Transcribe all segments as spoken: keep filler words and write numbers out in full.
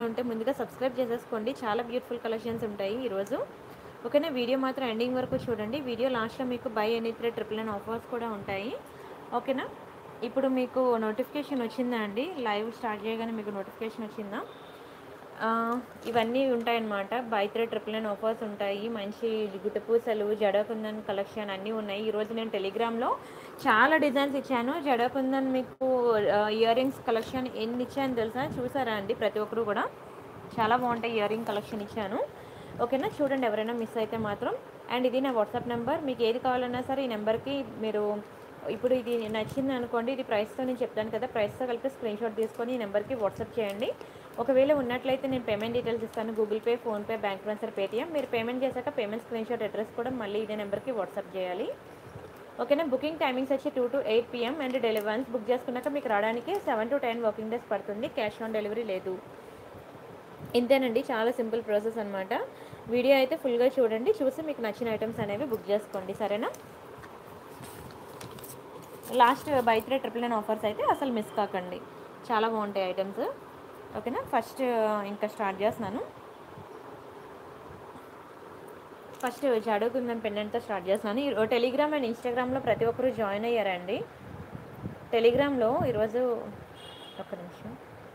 ఉంటే ముందుగా సబ్స్క్రైబ్ చేసేసుకోండి. చాలా బ్యూటిఫుల్ కలెక్షన్స్ ఉంటాయి ఈరోజు. ఓకేనా, వీడియో మాత్రం ఎండింగ్ వరకు చూడండి. వీడియో లాస్ట్లో మీకు buy any three triple nine offers కూడా ఉంటాయి. ఓకేనా, ఇప్పుడు మీకు నోటిఫికేషన్ వచ్చిందా అండి? లైవ్ స్టార్ట్ చేయగానే మీకు నోటిఫికేషన్ వచ్చిందా? ఆ, ఇవన్నీ ఉంటాయన్నమాట. Buy three triple nine offers ఉంటాయి. మంచి గుట్టపూసలు, జడకుందన్ కలెక్షన్ అన్నీ ఉన్నాయి. ఈరోజు నేను టెలిగ్రామ్లో చాలా డిజైన్స్ ఇచ్చాను. జడకుందన్ మీకు ఇయర్ రింగ్స్ కలెక్షన్ ఎన్ని ఇచ్చాను తెలుసా? చూసారా అండి? ప్రతి ఒక్కరు కూడా చాలా బాగుంటాయి. ఇయర్ రింగ్ కలెక్షన్ ఇచ్చాను. ఓకేనా, చూడండి ఎవరైనా మిస్ అయితే మాత్రం. అండ్ ఇది నా వాట్సాప్ నెంబర్. మీకు ఏది కావాలన్నా సరే ఈ నెంబర్కి మీరు ఇప్పుడు ఇది నచ్చింది అనుకోండి, ఇది ప్రైస్తో నేను చెప్తాను కదా, ప్రైస్తో కలిపి స్క్రీన్ షాట్ తీసుకొని ఈ నెంబర్కి వాట్సాప్ చేయండి. ఒకవేళ ఉన్నట్లయితే నేను పేమెంట్ డీటెయిల్స్ ఇస్తాను, Google Pay, PhonePe, bank transfer, Paytm. మీరు పేమెంట్ చేశాక పేమెంట్ స్క్రీన్ షాట్ అడ్రస్ కూడా మళ్ళీ ఇదే నెంబర్కి వాట్సాప్ చేయాలి. ఓకేనా, బుకింగ్ టైమింగ్స్ వచ్చి two to eight PM and delivery once book చేసుకున్నాక మీకు రావడానికి seven to ten working days పడుతుంది. క్యాష్ ఆన్ డెలివరీ లేదు. ఇంతేనండి, చాలా సింపుల్ ప్రాసెస్ అనమాట. వీడియో అయితే ఫుల్గా చూడండి, చూసి మీకు నచ్చిన ఐటమ్స్ అనేవి బుక్ చేసుకోండి. సరేనా? Last buy three triple nine offers అయితే అసలు మిస్ కాకండి, చాలా బాగుంటాయి ఐటమ్స్. ఓకేనా, ఫస్ట్ ఇంకా స్టార్ట్ చేస్తున్నాను. ఫస్ట్ జడకుందన్ పెండెంట్తో స్టార్ట్ చేస్తున్నాను. టెలిగ్రామ్ అండ్ ఇన్స్టాగ్రామ్లో ప్రతి ఒక్కరు జాయిన్ అయ్యారండి. టెలిగ్రామ్లో ఈరోజు ఒక్క నిమిషం,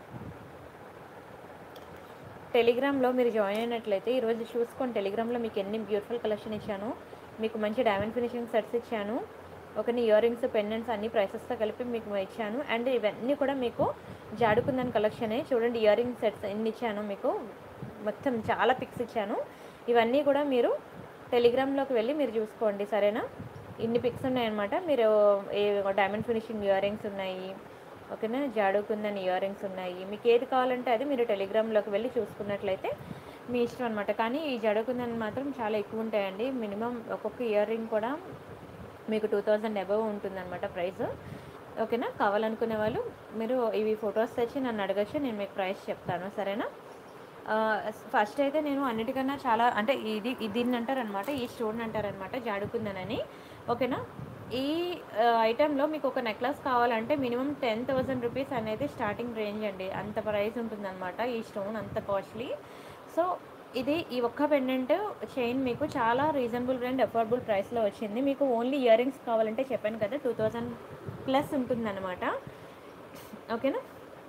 టెలిగ్రామ్లో మీరు జాయిన్ అయినట్లయితే ఈరోజు చూసుకోండి. టెలిగ్రామ్లో మీకు ఎన్ని బ్యూటిఫుల్ కలెక్షన్ ఇచ్చాను. మీకు మంచి డైమండ్ ఫినిషింగ్ సెట్స్ ఇచ్చాను. ఒకని ఇయర్ రింగ్స్, పెండెంట్స్ అన్ని ప్రైసెస్తో కలిపి మీకు ఇచ్చాను. అండ్ ఇవన్నీ కూడా మీకు జాడుకుందని కలెక్షనే. చూడండి ఇయర్ రింగ్ సెట్స్ ఎన్ని ఇచ్చాను మీకు, మొత్తం చాలా పిక్స్ ఇచ్చాను. ఇవన్నీ కూడా మీరు టెలిగ్రామ్లోకి వెళ్ళి మీరు చూసుకోండి. సరేనా? ఇన్ని పిక్స్ ఉన్నాయన్నమాట. మీరు ఏ డైమండ్ ఫినిషింగ్ ఇయర్ రింగ్స్ ఉన్నాయి. ఓకేనా, జాడుకుందని ఇయర్ రింగ్స్ ఉన్నాయి. మీకు ఏది కావాలంటే అది మీరు టెలిగ్రామ్లోకి వెళ్ళి చూసుకున్నట్లయితే మీ ఇష్టం అనమాట. కానీ ఈ జడకుందని మాత్రం చాలా ఎక్కువ ఉంటాయండి. మినిమం ఒక్కొక్క ఇయర్ రింగ్ కూడా మీకు టూ థౌజండ్ అబవ్ ఉంటుందన్నమాట ప్రైస్. ఓకేనా, కావాలనుకునే వాళ్ళు మీరు ఇవి ఫొటోస్ తెచ్చి నన్ను అడగచ్చు, నేను మీకు ప్రైస్ చెప్తాను. సరేనా? ఫస్ట్ అయితే నేను అన్నిటికన్నా చాలా అంటే ఇది దీన్ని అంటారనమాట, ఈ స్టోన్ అంటారనమాట జాడుకుందనని. ఓకేనా, ఈ ఐటెంలో మీకు ఒక నెక్లెస్ కావాలంటే మినిమం టెన్ థౌజండ్ రూపీస్ అనేది స్టార్టింగ్ రేంజ్ అండి. అంత ప్రైస్ ఉంటుందన్నమాట ఈ స్టోన్, అంత కాస్ట్లీ. సో ఇది ఈ ఒక్క పెండెంట్ చైన్ మీకు చాలా రీజనబుల్ అండ్ అఫోర్డబుల్ ప్రైస్లో వచ్చింది. మీకు ఓన్లీ ఇయర్ రింగ్స్ కావాలంటే చెప్పాను కదా, టూ థౌజండ్ ప్లస్ ఉంటుందన్నమాట. ఓకేనా,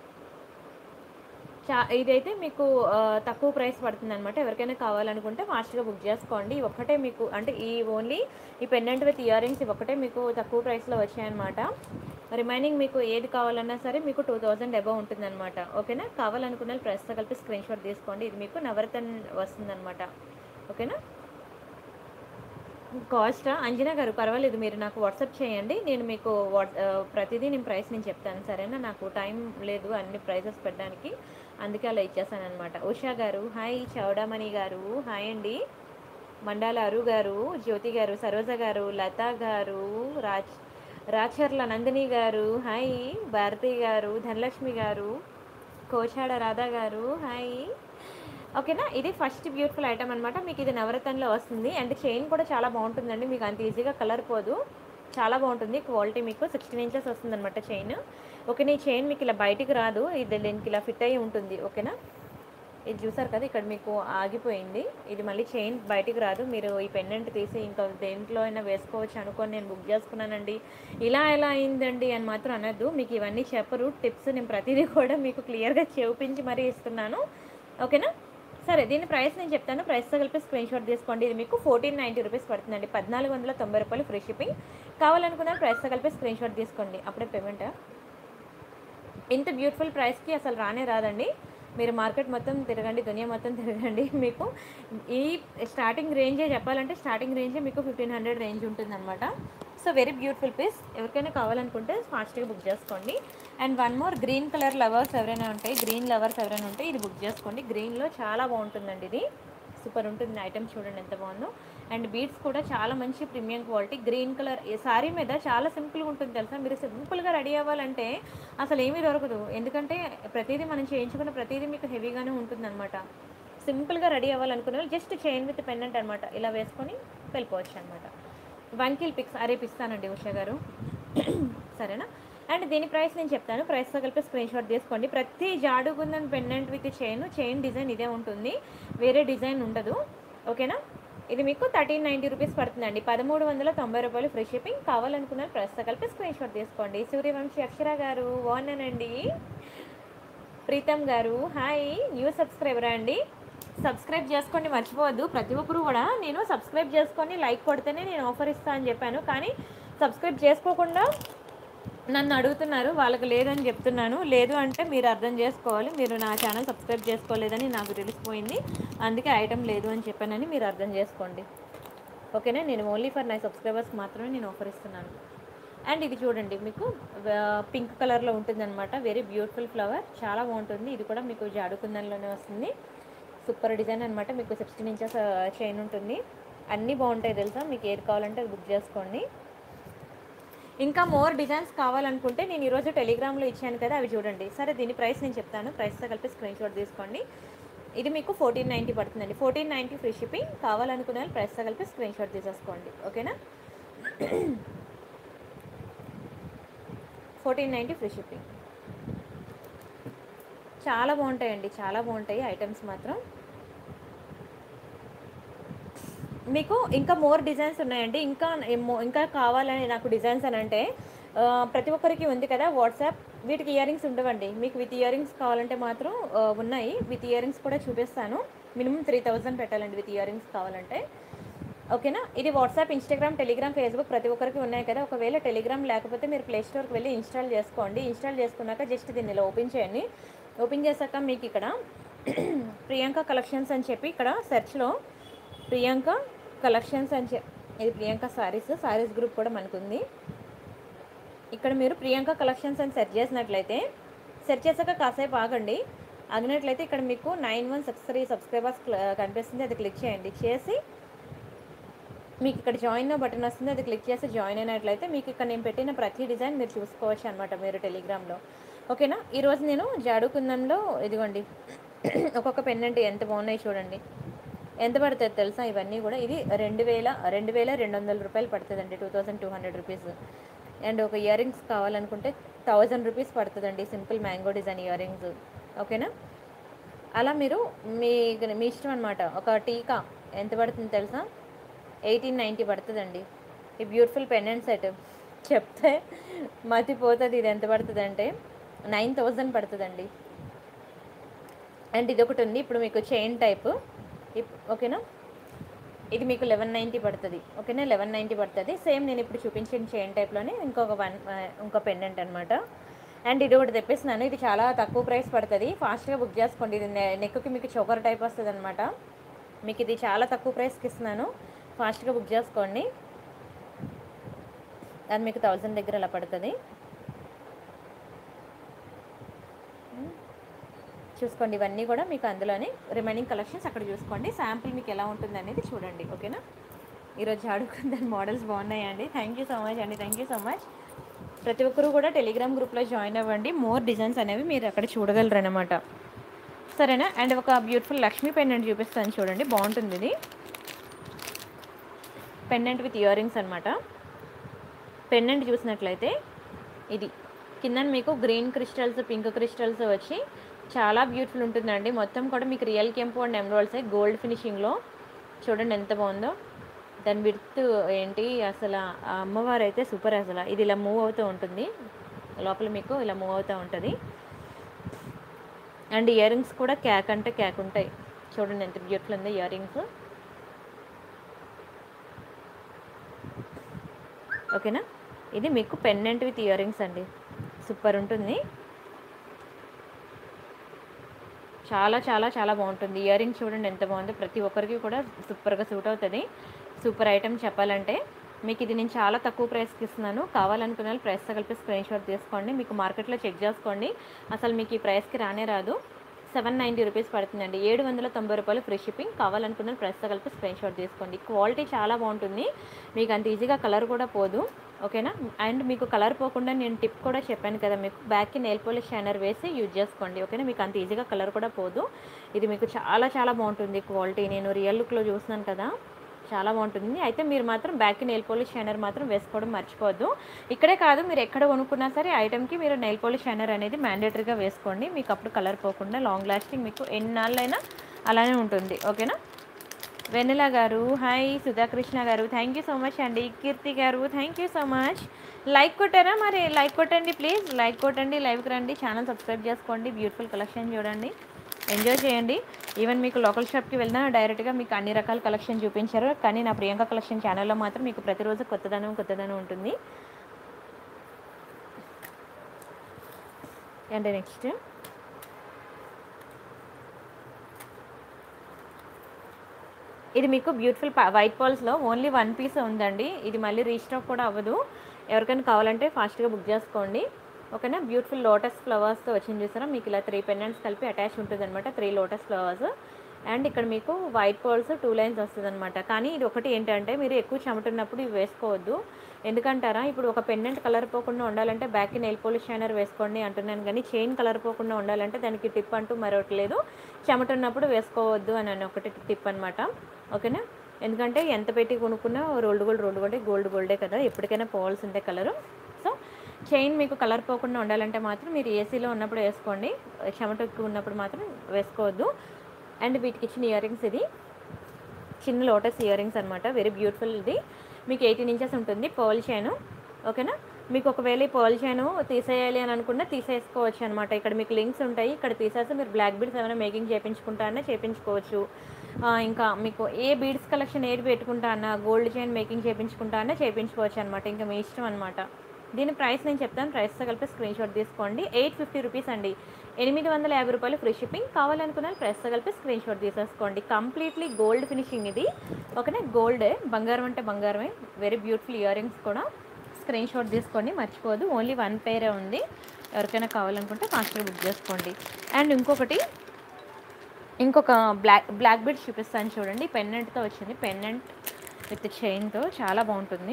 చా ఇదైతే మీకు తక్కువ ప్రైస్ పడుతుంది అనమాట. ఎవరికైనా కావాలనుకుంటే ఫాస్ట్గా బుక్ చేసుకోండి. ఒక్కటే మీకు అంటే ఈ ఓన్లీ ఈ పెండెంట్ విత్ ఇయర్ రింగ్స్ ఇవి ఒకటే మీకు తక్కువ ప్రైస్లో వచ్చాయన్నమాట. రిమైనింగ్ మీకు ఏది కావాలన్నా సరే మీకు టూ థౌజండ్ అబవ్ ఉంటుందన్నమాట. ఓకేనా, కావాలనుకున్న ప్రైస్తో కలిపి స్క్రీన్ షాట్ తీసుకోండి. ఇది మీకు నవరత్న వస్తుందన్నమాట. ఓకేనా, కాస్టా అంజనా గారు పర్వాలేదు, మీరు నాకు వాట్సాప్ చేయండి. నేను మీకు వాట్ ప్రతిదీ నేను ప్రైస్ నేను చెప్తాను. సరేనా? నాకు టైం లేదు అన్ని ప్రైసెస్ పెట్టడానికి, అందుకే అలా ఇచ్చేసాను అనమాట. ఉషా గారు హాయ్, చౌడామణి గారు హాయ్ అండి, మండాల అరు గారు, జ్యోతి గారు, సరోజ గారు, లత గారు, రాజ్ రాచర్ల నందిని గారు హాయ్, భారతి గారు, ధనలక్ష్మి గారు, కోచాడ రాధా గారు హాయ్. ఓకేనా, ఇది ఫస్ట్ బ్యూటిఫుల్ ఐటమ్ అనమాట. మీకు ఇది నవరత్నంలో వస్తుంది. అండ్ చైన్ కూడా చాలా బాగుంటుందండి, మీకు అంత ఈజీగా కలర్ పోదు, చాలా బాగుంటుంది. క్వాలిటీ మీకు సిక్స్టీన్ ఇంచెస్ వస్తుంది అనమాట చైన్. ఓకేనా, ఈ చైన్ మీకు ఇలా బయటికి రాదు, ఇది దీనికి ఇలా ఫిట్ అయ్యి ఉంటుంది. ఓకేనా, ఇది చూసారు కదా, ఇక్కడ మీకు ఆగిపోయింది. ఇది మళ్ళీ చైన్ బయటికి రాదు. మీరు ఈ పెండెంట్ తీసి ఇంకా దేంట్లో అయినా వేసుకోవచ్చు అనుకొని నేను బుక్ చేసుకున్నానండి, ఇలా ఎలా అయిందండి అని మాత్రం అనద్దు. మీకు ఇవన్నీ చెప్పరు టిప్స్, నేను ప్రతిదీ కూడా మీకు క్లియర్గా చూపించి మరీ ఇస్తున్నాను. ఓకేనా, సరే దీని ప్రైస్ నేను చెప్తాను, ప్రైస్తో కలిపి స్క్రీన్ షాట్ తీసుకోండి. ఇది మీకు ఫోర్టీన్ నైంటీ రూపీస్ పడుతుందండి, పద్నాలుగు వందల తొంభై రూపాయలు ఫ్రీ షిప్పింగ్. కావాలనుకున్న ప్రైస్తో కలిపి స్క్రీన్ షాట్ తీసుకోండి. అప్పుడే పేమెంట్. ఇంత బ్యూటిఫుల్ ప్రైస్కి అసలు రానే రాదండి. మీరు మార్కెట్ మొత్తం తిరగండి, దునియా మొత్తం తిరగండి, మీకు ఈ స్టార్టింగ్ రేంజే చెప్పాలంటే స్టార్టింగ్ రేంజే మీకు ఫిఫ్టీన్ హండ్రెడ్ రేంజ్ ఉంటుందన్నమాట. సో వెరీ బ్యూటిఫుల్ పీస్, ఎవరికైనా కావాలనుకుంటే ఫాస్ట్గా బుక్ చేసుకోండి. And one more, green colour lovers ఎవరైనా ఉంటాయి, గ్రీన్ లవర్స్ ఎవరైనా ఉంటే ఇది బుక్ చేసుకోండి. గ్రీన్లో చాలా బాగుంటుందండి, ఇది సూపర్ ఉంటుంది ఐటమ్. చూడండి ఎంత బాగుందో. అండ్ బీడ్స్ కూడా చాలా మంచి premium quality. Green colour sari మీద చాలా సింపుల్గా ఉంటుంది తెలుసా. మీరు సింపుల్గా రెడీ అవ్వాలంటే అసలు ఏమీ దొరకదు, ఎందుకంటే ప్రతిదీ మనం చేయించుకున్న ప్రతిదీ మీకు హెవీగానే ఉంటుందన్నమాట. సింపుల్గా రెడీ అవ్వాలనుకునే వాళ్ళు జస్ట్ చైన్ విత్ పెండెంట్ అనమాట, ఇలా వేసుకొని వెళ్ళిపోవచ్చు అనమాట. వంకీల్ పిక్స్ అరేపిస్తానండి ఉషా గారు, సరేనా? అండ్ దీని ప్రైస్ నేను చెప్తాను, ప్రైస్తో కలిపి స్క్రీన్ షాట్ తీసుకోండి. ప్రతి జాడు గుందన్ pendant with chain, chain design ఇదే ఉంటుంది, వేరే డిజైన్ ఉండదు. ఓకేనా, ఇది మీకు థర్టీన్ నైంటీ రూపీస్ పడుతుందండి, పదమూడు వందల తొంభై రూపాయలు ఫ్రీ షిప్పింగ్. కావాలనుకున్న ప్రైస్తో కలిపి స్క్రీన్ షాట్ తీసుకోండి. సూర్యవంశీ అక్షర గారు బాగున్నానండి. ప్రీతం గారు హాయ్, న్యూ సబ్స్క్రైబరా అండి, సబ్స్క్రైబ్ చేసుకోండి మర్చిపోవద్దు. ప్రతి ఒక్కరు కూడా నేను సబ్స్క్రైబ్ చేసుకొని లైక్ కొడితేనే నేను ఆఫర్ ఇస్తాను అని చెప్పాను, కానీ సబ్స్క్రైబ్ చేసుకోకుండా నన్ను అడుగుతున్నారు, వాళ్ళకి లేదని చెప్తున్నాను. లేదు అంటే మీరు అర్థం చేసుకోవాలి, మీరు నా ఛానల్ సబ్స్క్రైబ్ చేసుకోలేదని నాకు తెలిసిపోయింది, అందుకే ఐటమ్ లేదు అని చెప్పానని మీరు అర్థం చేసుకోండి. ఓకేనా, నేను ఓన్లీ ఫర్ నా సబ్స్క్రైబర్స్ మాత్రమే నేను ఆఫర్ ఇస్తున్నాను. అండ్ ఇది చూడండి, మీకు పింక్ కలర్లో ఉంటుందన్నమాట, వెరీ బ్యూటిఫుల్ ఫ్లవర్, చాలా బాగుంటుంది. ఇది కూడా మీకు జాడుకుందన్లోనే వస్తుంది, సూపర్ డిజైన్ అనమాట. మీకు సిక్స్టీన్ ఇంచెస్ చైన్ ఉంటుంది, అన్నీ బాగుంటాయి తెలుసా. మీకు ఏది కావాలంటే అది బుక్ చేసుకోండి. ఇంకా మోర్ డిజైన్స్ కావాలనుకుంటే నేను ఈరోజు టెలిగ్రామ్లో ఇచ్చాను కదా, అవి చూడండి. సరే, దీని ప్రైస్ నేను చెప్తాను, ప్రైస్తో కలిపి స్క్రీన్ షాట్ తీసుకోండి. ఇది మీకు ఫోర్టీన్ నైంటీ పడుతుందండి, ఫోర్టీన్ నైంటీ ఫ్రీ షిప్పింగ్. కావాలనుకునే వాళ్ళు ప్రైస్తో కలిపి స్క్రీన్ షాట్ తీసేసుకోండి. ఓకేనా, ఫోర్టీన్ నైంటీ ఫ్రీ షిప్పింగ్. చాలా బాగుంటాయండి, చాలా బాగుంటాయి ఐటమ్స్ మాత్రం. మీకు ఇంకా మోర్ డిజైన్స్ ఉన్నాయండి, ఇంకా ఇంకా కావాలని నాకు డిజైన్స్ అని అంటే ప్రతి ఒక్కరికి ఉంది కదా వాట్సాప్. వీటికి ఇయర్ రింగ్స్ ఉండవండి, మీకు విత్ ఇయర్ రింగ్స్ కావాలంటే మాత్రం ఉన్నాయి. విత్ ఇయర్ రింగ్స్ కూడా చూపిస్తాను, మినిమం త్రీ థౌజండ్ పెట్టాలండి విత్ ఇయర్ రింగ్స్ కావాలంటే. ఓకేనా, ఇది వాట్సాప్, ఇన్స్టాగ్రామ్, టెలిగ్రామ్, ఫేస్బుక్ ప్రతి ఒక్కరికి ఉన్నాయి కదా. ఒకవేళ టెలిగ్రామ్ లేకపోతే మీరు ప్లే స్టోర్కి వెళ్ళి ఇన్స్టాల్ చేసుకోండి. ఇన్స్టాల్ చేసుకున్నాక జస్ట్ దీన్ని ఇలా ఓపెన్ చేయండి. ఓపెన్ చేశాక మీకు ఇక్కడ ప్రియాంక కలెక్షన్స్ అని చెప్పి ఇక్కడ సెర్చ్లో ప్రియాంక కలెక్షన్స్ అని చెప్పి, ఇది ప్రియాంక సారీస్, సారీస్ గ్రూప్ కూడా మనకు ఉంది. ఇక్కడ మీరు ప్రియాంక కలెక్షన్స్ అని సెర్చ్ చేసినట్లయితే, సెర్చ్ చేశాక కాసేపు ఆగండి. ఆగినట్లయితే ఇక్కడ మీకు nine one six three subscribers కనిపిస్తుంది, అది క్లిక్ చేయండి. చేసి మీకు ఇక్కడ జాయిన్ బటన్ వస్తుంది, అది క్లిక్ చేసి జాయిన్ అయినట్లయితే మీకు ఇక్కడ నేను పెట్టిన ప్రతి డిజైన్ మీరు చూసుకోవచ్చు అనమాట మీరు టెలిగ్రామ్లో. ఓకేనా, ఈరోజు నేను జాడుకుందంలో ఇదిగోండి ఒక్కొక్క పెన్నెంట్ ఎంత బాగున్నాయి చూడండి, ఎంత పడుతుంది తెలుసా ఇవన్నీ కూడా. ఇది రెండు వేల రెండు వేల రెండు వందల రూపాయలు పడుతుందండి, two thousand two hundred rupees. And ఒక ఇయర్ రింగ్స్ కావాలనుకుంటే థౌజండ్ రూపీస్ పడుతుందండి, simple mango design earrings. ఓకేనా, అలా మీరు మీ మీ ఇష్టం అనమాట. ఒక టీకా ఎంత పడుతుంది తెలుసా, ఎయిటీన్ నైంటీ పడుతుందండి. ఈ బ్యూటిఫుల్ పెండెంట్ సెట్ చెప్తే మతిపోతుంది, ఇది ఎంత పడుతుంది అంటే నైన్ థౌజండ్ పడుతుందండి. అండ్ ఇది ఒకటి ఉంది ఇప్పుడు మీకు చైన్ టైప్, ఓకేనా, ఇది మీకు లెవెన్ నైంటీ పడుతుంది. ఓకేనా, లెవెన్ నైంటీ పడుతుంది. సేమ్ నేను ఇప్పుడు చూపించిన చైన్ టైప్లోనే ఇంకొక వన్ ఇంకో పెండెంట్ అనమాట. అండ్ ఇది ఒకటి తెప్పిస్తున్నాను, ఇది చాలా తక్కువ ప్రైస్ పడుతుంది, ఫాస్ట్గా బుక్ చేసుకోండి. ఇది నెక్కి మీకు చోకర్ టైప్ వస్తుంది అనమాట, మీకు ఇది చాలా తక్కువ ప్రైస్కి ఇస్తున్నాను, ఫాస్ట్గా బుక్ చేసుకోండి. అది మీకు థౌజండ్ దగ్గర అలా పడుతుంది. చూసుకోండి, ఇవన్నీ కూడా మీకు అందులోనే రిమైనింగ్ కలెక్షన్స్ అక్కడ చూసుకోండి. శాంపుల్ మీకు ఎలా ఉంటుంది అనేది చూడండి. ఓకేనా, ఈరోజు ఆడుకుందని మోడల్స్ బాగున్నాయండి. థ్యాంక్ యూ సో మచ్ అండి, థ్యాంక్ యూ సో మచ్. ప్రతి ఒక్కరు కూడా టెలిగ్రామ్ గ్రూప్లో జాయిన్ అవ్వండి, మోర్ డిజైన్స్ అనేవి మీరు అక్కడ చూడగలరు అనమాట. సరేనా, అండ్ ఒక బ్యూటిఫుల్ లక్ష్మీ పెండెంట్ చూపిస్తాను చూడండి, బాగుంటుంది. ఇది పెండెంట్ విత్ ఇయర్ రింగ్స్ అనమాట. పెండెంట్ చూసినట్లయితే ఇది కింద మీకు గ్రీన్ క్రిస్టల్స్, పింక్ క్రిస్టల్స్ వచ్చి చాలా బ్యూటిఫుల్ ఉంటుందండి. మొత్తం కూడా మీకు రియల్ కెంపు అండ్ ఎమరాల్డ్స్ గోల్డ్ ఫినిషింగ్లో చూడండి ఎంత బాగుందో. దాని విడ్త్ ఏంటి అసలు, ఆ అమ్మవారు అయితే సూపర్ అసలు. ఇది ఇలా మూవ్ అవుతూ ఉంటుంది, లోపల మీకు ఇలా మూవ్ అవుతూ ఉంటుంది. అండ్ ఇయర్ రింగ్స్ కూడా క్యాక్ అంటే క్యాక్ ఉంటాయి చూడండి, ఎంత బ్యూటిఫుల్ ఉంది ఇయర్ రింగ్స్. ఓకేనా, ఇది మీకు పెండెంట్ విత్ ఇయర్ రింగ్స్ అండి, సూపర్ ఉంటుంది. చాలా చాలా చాలా బాగుంటుంది. ఇయర్ రింగ్స్ చూడండి ఎంత బాగుందో, ప్రతి ఒక్కరికి కూడా సూపర్గా సూట్ అవుతుంది. సూపర్ ఐటమ్ చెప్పాలంటే మీకు ఇది నేను చాలా తక్కువ ప్రైస్కి ఇస్తున్నాను. కావాలనుకునే వాళ్ళు ప్రైస్తో కలిపి స్క్రీన్ షాట్ తీసుకోండి, మీకు మార్కెట్లో చెక్ చేసుకోండి, అసలు మీకు ఈ ప్రైస్కి రానే రాదు. సెవెన్ నైంటీ రూపీస్ పడుతుందండి, ఏడు వందల తొంభై రూపాయలు ఫ్రీ షిప్పింగ్. కావాలనుకున్న ప్రైస్తో కలిపి స్క్రీన్ షాట్ తీసుకోండి. క్వాలిటీ చాలా బాగుంటుంది, మీకు అంత ఈజీగా కలర్ కూడా పోదు. ఓకేనా, అండ్ మీకు కలర్ పోకుండా నేను టిప్ కూడా చెప్పాను కదా, మీకు బ్యాక్కి నెయిల్ పాలిష్ షైనర్ వేసి యూజ్ చేసుకోండి. ఓకేనా, మీకు అంత ఈజీగా కలర్ కూడా పోదు. ఇది మీకు చాలా చాలా బాగుంటుంది క్వాలిటీ, నేను రియల్ లుక్లో చూస్తున్నాను కదా, చాలా బాగుంటుంది. అయితే మీరు మాత్రం బ్యాక్‌కి నెయిల్ పాలిష్ షైనర్ మాత్రం వేసుకోవడం మర్చిపోవద్దు. ఇక్కడే కాదు, మీరు ఎక్కడ కొనుక్కున్నా సరే ఐటెమ్‌కి మీరు నెయిల్ పాలిష్ షైనర్ అనేది మ్యాండేటరీగా వేసుకోండి. మీకు అప్పుడు కలర్ పోకుండా లాంగ్ లాస్టింగ్ మీకు ఎన్నాళ్ళైనా అలానే ఉంటుంది. ఓకేనా. వెన్నెల గారు hi, సుధాకృష్ణ garu thank you so much అండి, Keerthi garu thank you so much. Like కొట్టారా? మరి లైక్ కొట్టండి ప్లీజ్, లైక్ కొట్టండి, లైవ్కి రండి, ఛానల్ సబ్స్క్రైబ్ చేసుకోండి, బ్యూటిఫుల్ కలెక్షన్ చూడండి, ఎంజాయ్ చేయండి. ఈవెన్ మీకు లోకల్ షాప్కి వెళ్ళినా డైరెక్ట్గా మీకు అన్ని రకాల కలెక్షన్ చూపించారు, కానీ నా ప్రియాంక కలెక్షన్ ఛానల్లో మాత్రం మీకు ప్రతిరోజు కొత్తదనం కొత్తదనం ఉంటుంది. అండ్ నెక్స్ట్ ఇది మీకు బ్యూటిఫుల్ వైట్ పాల్స్లో ఓన్లీ వన్ పీస్ ఉందండి. ఇది మళ్ళీ రీస్టాక్ కూడా అవ్వదు. ఎవరికైనా కావాలంటే ఫాస్ట్గా బుక్ చేసుకోండి. ఓకేనా. బ్యూటిఫుల్ లోటస్ ఫ్లవర్స్తో వచ్చింది చూసారా, మీకు ఇలా త్రీ పెండెంట్స్ కలిపి అటాచ్ ఉంటుంది అనమాట, త్రీ లోటస్ ఫ్లవర్స్. అండ్ ఇక్కడ మీకు వైట్ పాల్స్ టూ లైన్స్ వస్తుంది అనమాట. కానీ ఇది ఒకటి ఏంటంటే మీరు ఎక్కువ చెమటున్నప్పుడు ఇవి వేసుకోవద్దు. ఎందుకంటారా, ఇప్పుడు ఒక పెండెంట్ కలర్ పోకుండా ఉండాలంటే బ్యాక్కి నెయిల్ పాలిష్ షైనర్ వేసుకోండి అంటున్నాను, కానీ చైన్ కలర్ పోకుండా ఉండాలంటే దానికి టిప్ అంటూ మరొకటి లేదు, చెమటున్నప్పుడు వేసుకోవద్దు అని అని ఒకటి టిప్ అనమాట. ఓకేనా. ఎందుకంటే ఎంత పెట్టి కొనుక్కున్నా రోల్డ్ గోల్డ్ రోల్డ్ గోల్డే గోల్డ్ గోల్డే కదా, ఎప్పటికైనా పోవాల్సిందే కలరు. సో చైన్ మీకు కలర్ పోకుండా ఉండాలంటే మాత్రం మీరు ఏసీలో ఉన్నప్పుడు వేసుకోండి, చెమట ఎక్కువ ఉన్నప్పుడు మాత్రం వేసుకోవద్దు. అండ్ వీటికి ఇచ్చిన ఇయర్ రింగ్స్, ఇది చిన్న లోటస్ ఇయర్ రింగ్స్ అనమాట, వెరీ బ్యూటిఫుల్. ఇది మీకు ఎయిటీన్ ఇంచెస్ ఉంటుంది పర్ల్ చైను. ఓకేనా. మీకు ఒకవేళ ఈ పర్ల్ చైను తీసేయాలి అని అనుకున్నా తీసేసుకోవచ్చు అనమాట. ఇక్కడ మీకు లింక్స్ ఉంటాయి, ఇక్కడ తీసేసి మీరు బ్లాక్ బీడ్స్ ఏమైనా మేకింగ్ చేయించుకుంటారన్నా చేయించుకోవచ్చు. ఇంకా మీకు ఏ బీడ్స్ కలెక్షన్ ఏది పెట్టుకుంటా అన్న, గోల్డ్ చైన్ మేకింగ్ చేయించుకుంటా అన్నా చేయించుకోవచ్చు అనమాట, ఇంకా మీ ఇష్టం అనమాట. దీని ప్రైస్ నేను చెప్తాను, ప్రైస్తో కలిపి స్క్రీన్ షాట్ తీసుకోండి. ఎయిట్ ఫిఫ్టీ రూపీస్ అండి, ఎనిమిది వందల యాభై రూపాయలు ఫ్రీ షిప్పింగ్. కావాలనుకున్న ప్రైస్తో కలిపి స్క్రీన్ షాట్ తీసేసుకోండి. కంప్లీట్లీ గోల్డ్ ఫినిషింగ్ ఇది. ఓకేనా. గోల్డే, బంగారం అంటే బంగారమే, వెరీ బ్యూటిఫుల్ ఇయర్ రింగ్స్ కూడా. స్క్రీన్ షాట్ తీసుకోండి మర్చిపోదు. ఓన్లీ వన్ పేరే ఉంది, ఎవరికైనా కావాలనుకుంటే ఫాస్ట్గా బుక్ చేసుకోండి. అండ్ ఇంకొకటి ఇంకొక బ్లాక్ బ్లాక్ బీడ్స్ చూపిస్తాను చూడండి, పెన్నెంట్తో వచ్చింది, పెన్నెంట్ విత్ చైన్తో చాలా బాగుంటుంది.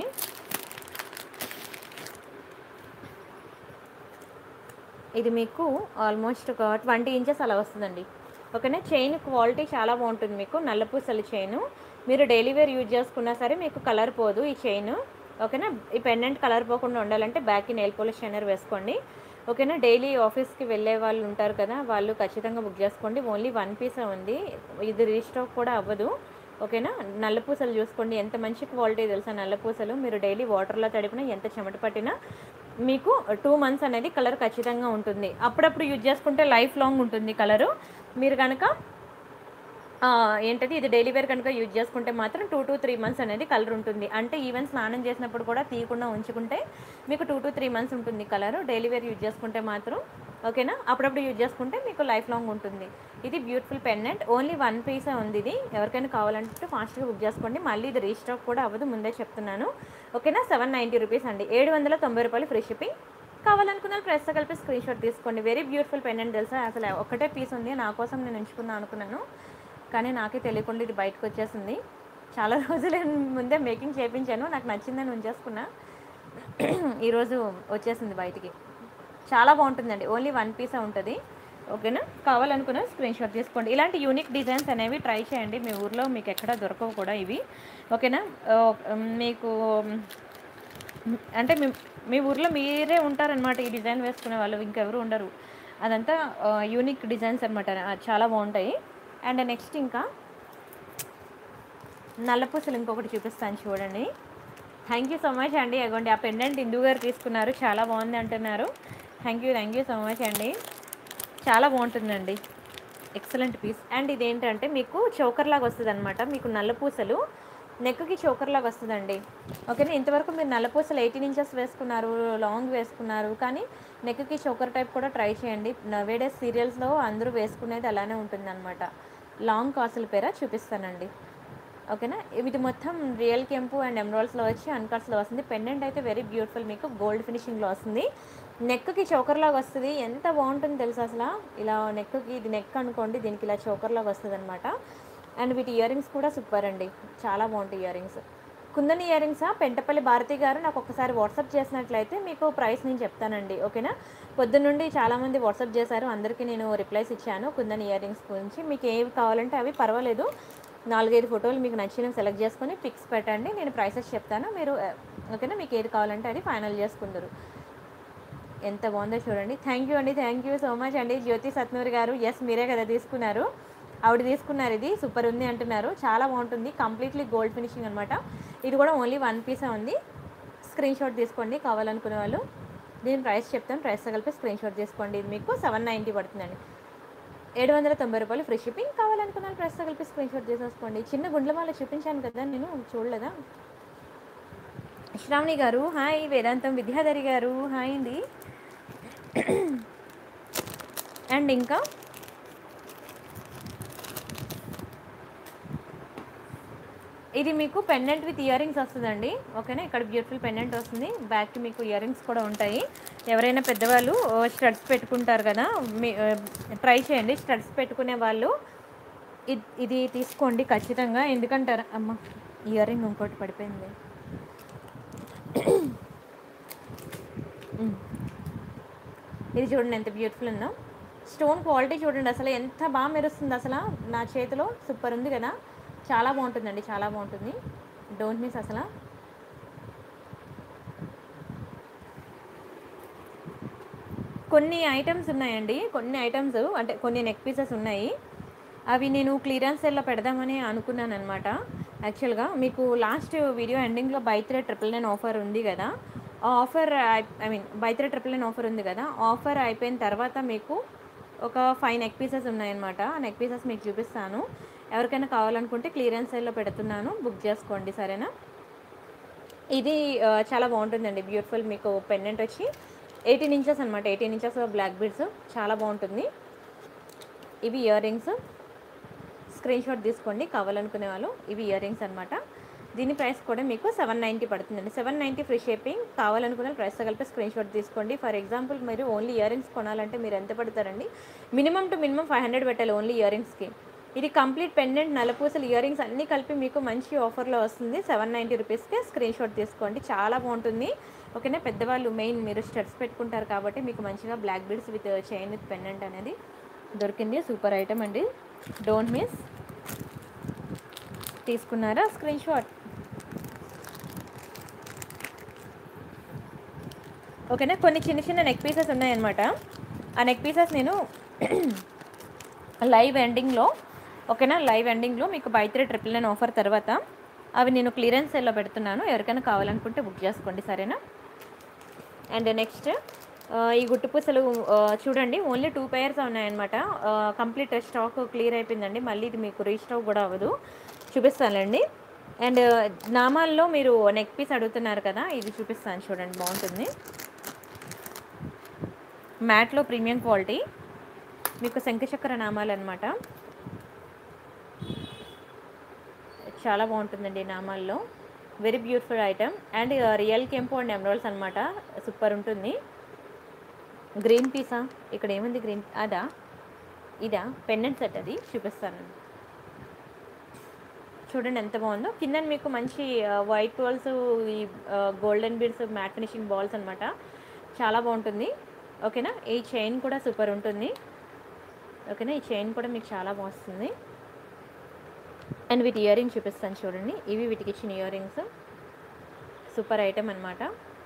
ఇది మీకు ఆల్మోస్ట్ ఒక ట్వంటీ ఇంచెస్ అలా వస్తుందండి. ఓకేనా. చైన్ క్వాలిటీ చాలా బాగుంటుంది మీకు, నల్లపూసల చైను. మీరు డైలీ వేర్ యూజ్ చేసుకున్నా సరే మీకు కలర్ పోదు ఈ చైన్. ఓకేనా. ఈ పెండెంట్ కలర్ పోకుండా ఉండాలంటే బ్యాక్కి నెయిల్ పాలిష్ షైనర్ వేసుకోండి. ఓకేనా. డైలీ ఆఫీస్కి వెళ్ళే వాళ్ళు ఉంటారు కదా, వాళ్ళు ఖచ్చితంగా బుక్ చేసుకోండి. ఓన్లీ వన్ పీసే ఉంది, ఇది రీస్టాక్ కూడా అవ్వదు. ఓకేనా. నల్లపూసలు చూసుకోండి, ఎంత మంచి క్వాలిటీ తెలుసా నల్లపూసలు. మీరు డైలీ వాటర్లో తడిపినా ఎంత చెమట పట్టినా మీకు టూ మంత్స్ అనేది కలర్ ఖచ్చితంగా ఉంటుంది. అప్పుడప్పుడు యూజ్ చేసుకుంటే లైఫ్ లాంగ్ ఉంటుంది కలరు. మీరు కనుక ఏంటది ఇది డైలీ వేర్ కనుక యూజ్ చేసుకుంటే మాత్రం టూ టు త్రీ మంత్స్ అనేది కలర్ ఉంటుంది. అంటే ఈవెన్ స్నానం చేసినప్పుడు కూడా తీయకుండా ఉంచుకుంటే మీకు టూ టు త్రీ మంత్స్ ఉంటుంది కలర్. డైలీ వేర్ యూజ్ చేసుకుంటే మాత్రం ఓకేనా, అప్పుడప్పుడు యూజ్ చేసుకుంటే మీకు లైఫ్ లాంగ్ ఉంటుంది. ఇది బ్యూటిఫుల్ పెండెంట్, ఓన్లీ వన్ పీసే ఉంది ఇది. ఎవరికైనా కావాలంటే ఫాస్ట్గా బుక్ చేసుకోండి, మళ్ళీ ఇది రీస్టాక్ కూడా అవ్వదు, ముందే చెప్తున్నాను. ఓకేనా. సెవెన్ నైంటీ రూపీస్ అండి, ఏడు వందల తొంభై రూపాయలు ఫ్రీ షిప్పింగ్. కావాలనుకున్న ప్రెస్తో కలిపి స్క్రీన్ షాట్ తీసుకోండి. వెరీ బ్యూటిఫుల్ పెండెంట్ తెలుసా, అసలు ఒకటే పీస్ ఉంది, నా కోసం నేను ఉంచుకుందాం అనుకున్నాను, కానీ నాకే తెలియకుండా ఇది బయటకు వచ్చేసింది. చాలా రోజులు ముందే మేకింగ్ చేయించాను, నాకు నచ్చిందని ఉంచేసుకున్నా, ఈరోజు వచ్చేసింది బయటికి. చాలా బాగుంటుందండి, ఓన్లీ వన్ పీసే ఉంటుంది. ఓకేనా. కావాలనుకున్న స్క్రీన్ షాట్ తీసుకోండి. ఇలాంటి యూనిక్ డిజైన్స్ అనేవి ట్రై చేయండి, మీ ఊర్లో మీకు ఎక్కడ దొరకవు కూడా ఇవి. ఓకేనా. మీకు అంటే మీ మీ ఊర్లో మీరే ఉంటారనమాట ఈ డిజైన్ వేసుకునే వాళ్ళు, ఇంకెవరు ఉండరు. అదంతా యూనిక్ డిజైన్స్ అనమాట, చాలా బాగుంటాయి. అండ్ నెక్స్ట్ ఇంకా నల్లపూసలు ఇంకొకటి చూపిస్తాను చూడండి. థ్యాంక్ యూ సో మచ్ అండి. అగోండి ఆ పెండెంట్ ఇందు గారు తీసుకున్నారు, చాలా బాగుంది అంటున్నారు. Thank you thank you so much అండి, చాలా బాగుంటుందండి, ఎక్సలెంట్ పీస్. అండ్ ఇదేంటంటే మీకు చోకర్ లాగా వస్తుంది అనమాట, మీకు నల్లపూసలు నెక్కి చోకర్ లాగా వస్తుందండి. ఓకేనా. ఇంతవరకు మీరు నల్లపూసలు ఎయిటీన్ ఇంచెస్ వేసుకున్నారు, లాంగ్ వేసుకున్నారు, కానీ నెక్కి చోకర్ టైప్ కూడా ట్రై చేయండి. నవేడేస్ సీరియల్స్లో అందరూ వేసుకునేది అలానే ఉంటుంది అనమాట. లాంగ్ కాసుల పేర చూపిస్తానండి. ఓకేనా. ఇది మొత్తం రియల్ కెంపు అండ్ ఎమరాల్డ్స్లో వచ్చి అన్కట్స్లో వస్తుంది. పెండెంట్ అయితే వెరీ బ్యూటిఫుల్, మీకు గోల్డ్ ఫినిషింగ్లో వస్తుంది. నెక్కి చోకర్ లాగా వస్తుంది, ఎంత బాగుంటుంది తెలుసు అసలు. ఇలా నెక్కి, ఇది నెక్ అనుకోండి, దీనికి ఇలా చోకర్ లాగా వస్తుంది అనమాట. అండ్ వీటి ఇయర్ రింగ్స్ కూడా సూపర్ అండి, చాలా బాగుంటాయి ఇయర్ రింగ్స్. కుందన్ ఇయర్ రింగ్సా పెంటపల్లి భారతి గారు నాకు ఒకసారి వాట్సాప్ చేసినట్లయితే మీకు ప్రైస్ నేను చెప్తానండి. ఓకేనా. పొద్దున్నుండి చాలామంది వాట్సాప్ చేశారు, అందరికీ నేను రిప్లైస్ ఇచ్చాను కుందన్ ఇయర్ రింగ్స్ గురించి. మీకు ఏవి కావాలంటే అవి పర్వాలేదు, నాలుగైదు ఫోటోలు మీకు నచ్చినవి సెలెక్ట్ చేసుకొని పిక్స్ పెట్టండి, నేను ప్రైసెస్ చెప్తాను, మీరు ఓకేనా, మీకు ఏది కావాలంటే అది ఫైనల్ చేసుకుందరు. ఎంత బాగుందో చూడండి. థ్యాంక్ యూ అండి, థ్యాంక్ యూ సో మచ్ అండి. జ్యోతి సత్నూరి గారు, ఎస్ మీరే కదా తీసుకున్నారు, ఆవిడ తీసుకున్నారు, ఇది సూపర్ ఉంది అంటున్నారు, చాలా బాగుంటుంది, కంప్లీట్లీ గోల్డ్ ఫినిషింగ్ అనమాట. ఇది కూడా ఓన్లీ వన్ పీసే ఉంది, స్క్రీన్ షాట్ తీసుకోండి కావాలనుకునే వాళ్ళు. దీని ప్రైస్ చెప్తాను, ప్రైస్తో కలిపి స్క్రీన్ షాట్ తీసుకోండి. ఇది మీకు సెవెన్ నైంటీ పడుతుందండి, ఏడు వందల తొంభై రూపాయలు ఫ్రీ షిప్పింగ్. కావాలనుకున్న వాళ్ళు ప్రైస్తో కలిపి స్క్రీన్ షాట్ తీసేసుకోండి. చిన్న గుండ్ల మాల చూపించాను కదా నేను, చూడలేదా? శ్రావణి గారు హాయ్, వేదాంతం విద్యాధరి గారు హాయ్ అండి. అండ్ ఇంకా ఇది మీకు పెండెంట్ విత్ ఇయర్ రింగ్స్ వస్తుందండి, ఓకేనా. ఇక్కడ బ్యూటిఫుల్ పెండెంట్ వస్తుంది, బ్యాక్కి మీకు ఇయర్ రింగ్స్ కూడా ఉంటాయి. ఎవరైనా పెద్దవాళ్ళు స్టడ్స్ పెట్టుకుంటారు కదా, మీ ట్రై చేయండి, స్టడ్స్ పెట్టుకునే వాళ్ళు ఇది తీసుకోండి ఖచ్చితంగా. ఎందుకంటారు అమ్మ, ఇయర్ రింగ్ ఇంకోటి పడిపోయింది. ఇది చూడండి ఎంత బ్యూటిఫుల్ ఉందో, స్టోన్ క్వాలిటీ చూడండి అసలు ఎంత బాగా మెరుస్తుంది, అసలు నా చేతిలో సూపర్ ఉంది కదా, చాలా బాగుంటుందండి, చాలా బాగుంటుంది, డోంట్ మిస్ అసలు. కొన్ని ఐటమ్స్ ఉన్నాయండి, కొన్ని ఐటమ్స్ అంటే కొన్ని నెక్ పీసెస్ ఉన్నాయి, అవి నేను క్లియరెన్స్ సేల్లో పెడదామని అనుకున్నాను అనమాట. యాక్చువల్గా మీకు లాస్ట్ వీడియో ఎండింగ్లో buy three triple nine offer ఉంది కదా, ఆ offer I mean buy three triple nine offer ఉంది కదా, ఆఫర్ అయిపోయిన తర్వాత మీకు ఒక ఫైవ్ నెక్ పీసెస్ ఉన్నాయన్నమాట. ఆ నెక్ పీసెస్ మీకు చూపిస్తాను, ఎవరికైనా కావాలనుకుంటే క్లియరెన్స్ సేల్లో పెడుతున్నాను, బుక్ చేసుకోండి సరేనా. ఇది చాలా బాగుంటుందండి, బ్యూటిఫుల్ మీకు పెండెంట్ వచ్చి ఎయిటీన్ ఇంచెస్ అనమాట, ఎయిటీన్ ఇంచెస్ బ్లాక్ బీడ్స్, చాలా బాగుంటుంది. ఇవి ఇయర్ రింగ్స్, స్క్రీన్ షాట్ తీసుకోండి కావాలనుకునే వాళ్ళు. ఇవి ఇయర్ రింగ్స్ అనమాట, దీని ప్రైస్ కూడా మీకు సెవెన్ నైంటీ పడుతుందండి, సెవెన్ నైంటీ ఫ్రీ షిప్పింగ్. కావాలనుకున్న ప్రైస్తో కలిపి స్క్రీన్ షాట్ తీసుకోండి. ఫర్ ఎగ్జాంపుల్ మీరు ఓన్లీ ఇయర్ రింగ్స్ కొనాలంటే మీరు ఎంత పడతారండి, minimum to minimum five hundred పెట్టాలి ఓన్లీ ఇయర్ రింగ్స్కి. ఇది కంప్లీట్ పెండెంట్ నలపూసలు ఇయర్ రింగ్స్ అన్నీ కలిపి మీకు మంచి ఆఫర్లో వస్తుంది, సెవెన్ నైంటీ రూపీస్కి. స్క్రీన్ షాట్ తీసుకోండి, చాలా బాగుంటుంది, ఓకేనా. పెద్దవాళ్ళు మెయిన్ మీరు స్టడ్స్ పెట్టుకుంటారు కాబట్టి మీకు మంచిగా black beads with chain with pendant అనేది దొరికింది, సూపర్ ఐటమ్ అండి, డోంట్ మిస్. తీసుకున్నారా స్క్రీన్ షాట్, ఓకేనా. కొన్ని చిన్న చిన్న నెక్ పీసెస్ ఉన్నాయన్నమాట, ఆ నెక్ పీసెస్ నేను లైవ్ ఎండింగ్లో, ఓకేనా, లైవ్ ఎండింగ్లో మీకు buy three triple nine offer తర్వాత అవి నేను క్లియరెన్స్ సేల్లో పెడుతున్నాను, ఎవరికైనా కావాలనుకుంటే బుక్ చేసుకోండి సరేనా. అండ్ నెక్స్ట్ ఈ గుట్టు పూసలు చూడండి, ఓన్లీ టూ పేర్స్ ఉన్నాయన్నమాట, కంప్లీట్ స్టాక్ క్లియర్ అయిపోయిందండి, మళ్ళీ ఇది మీకు రీస్టాక్ కూడా అవ్వదు, చూపిస్తానండి. అండ్ నామాల్లో మీరు నెక్ పీస్ అడుగుతున్నారు కదా, ఇది చూపిస్తాను చూడండి, బాగుంటుంది, మ్యాట్లో ప్రీమియం క్వాలిటీ, మీకు శంఖచక్ర నామాలు అనమాట, చాలా బాగుంటుందండి నామాల్లో, very beautiful item. And real కెంపు అండ్ ఎమరాల్డ్స్ అనమాట, సూపర్ ఉంటుంది. గ్రీన్ పీసా, ఇక్కడ ఏముంది గ్రీన్, అదా ఇదా పెండెంట్ సెట్, అది చూపిస్తాను చూడండి ఎంత బాగుందో. కింద మీకు మంచి వైట్ బాల్స్, ఈ golden beads, matte finishing balls అనమాట, చాలా బాగుంటుంది, ఓకేనా. ఈ చైన్ కూడా సూపర్ ఉంటుంది, ఓకేనా, ఈ చైన్ కూడా మీకు చాలా బాగుంటుంది. అండ్ వీటి ఇయర్ రింగ్స్ చూపిస్తాను చూడండి, ఇవి వీటికి ఇచ్చిన ఇయర్ రింగ్స్, సూపర్ ఐటమ్ అనమాట,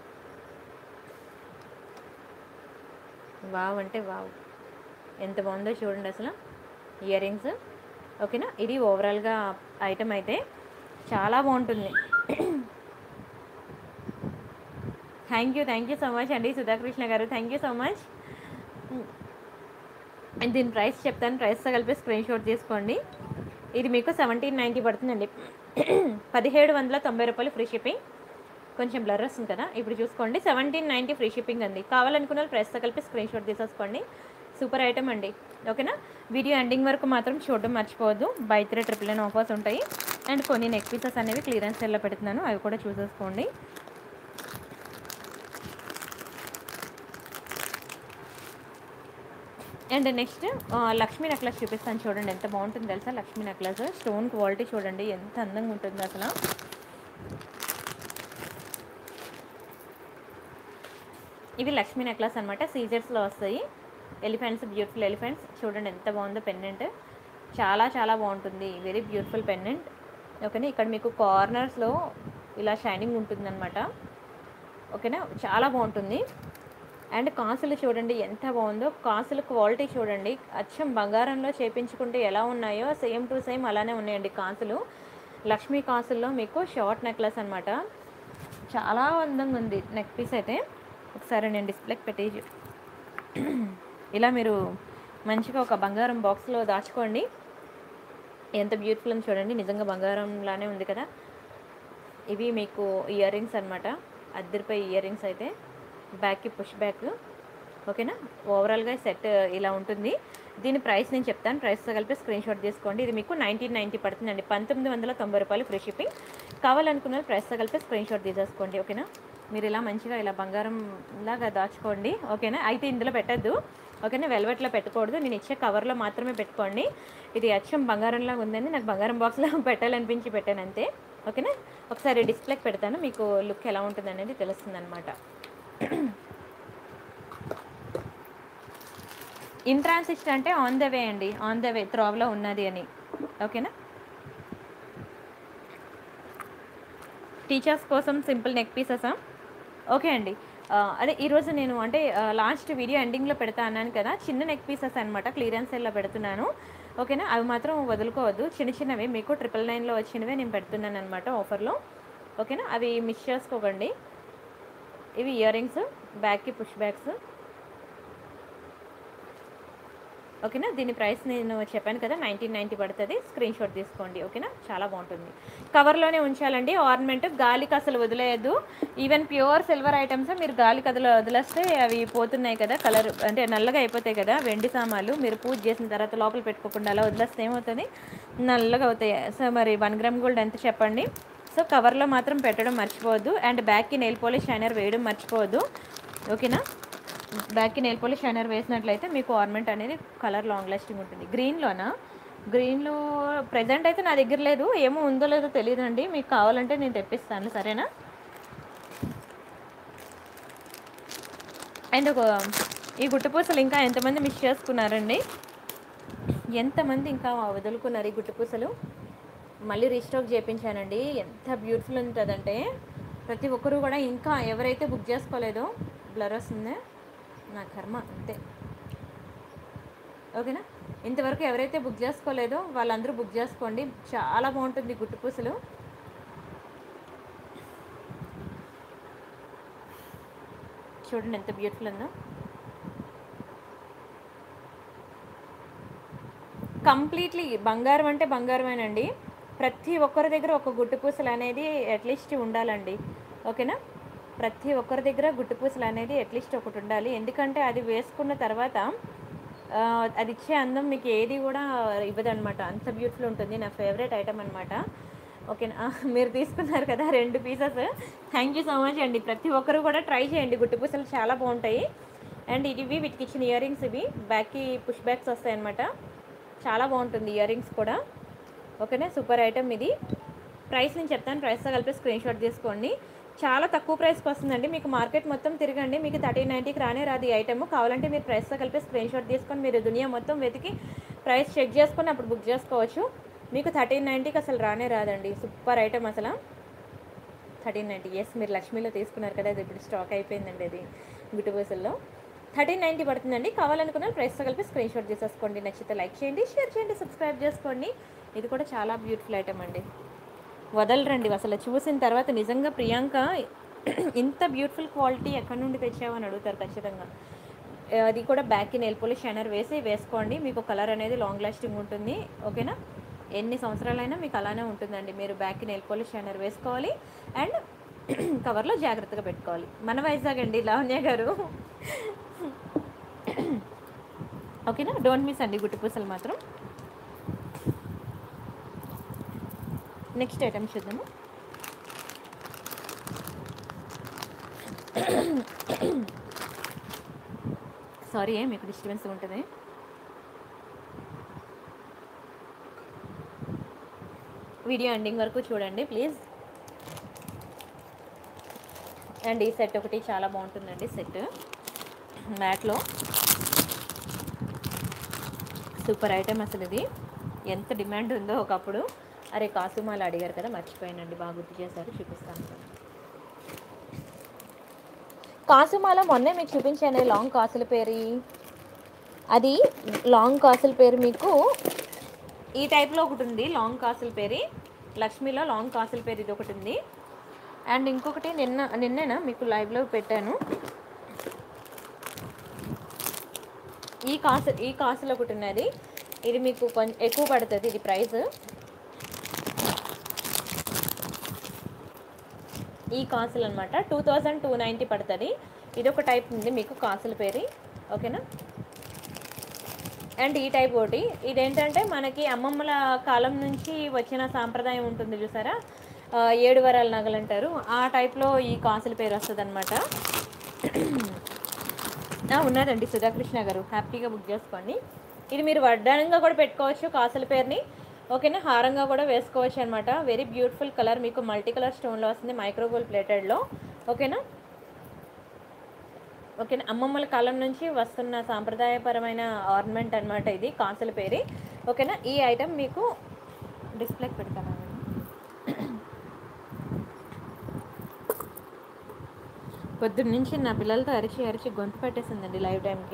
వావ్ అంటే వావ్, ఎంత బాగుందో చూడండి అసలు ఇయర్ రింగ్స్, ఓకేనా. ఇది ఓవరాల్గా ఐటమ్ అయితే చాలా బాగుంటుంది. Thank you thank you so much అండి Sudhakrishna garu, thank you so much. And దీని ప్రైస్ చెప్తాను, ప్రైస్తో కలిపి స్క్రీన్ షాట్ తీసుకోండి. ఇది మీకు సెవెంటీన్ నైంటీ పడుతుందండి, పదిహేడు వందల తొంభై రూపాయలు ఫ్రీ షిప్పింగ్. కొంచెం బ్లర్ వస్తుంది కదా, ఇప్పుడు చూసుకోండి, సెవెంటీన్ నైంటీ ఫ్రీ షిప్పింగ్ అండి. కావాలనుకున్న ప్రైస్తో కలిపి స్క్రీన్ షాట్ తీసేసుకోండి, సూపర్ ఐటమ్ అండి, ఓకేనా. వీడియో ఎండింగ్ వరకు మాత్రం చూడడం మర్చిపోవద్దు, buy three triple nine offers ఉంటాయి. అండ్ కొన్ని నెక్ పీసెస్ అనేవి క్లియరెన్స్ సేల్లో పెడుతున్నాను, అవి కూడా చూసేసుకోండి. అండ్ నెక్స్ట్ లక్ష్మీ నెక్లెస్ చూపిస్తాను చూడండి, ఎంత బాగుంటుంది తెలుసా లక్ష్మీ నెక్లెస్, స్టోన్ క్వాలిటీ చూడండి ఎంత అందంగా ఉంటుంది అసలు. ఇవి లక్ష్మీ నెక్లెస్ అనమాట, సీజర్స్లో వస్తాయి, ఎలిఫెంట్స్, బ్యూటిఫుల్ ఎలిఫెంట్స్, చూడండి ఎంత బాగుందో పెండెంట్, చాలా చాలా బాగుంటుంది. Very beautiful pendant. ఓకేనా, ఇక్కడ మీకు కార్నర్స్లో ఇలా షైనింగ్ ఉంటుందన్నమాట. ఓకేనా, చాలా బాగుంటుంది. అండ్ కాసులు చూడండి ఎంత బాగుందో, కాసులు క్వాలిటీ చూడండి, అచ్చం బంగారంలో చేపించుకుంటే ఎలా ఉన్నాయో సేమ్ టు సేమ్ అలానే ఉన్నాయండి కాసులు. లక్ష్మీ కాసుల్లో మీకు షార్ట్ నెక్లెస్ అనమాట. చాలా అందంగా ఉంది నెక్ పీస్ అయితే. ఒకసారి నేను డిస్ప్లేకి పెట్టి ఇలా మీరు మంచిగా ఒక బంగారం బాక్స్లో దాచుకోండి. ఎంత బ్యూటిఫుల్ అని చూడండి, నిజంగా బంగారంలానే ఉంది కదా. ఇవి మీకు ఇయర్ రింగ్స్ అనమాట, అద్దరిపై ఇయర్ రింగ్స్ అయితే బ్యాక్కి పుష్ బ్యాక్. ఓకేనా, ఓవరాల్గా సెట్ ఇలా ఉంటుంది. దీని ప్రైస్ నేను చెప్తాను, ప్రైస్తో కలిపి స్క్రీన్ షాట్ తీసుకోండి. ఇది మీకు నైన్టీన్ నైంటీ పడుతుందండి, పంతొమ్మిది వందల తొంభై రూపాయలు ఫ్రీ షిప్పింగ్. కావాలనుకున్న ప్రైస్తో కలిపి స్క్రీన్ షాట్ తీసేసుకోండి. ఓకేనా, మీరు ఇలా మంచిగా ఇలా బంగారం లాగా దాచుకోండి. ఓకేనా, అయితే ఇందులో పెట్టద్దు. ఓకేనా, వెల్వెట్లో పెట్టుకూడదు, నేను ఇచ్చే కవర్లో మాత్రమే పెట్టుకోండి. ఇది అచ్చం బంగారంలాగా ఉందండి, నాకు బంగారం బాక్స్లో పెట్టాలనిపించి పెట్టాను అంతే. ఓకేనా, ఒకసారి డిస్ప్లేకి పెడతాను, మీకు లుక్ ఎలా ఉంటుంది అనేది తెలుస్తుంది అనమాట. ఇన్ ట్రాన్సిస్ట్ అంటే ఆన్ ద వే అండి, ఆన్ ద వే త్రోవలో ఉన్నది అని. ఓకేనా, టీచర్స్ కోసం సింపుల్ నెక్ పీసెసా? ఓకే అండి, అదే ఈరోజు నేను అంటే లాస్ట్ వీడియో ఎండింగ్లో పెడతా అన్నాను కదా, చిన్న నెక్ పీసెస్ అనమాట, క్లియరెన్స్ సేల్లో పెడుతున్నాను. ఓకేనా, అవి మాత్రం వదులుకోవద్దు, చిన్న చిన్నవి మీకు ట్రిపుల్ నైన్లో వచ్చినవే నేను పెడుతున్నాను అనమాట ఆఫర్లో. ఓకేనా, అవి మిస్ చేసుకోకండి. ఇవి ఇయర్ రింగ్స్, బ్యాక్కి పుష్ బ్యాగ్స్. ఓకేనా, దీని ప్రైస్ నేను చెప్పాను కదా నైన్టీన్ నైంటీ పడుతుంది, స్క్రీన్ షాట్ తీసుకోండి. ఓకేనా, చాలా బాగుంటుంది. కవర్లోనే ఉంచాలండి, ఆర్నమెంట్ గాలికి అసలు వదిలేయద్దు. ఈవెన్ ప్యూర్ సిల్వర్ ఐటమ్స్ మీరు గాలి కథలో వదిలేస్తే అవి పోతున్నాయి కదా, కలర్ అంటే నల్లగా అయిపోతాయి కదా. వెండి సామాన్లు మీరు పూజ చేసిన తర్వాత లోపల పెట్టుకోకుండా అలా వదిలేస్తే ఏమవుతుంది, నల్లగా అవుతాయి. సో మరి వన్ గ్రామ్ గోల్డ్ ఎంత చెప్పండి. సో కవర్లో మాత్రం పెట్టడం మర్చిపోవద్దు. అండ్ బ్యాక్కి నెయిల్ పాలిష్ షైనర్ వేయడం మర్చిపోవద్దు. ఓకేనా, బ్యాక్కి నెయిల్ పాలిష్ షైనర్ వేసినట్లయితే మీకు ఆర్నమెంట్ అనేది కలర్ లాంగ్ లాస్టింగ్ ఉంటుంది. గ్రీన్లోనా? గ్రీన్లో ప్రజెంట్ అయితే నా దగ్గర లేదు, ఏమో ఉందో లేదో తెలియదండి, మీకు కావాలంటే నేను తెప్పిస్తాను, సరేనా. అండ్ ఒక ఈ గుట్టుపూసలు ఇంకా ఎంతమంది మిస్ చేసుకున్నారండి, ఎంతమంది ఇంకా వదులుకున్నారు ఈ గుట్టుపూసలు. మళ్ళీ రీస్టాక్ చేయించానండి, ఎంత బ్యూటిఫుల్ ఉంటుందంటే ప్రతి ఒక్కరూ కూడా, ఇంకా ఎవరైతే బుక్ చేసుకోలేదో బ్లర్ వస్తుందే నా కర్మ అంతే. ఓకేనా, ఇంతవరకు ఎవరైతే బుక్ చేసుకోలేదో వాళ్ళందరూ బుక్ చేసుకోండి, చాలా బాగుంటుంది గుట్టుపూసలు. చూడండి ఎంత బ్యూటిఫుల్ ఉందో. కంప్లీట్లీ బంగారం అంటే బంగారమేనండి, ప్రతి ఒక్కరి దగ్గర ఒక గుట్టుపూసలు అనేది అట్లీస్ట్ ఉండాలండి. ఓకేనా, ప్రతి ఒక్కరి దగ్గర గుట్టుపూసలు అనేది అట్లీస్ట్ ఒకటి ఉండాలి, ఎందుకంటే అది వేసుకున్న తర్వాత అది ఇచ్చే అందం మీకు ఏది కూడా ఇవ్వదనమాట, అంత బ్యూటిఫుల్ ఉంటుంది. నా ఫేవరెట్ ఐటమ్ అనమాట. ఓకేనా, మీరు తీసుకున్నారు కదా రెండు pieces, thank you so much అండి. ప్రతి ఒక్కరు కూడా ట్రై చేయండి, గుట్టుపూసలు చాలా బాగుంటాయి. అండ్ ఇవి వీటికి ఇచ్చిన ఇయర్ రింగ్స్, ఇవి బ్యాక్కి పుష్ బ్యాక్స్ వస్తాయి అనమాట, చాలా బాగుంటుంది ఇయర్ రింగ్స్ కూడా. ఓకేనా, సూపర్ ఐటమ్ ఇది. ప్రైస్ నేను చెప్తాను, ప్రైస్తో కలిపి స్క్రీన్ షాట్ తీసుకోండి. చాలా తక్కువ ప్రైస్కి వస్తుందండి, మీకు మార్కెట్ మొత్తం తిరగండి, మీకు థర్టీన్ నైంటీకి రానే రాదు ఈ ఐటమ్. కావాలంటే మీరు ప్రైస్తో కలిపి స్క్రీన్ షాట్ తీసుకొని మీరు దునియా మొత్తం వెతికి ప్రైస్ చెక్ చేసుకొని అప్పుడు బుక్ చేసుకోవచ్చు. మీకు థర్టీన్ నైంటీకి అసలు రానే రాదండి, సూపర్ ఐటమ్ అసలు. థర్టీన్ నైంటీ ఎస్, మీరు లక్ష్మీలో తీసుకున్నారు కదా, అది ఇప్పుడు స్టాక్ అయిపోయిందండి, అది గుట్టుపూసల్లో థర్టీన్ నైంటీ పడుతుందండి. కావాలనుకున్న ప్రైస్తో కలిపి స్క్రీన్ షాట్ తీసేసుకోండి. నచ్చితే లైక్ చేయండి, షేర్ చేయండి, సబ్స్క్రైబ్ చేసుకోండి. ఇది కూడా చాలా బ్యూటిఫుల్ ఐటమ్ అండి, వదలరండి అసలు. చూసిన తర్వాత నిజంగా ప్రియాంక ఇంత బ్యూటిఫుల్ క్వాలిటీ ఎక్కడి నుండి తెచ్చావని అడుగుతారు ఖచ్చితంగా. అది కూడా బ్యాక్కి నెయిల్ పాలిష్ షైనర్ వేసి వేసుకోండి, మీకు కలర్ అనేది లాంగ్ లాస్టింగ్ ఉంటుంది. ఓకేనా, ఎన్ని సంవత్సరాలైనా మీకు అలానే ఉంటుందండి. మీరు బ్యాక్కి నెయిల్ పాలిష్ షైనర్ వేసుకోవాలి అండ్ కవర్లో జాగ్రత్తగా పెట్టుకోవాలి. మన వైజాగ్ అండి లావణ్య గారు. ఓకేనా, డోంట్ మిస్ అండి గుట్టుపూసలు మాత్రం. నెక్స్ట్ ఐటమ్ చూద్దాము. సారీ మీకు డిస్టర్బెన్స్ ఉంటుంది. వీడియో ఎండింగ్ వరకు చూడండి ప్లీజ్. అండ్ ఈ సెట్ ఒకటి చాలా బాగుంటుందండి, సెట్ మ్యాట్లో సూపర్ ఐటమ్ అసలు ఇది. ఎంత డిమాండ్ ఉందో ఒకప్పుడు. అరే కాసుమాల అడిగారు కదా, మర్చిపోయానండి, బాగా గుర్తు చేశారు, చూపిస్తాను. కాసుమాల మొన్నే మీకు చూపించాను, లాంగ్ కాసుల పేరు. అది లాంగ్ కాసుల పేరు మీకు ఈ టైప్లో ఒకటి ఉంది, లాంగ్ కాసుల పేరు లక్ష్మీలో లాంగ్ కాసుల పేరు ఇది ఒకటి ఉంది. అండ్ ఇంకొకటి నిన్న నిన్నేనా మీకు లైవ్లో పెట్టాను, ఈ కాసు ఈ కాసులో ఒకటి ఉన్నది. ఇది మీకు కొంచెం ఎక్కువ పడుతుంది ఇది ప్రైస్. ఈ కాసులు అనమాట టూ థౌజండ్ టూ నైంటీ పడుతుంది. ఇది ఒక టైప్ ఉంది మీకు కాసుల పేరు, ఓకేనా. అండ్ ఈ టైప్ ఒకటి, ఇదేంటంటే మనకి అమ్మమ్మల కాలం నుంచి వచ్చిన సాంప్రదాయం ఉంటుంది చూసారా, ఏడు వరాల నగలు అంటారు, ఆ టైప్లో ఈ కాసుల పేరు వస్తుంది అనమాట. ఉన్నదండి సుధాకృష్ణ గారు, హ్యాపీగా బుక్ చేసుకోండి. ఇది మీరు వడ్డానంగా కూడా పెట్టుకోవచ్చు కాసుల పేరుని, ఓకేనా. హారంగా కూడా వేసుకోవచ్చు అనమాట. వెరీ బ్యూటిఫుల్ కలర్, మీకు మల్టీ కలర్ స్టోన్లో వస్తుంది, మైక్రోగోల్డ్ ప్లేటెడ్లో, ఓకేనా. ఓకేనా, అమ్మమ్మల కాలం నుంచి వస్తున్న సాంప్రదాయపరమైన ఆర్నమెంట్ అనమాట ఇది కాసుల పేరు, ఓకేనా. ఈ ఐటెం మీకు డిస్ప్లేకి పెడతాను. పొద్దున్న నుంచి నా పిల్లలతో అరిచి అరిచి గొంతు పెట్టేసిందండి లైవ్ టైంకి.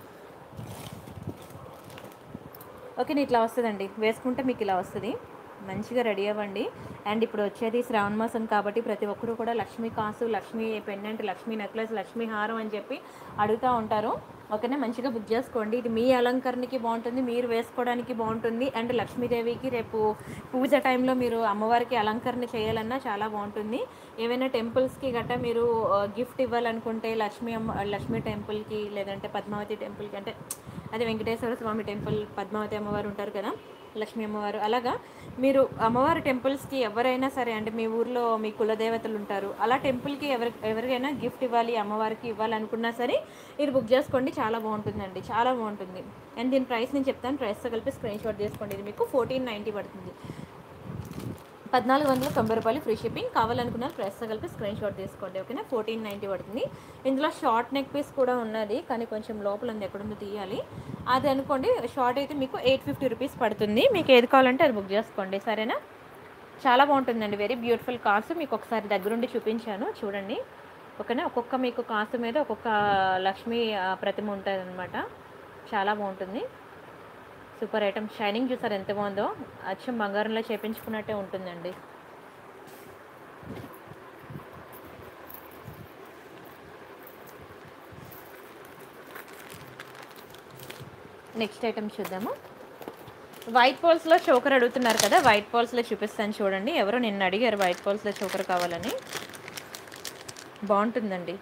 ఓకే, ఇట్లా వస్తుందండి, వేసుకుంటే మీకు ఇలా వస్తుంది. మంచిగా రెడీ అవ్వండి. అండ్ ఇప్పుడు వచ్చేది శ్రావణ మాసం కాబట్టి ప్రతి ఒక్కరు కూడా లక్ష్మీ కాసు, లక్ష్మీ పెండెంట్, లక్ష్మీ నెక్లెస్, లక్ష్మీ హారం అని చెప్పి అడుగుతూ ఉంటారు, ఓకేనా. మంచిగా బుక్ చేసుకోండి. ఇది మీ అలంకరణకి బాగుంటుంది, మీరు వేసుకోవడానికి బాగుంటుంది. అండ్ లక్ష్మీదేవికి రేపు పూజ టైంలో మీరు అమ్మవారికి అలంకరణ చేయాలన్నా చాలా బాగుంటుంది. ఏవైనా టెంపుల్స్కి గట్టా మీరు గిఫ్ట్ ఇవ్వాలనుకుంటే లక్ష్మీ అమ్మ లక్ష్మీ టెంపుల్కి, లేదంటే పద్మావతి టెంపుల్కి, అంటే అదే వెంకటేశ్వర స్వామి టెంపుల్, పద్మావతి అమ్మవారు ఉంటారు కదా, లక్ష్మీ అమ్మవారు, అలాగా మీరు అమ్మవారి టెంపుల్స్కి ఎవరైనా సరే, అంటే మీ ఊర్లో మీ కులదేవతలు ఉంటారు, అలా టెంపుల్కి ఎవరి ఎవరికైనా గిఫ్ట్ ఇవ్వాలి, అమ్మవారికి ఇవ్వాలనుకున్నా సరే ఇది బుక్ చేసుకోండి, చాలా బాగుంటుందండి, చాలా బాగుంటుంది. అండ్ దీని ప్రైస్ నేను చెప్తాను, ప్రైస్తో కలిపి స్క్రీన్ షాట్ చేసుకోండి. ఇది మీకు ఫోర్టీన్ నైంటీ పడుతుంది, పద్నాలుగు వందల తొంభై రూపాయలు ఫ్రీ షిప్పింగ్. కావాలనుకున్న ప్రైస్తో కలిపి స్క్రీన్ షాట్ తీసుకోండి, ఓకేనా. ఫోర్టీన్ నైంటీ పడుతుంది. ఇందులో షార్ట్ నెక్ పీస్ కూడా ఉన్నది, కానీ కొంచెం లోపల ఉంది, ఎక్కడుందో తీయాలి. అది అనుకోండి, షార్ట్ అయితే మీకు ఎయిట్ ఫిఫ్టీ రూపీస్ పడుతుంది. మీకు ఏది కావాలంటే అది బుక్ చేసుకోండి, సరేనా. చాలా బాగుంటుందండి, వెరీ బ్యూటిఫుల్ కాసు. మీకు ఒకసారి దగ్గరుండి చూపించాను, చూడండి, ఓకేనా. ఒక్కొక్క మీకు కాసు మీద ఒక్కొక్క లక్ష్మీ ప్రతిమ ఉంటుంది అనమాట, చాలా బాగుంటుంది. సూపర్ ఐటమ్, షైనింగ్ చూసారు ఎంత బాగుందో, అచ్చం బంగారంలో చేపించుకున్నట్టే ఉంటుందండి. నెక్స్ట్ ఐటమ్ చూద్దాము. వైట్ పోల్స్లో చోకర్ అడుగుతున్నారు కదా, వైట్ పోల్స్లో చూపిస్తాను చూడండి. ఎవరో నిన్న అడిగారు వైట్ పోల్స్లో చోకర్ కావాలని, బాగుంటుందండి.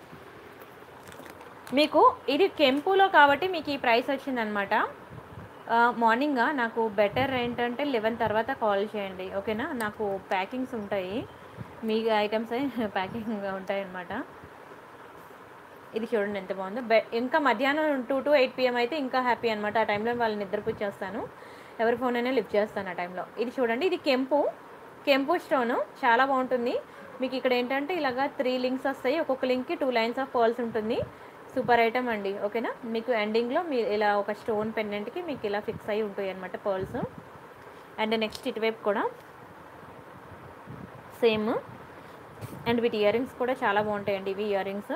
మీకు ఇది కెంపులో కాబట్టి మీకు ఈ ప్రైస్ వచ్చిందనమాట. మార్నింగ్గా నాకు బెటర్ ఏంటంటే లెవెన్ తర్వాత కాల్ చేయండి, ఓకేనా. నాకు ప్యాకింగ్స్ ఉంటాయి, మీ ఐటమ్స్ ప్యాకింగ్ ఉంటాయి అన్నమాట. ఇది చూడండి ఎంత బాగుందో. బె ఇంకా మధ్యాహ్నం టూ టు ఎయిట్ పిఎం అయితే ఇంకా హ్యాపీ అనమాట. ఆ టైంలో వాళ్ళని నిద్రపుచ్చేస్తాను, ఎవరి ఫోన్ అయినా లిఫ్ట్ చేస్తాను ఆ టైంలో. ఇది చూడండి, ఇది కెంపు కెంపు స్టోను, చాలా బాగుంటుంది. మీకు ఇక్కడ ఏంటంటే ఇలాగా త్రీ లింక్స్ వస్తాయి, ఒక్కొక్క లింక్కి టూ లైన్స్ ఆఫ్ పర్ల్స్ ఉంటుంది. సూపర్ ఐటమ్ అండి, ఓకేనా. మీకు ఎండింగ్లో మీ ఇలా ఒక స్టోన్ పెండెంట్కి మీకు ఇలా ఫిక్స్ అయ్యి ఉంటాయి అనమాట పర్ల్స్. అండ్ నెక్స్ట్ ఇటువైపు కూడా సేమ్. అండ్ వీటి ఇయర్ రింగ్స్ కూడా చాలా బాగుంటాయండి, ఇవి ఇయర్ రింగ్స్,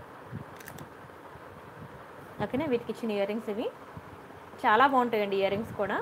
ఓకేనా. వీటికి ఇచ్చిన ఇయర్ రింగ్స్ ఇవి చాలా బాగుంటాయండి, ఇయర్ రింగ్స్ కూడా.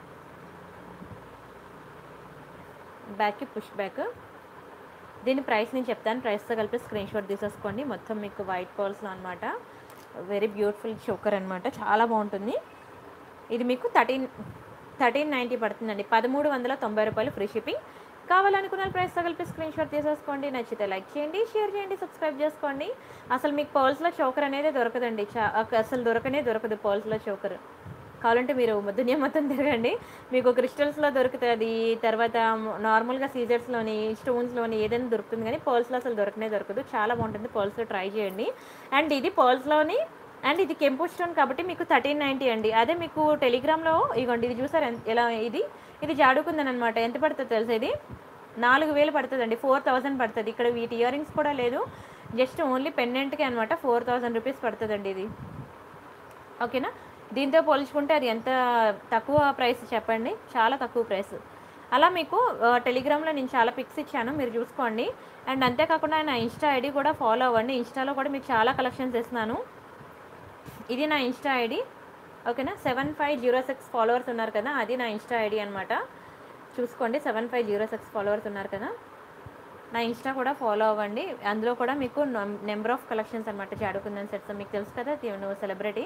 బ్యాక్కి పుష్ బ్యాక్. దీని ప్రైస్ నేను చెప్తాను, ప్రైస్తో కలిపి స్క్రీన్ షాట్ తీసేసుకోండి. మొత్తం మీకు వైట్ పర్ల్స్లో అనమాట, వెరీ బ్యూటిఫుల్ చోకర్ అనమాట, చాలా బాగుంటుంది. ఇది మీకు థర్టీన్ థర్టీన్ నైంటీ పడుతుందండి, పదమూడు వందల తొంభై రూపాయలు ఫ్రీ షిప్పింగ్. కావాలనుకున్న ప్రైస్తో కలిపి స్క్రీన్ షాట్ తీసేసుకోండి. నచ్చితే లైక్ చేయండి, షేర్ చేయండి, సబ్స్క్రైబ్ చేసుకోండి. అసలు మీకు పర్ల్స్లో చోకర్ అనేది దొరకదండి, చా అసలు దొరకనే దొరకదు పర్ల్స్లో చోకర్. కావాలంటే మీరు దునియా మొత్తం తిరగండి, మీకు క్రిస్టల్స్లో దొరుకుతుంది, తర్వాత నార్మల్గా సీజర్స్లోని, స్టోన్స్లోని ఏదైనా దొరుకుతుంది, కానీ పర్ల్స్లో అసలు దొరకనే దొరకదు. చాలా బాగుంటుంది, పర్ల్స్లో ట్రై చేయండి. అండ్ ఇది పర్ల్స్లోని, అండ్ ఇది కెంపు స్టోన్ కాబట్టి మీకు థర్టీన్ నైంటీ అండి. అదే మీకు టెలిగ్రామ్లో ఇగోండి, ఇది చూసారు ఎలా, ఇది ఇది జాడుకుందని అనమాట. ఎంత పడుతుంది తెలుసు, ఇది నాలుగు వేలు పడుతుందండి, ఫోర్ థౌజండ్ పడుతుంది. ఇక్కడ వీటి ఇయర్ రింగ్స్ కూడా లేదు, జస్ట్ ఓన్లీ పెండెంట్కి అనమాట, ఫోర్ థౌజండ్ రూపీస్ పడుతుందండి ఇది, ఓకేనా. దీంతో పోల్చుకుంటే అది ఎంత తక్కువ ప్రైస్ చెప్పండి, చాలా తక్కువ ప్రైస్. అలా మీకు టెలిగ్రామ్లో నేను చాలా పిక్స్ ఇచ్చాను, మీరు చూసుకోండి. అండ్ అంతేకాకుండా నా ఇన్స్టా ఐడి కూడా ఫాలో అవ్వండి. ఇన్స్టాలో కూడా మీకు చాలా కలెక్షన్స్ ఇస్తున్నాను. ఇది నా ఇన్స్టా ఐడి, ఓకేనా. Seven five zero six followers ఉన్నారు కదా, అది నా ఇన్స్టా ఐడి అనమాట. చూసుకోండి, seven five zero six followers ఉన్నారు కదా, నా ఇన్స్టా కూడా ఫాలో అవ్వండి. అందులో కూడా మీకు నెంబర్ ఆఫ్ కలెక్షన్స్ అనమాట. జాడుకుందని సెట్స్ మీకు తెలుసు కదా, నువ్వు సెలబ్రిటీ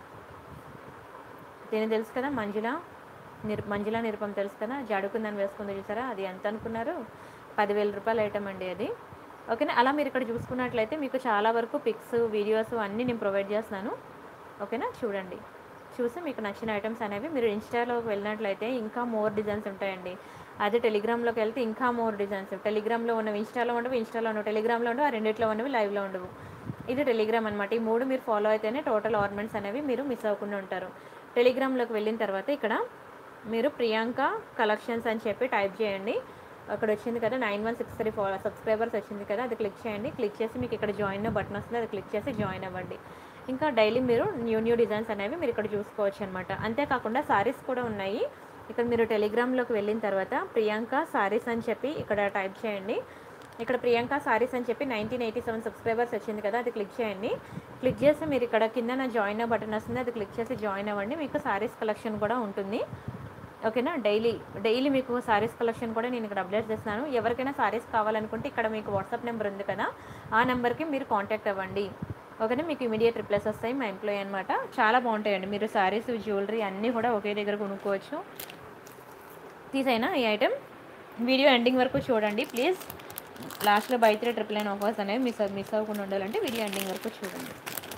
దీని తెలుసు కదా, మంజుల నిర్ మంజుల నిరుపం తెలుసు కదా, జాడుకుందని వేసుకుంది చూసారా, అది ఎంత అనుకున్నారు, పదివేల రూపాయల ఐటమ్ అండి అది, ఓకేనా. అలా మీరు ఇక్కడ చూసుకున్నట్లయితే మీకు చాలా వరకు పిక్స్, వీడియోస్ అన్నీ నేను ప్రొవైడ్ చేస్తున్నాను, ఓకేనా. చూడండి, చూసి మీకు నచ్చిన ఐటమ్స్ అనేవి మీరు ఇన్స్టాలోకి వెళ్ళినట్లయితే ఇంకా మోర్ డిజైన్స్ ఉంటాయండి. అదే టెలిగ్రామ్లోకి వెళ్తే ఇంకా మోర్ డిజైన్స్. టెలిగ్రామ్లో ఉన్నవి ఇన్స్టాలో ఉండవు, ఇన్స్టాలో ఉండవు టెలిగ్రామ్లో ఉండవు, ఆ రెండిట్లో ఉన్నవి లైవ్లో ఉండవు. ఇది టెలిగ్రామ్ అనమాట. ఈ మూడు మీరు ఫాలో అయితేనే టోటల్ ఆర్నమెంట్స్ అనేవి మీరు మిస్ అవ్వకుండా ఉంటారు. టెలిగ్రామ్లోకి వెళ్ళిన తర్వాత ఇక్కడ మీరు ప్రియాంక కలెక్షన్స్ అని చెప్పి టైప్ చేయండి. అక్కడ వచ్చింది కదా nine one six three follow subscribers వచ్చింది కదా, అది క్లిక్ చేయండి. క్లిక్ చేసి మీకు ఇక్కడ జాయిన్ బటన్ వస్తుంది, అది క్లిక్ చేసి జాయిన్ అవ్వండి. ఇంకా డైలీ మీరు న్యూ న్యూ డిజైన్స్ అనేవి మీరు ఇక్కడ చూసుకోవచ్చు అనమాట. అంతేకాకుండా సారీస్ కూడా ఉన్నాయి. ఇక్కడ మీరు టెలిగ్రామ్లోకి వెళ్ళిన తర్వాత ప్రియాంక సారీస్ అని చెప్పి ఇక్కడ టైప్ చేయండి. ఇక్కడ ప్రియాంక సారీస్ అని చెప్పి నైన్టీన్ ఎయిటీ సెవెన్ సబ్స్క్రైబర్స్ వచ్చింది కదా, అది క్లిక్ చేయండి. క్లిక్ చేసి మీరు ఇక్కడ కింద నా జాయిన్ బటన్ వస్తుంది, అది క్లిక్ చేసి జాయిన్ అవ్వండి. మీకు సారీస్ కలెక్షన్ కూడా ఉంటుంది, ఓకేనా. డైలీ డైలీ మీకు సారీస్ కలెక్షన్ కూడా నేను ఇక్కడ అప్డేట్ చేస్తున్నాను. ఎవరికైనా సారీస్ కావాలనుకుంటే ఇక్కడ మీకు వాట్సాప్ నెంబర్ ఉంది కదా, ఆ నెంబర్కి మీరు కాంటాక్ట్ అవ్వండి, ఓకేనా. మీకు ఇమీడియట్ రిప్లైస్ వస్తాయి. మా ఎంప్లాయీ అనమాట, చాలా బాగుంటాయండి. మీరు సారీస్, జ్యువెలరీ అన్నీ కూడా ఒకే దగ్గర కొనుక్కోవచ్చు. తీసైనా ఈ ఐటెం వీడియో ఎండింగ్ వరకు చూడండి ప్లీజ్. లాస్ట్లో buy three triple nine offers అనేవి మిస్ మిస్ అవ్వకుండా ఉండాలంటే వీడియో ఎండింగ్ వరకు చూడండి.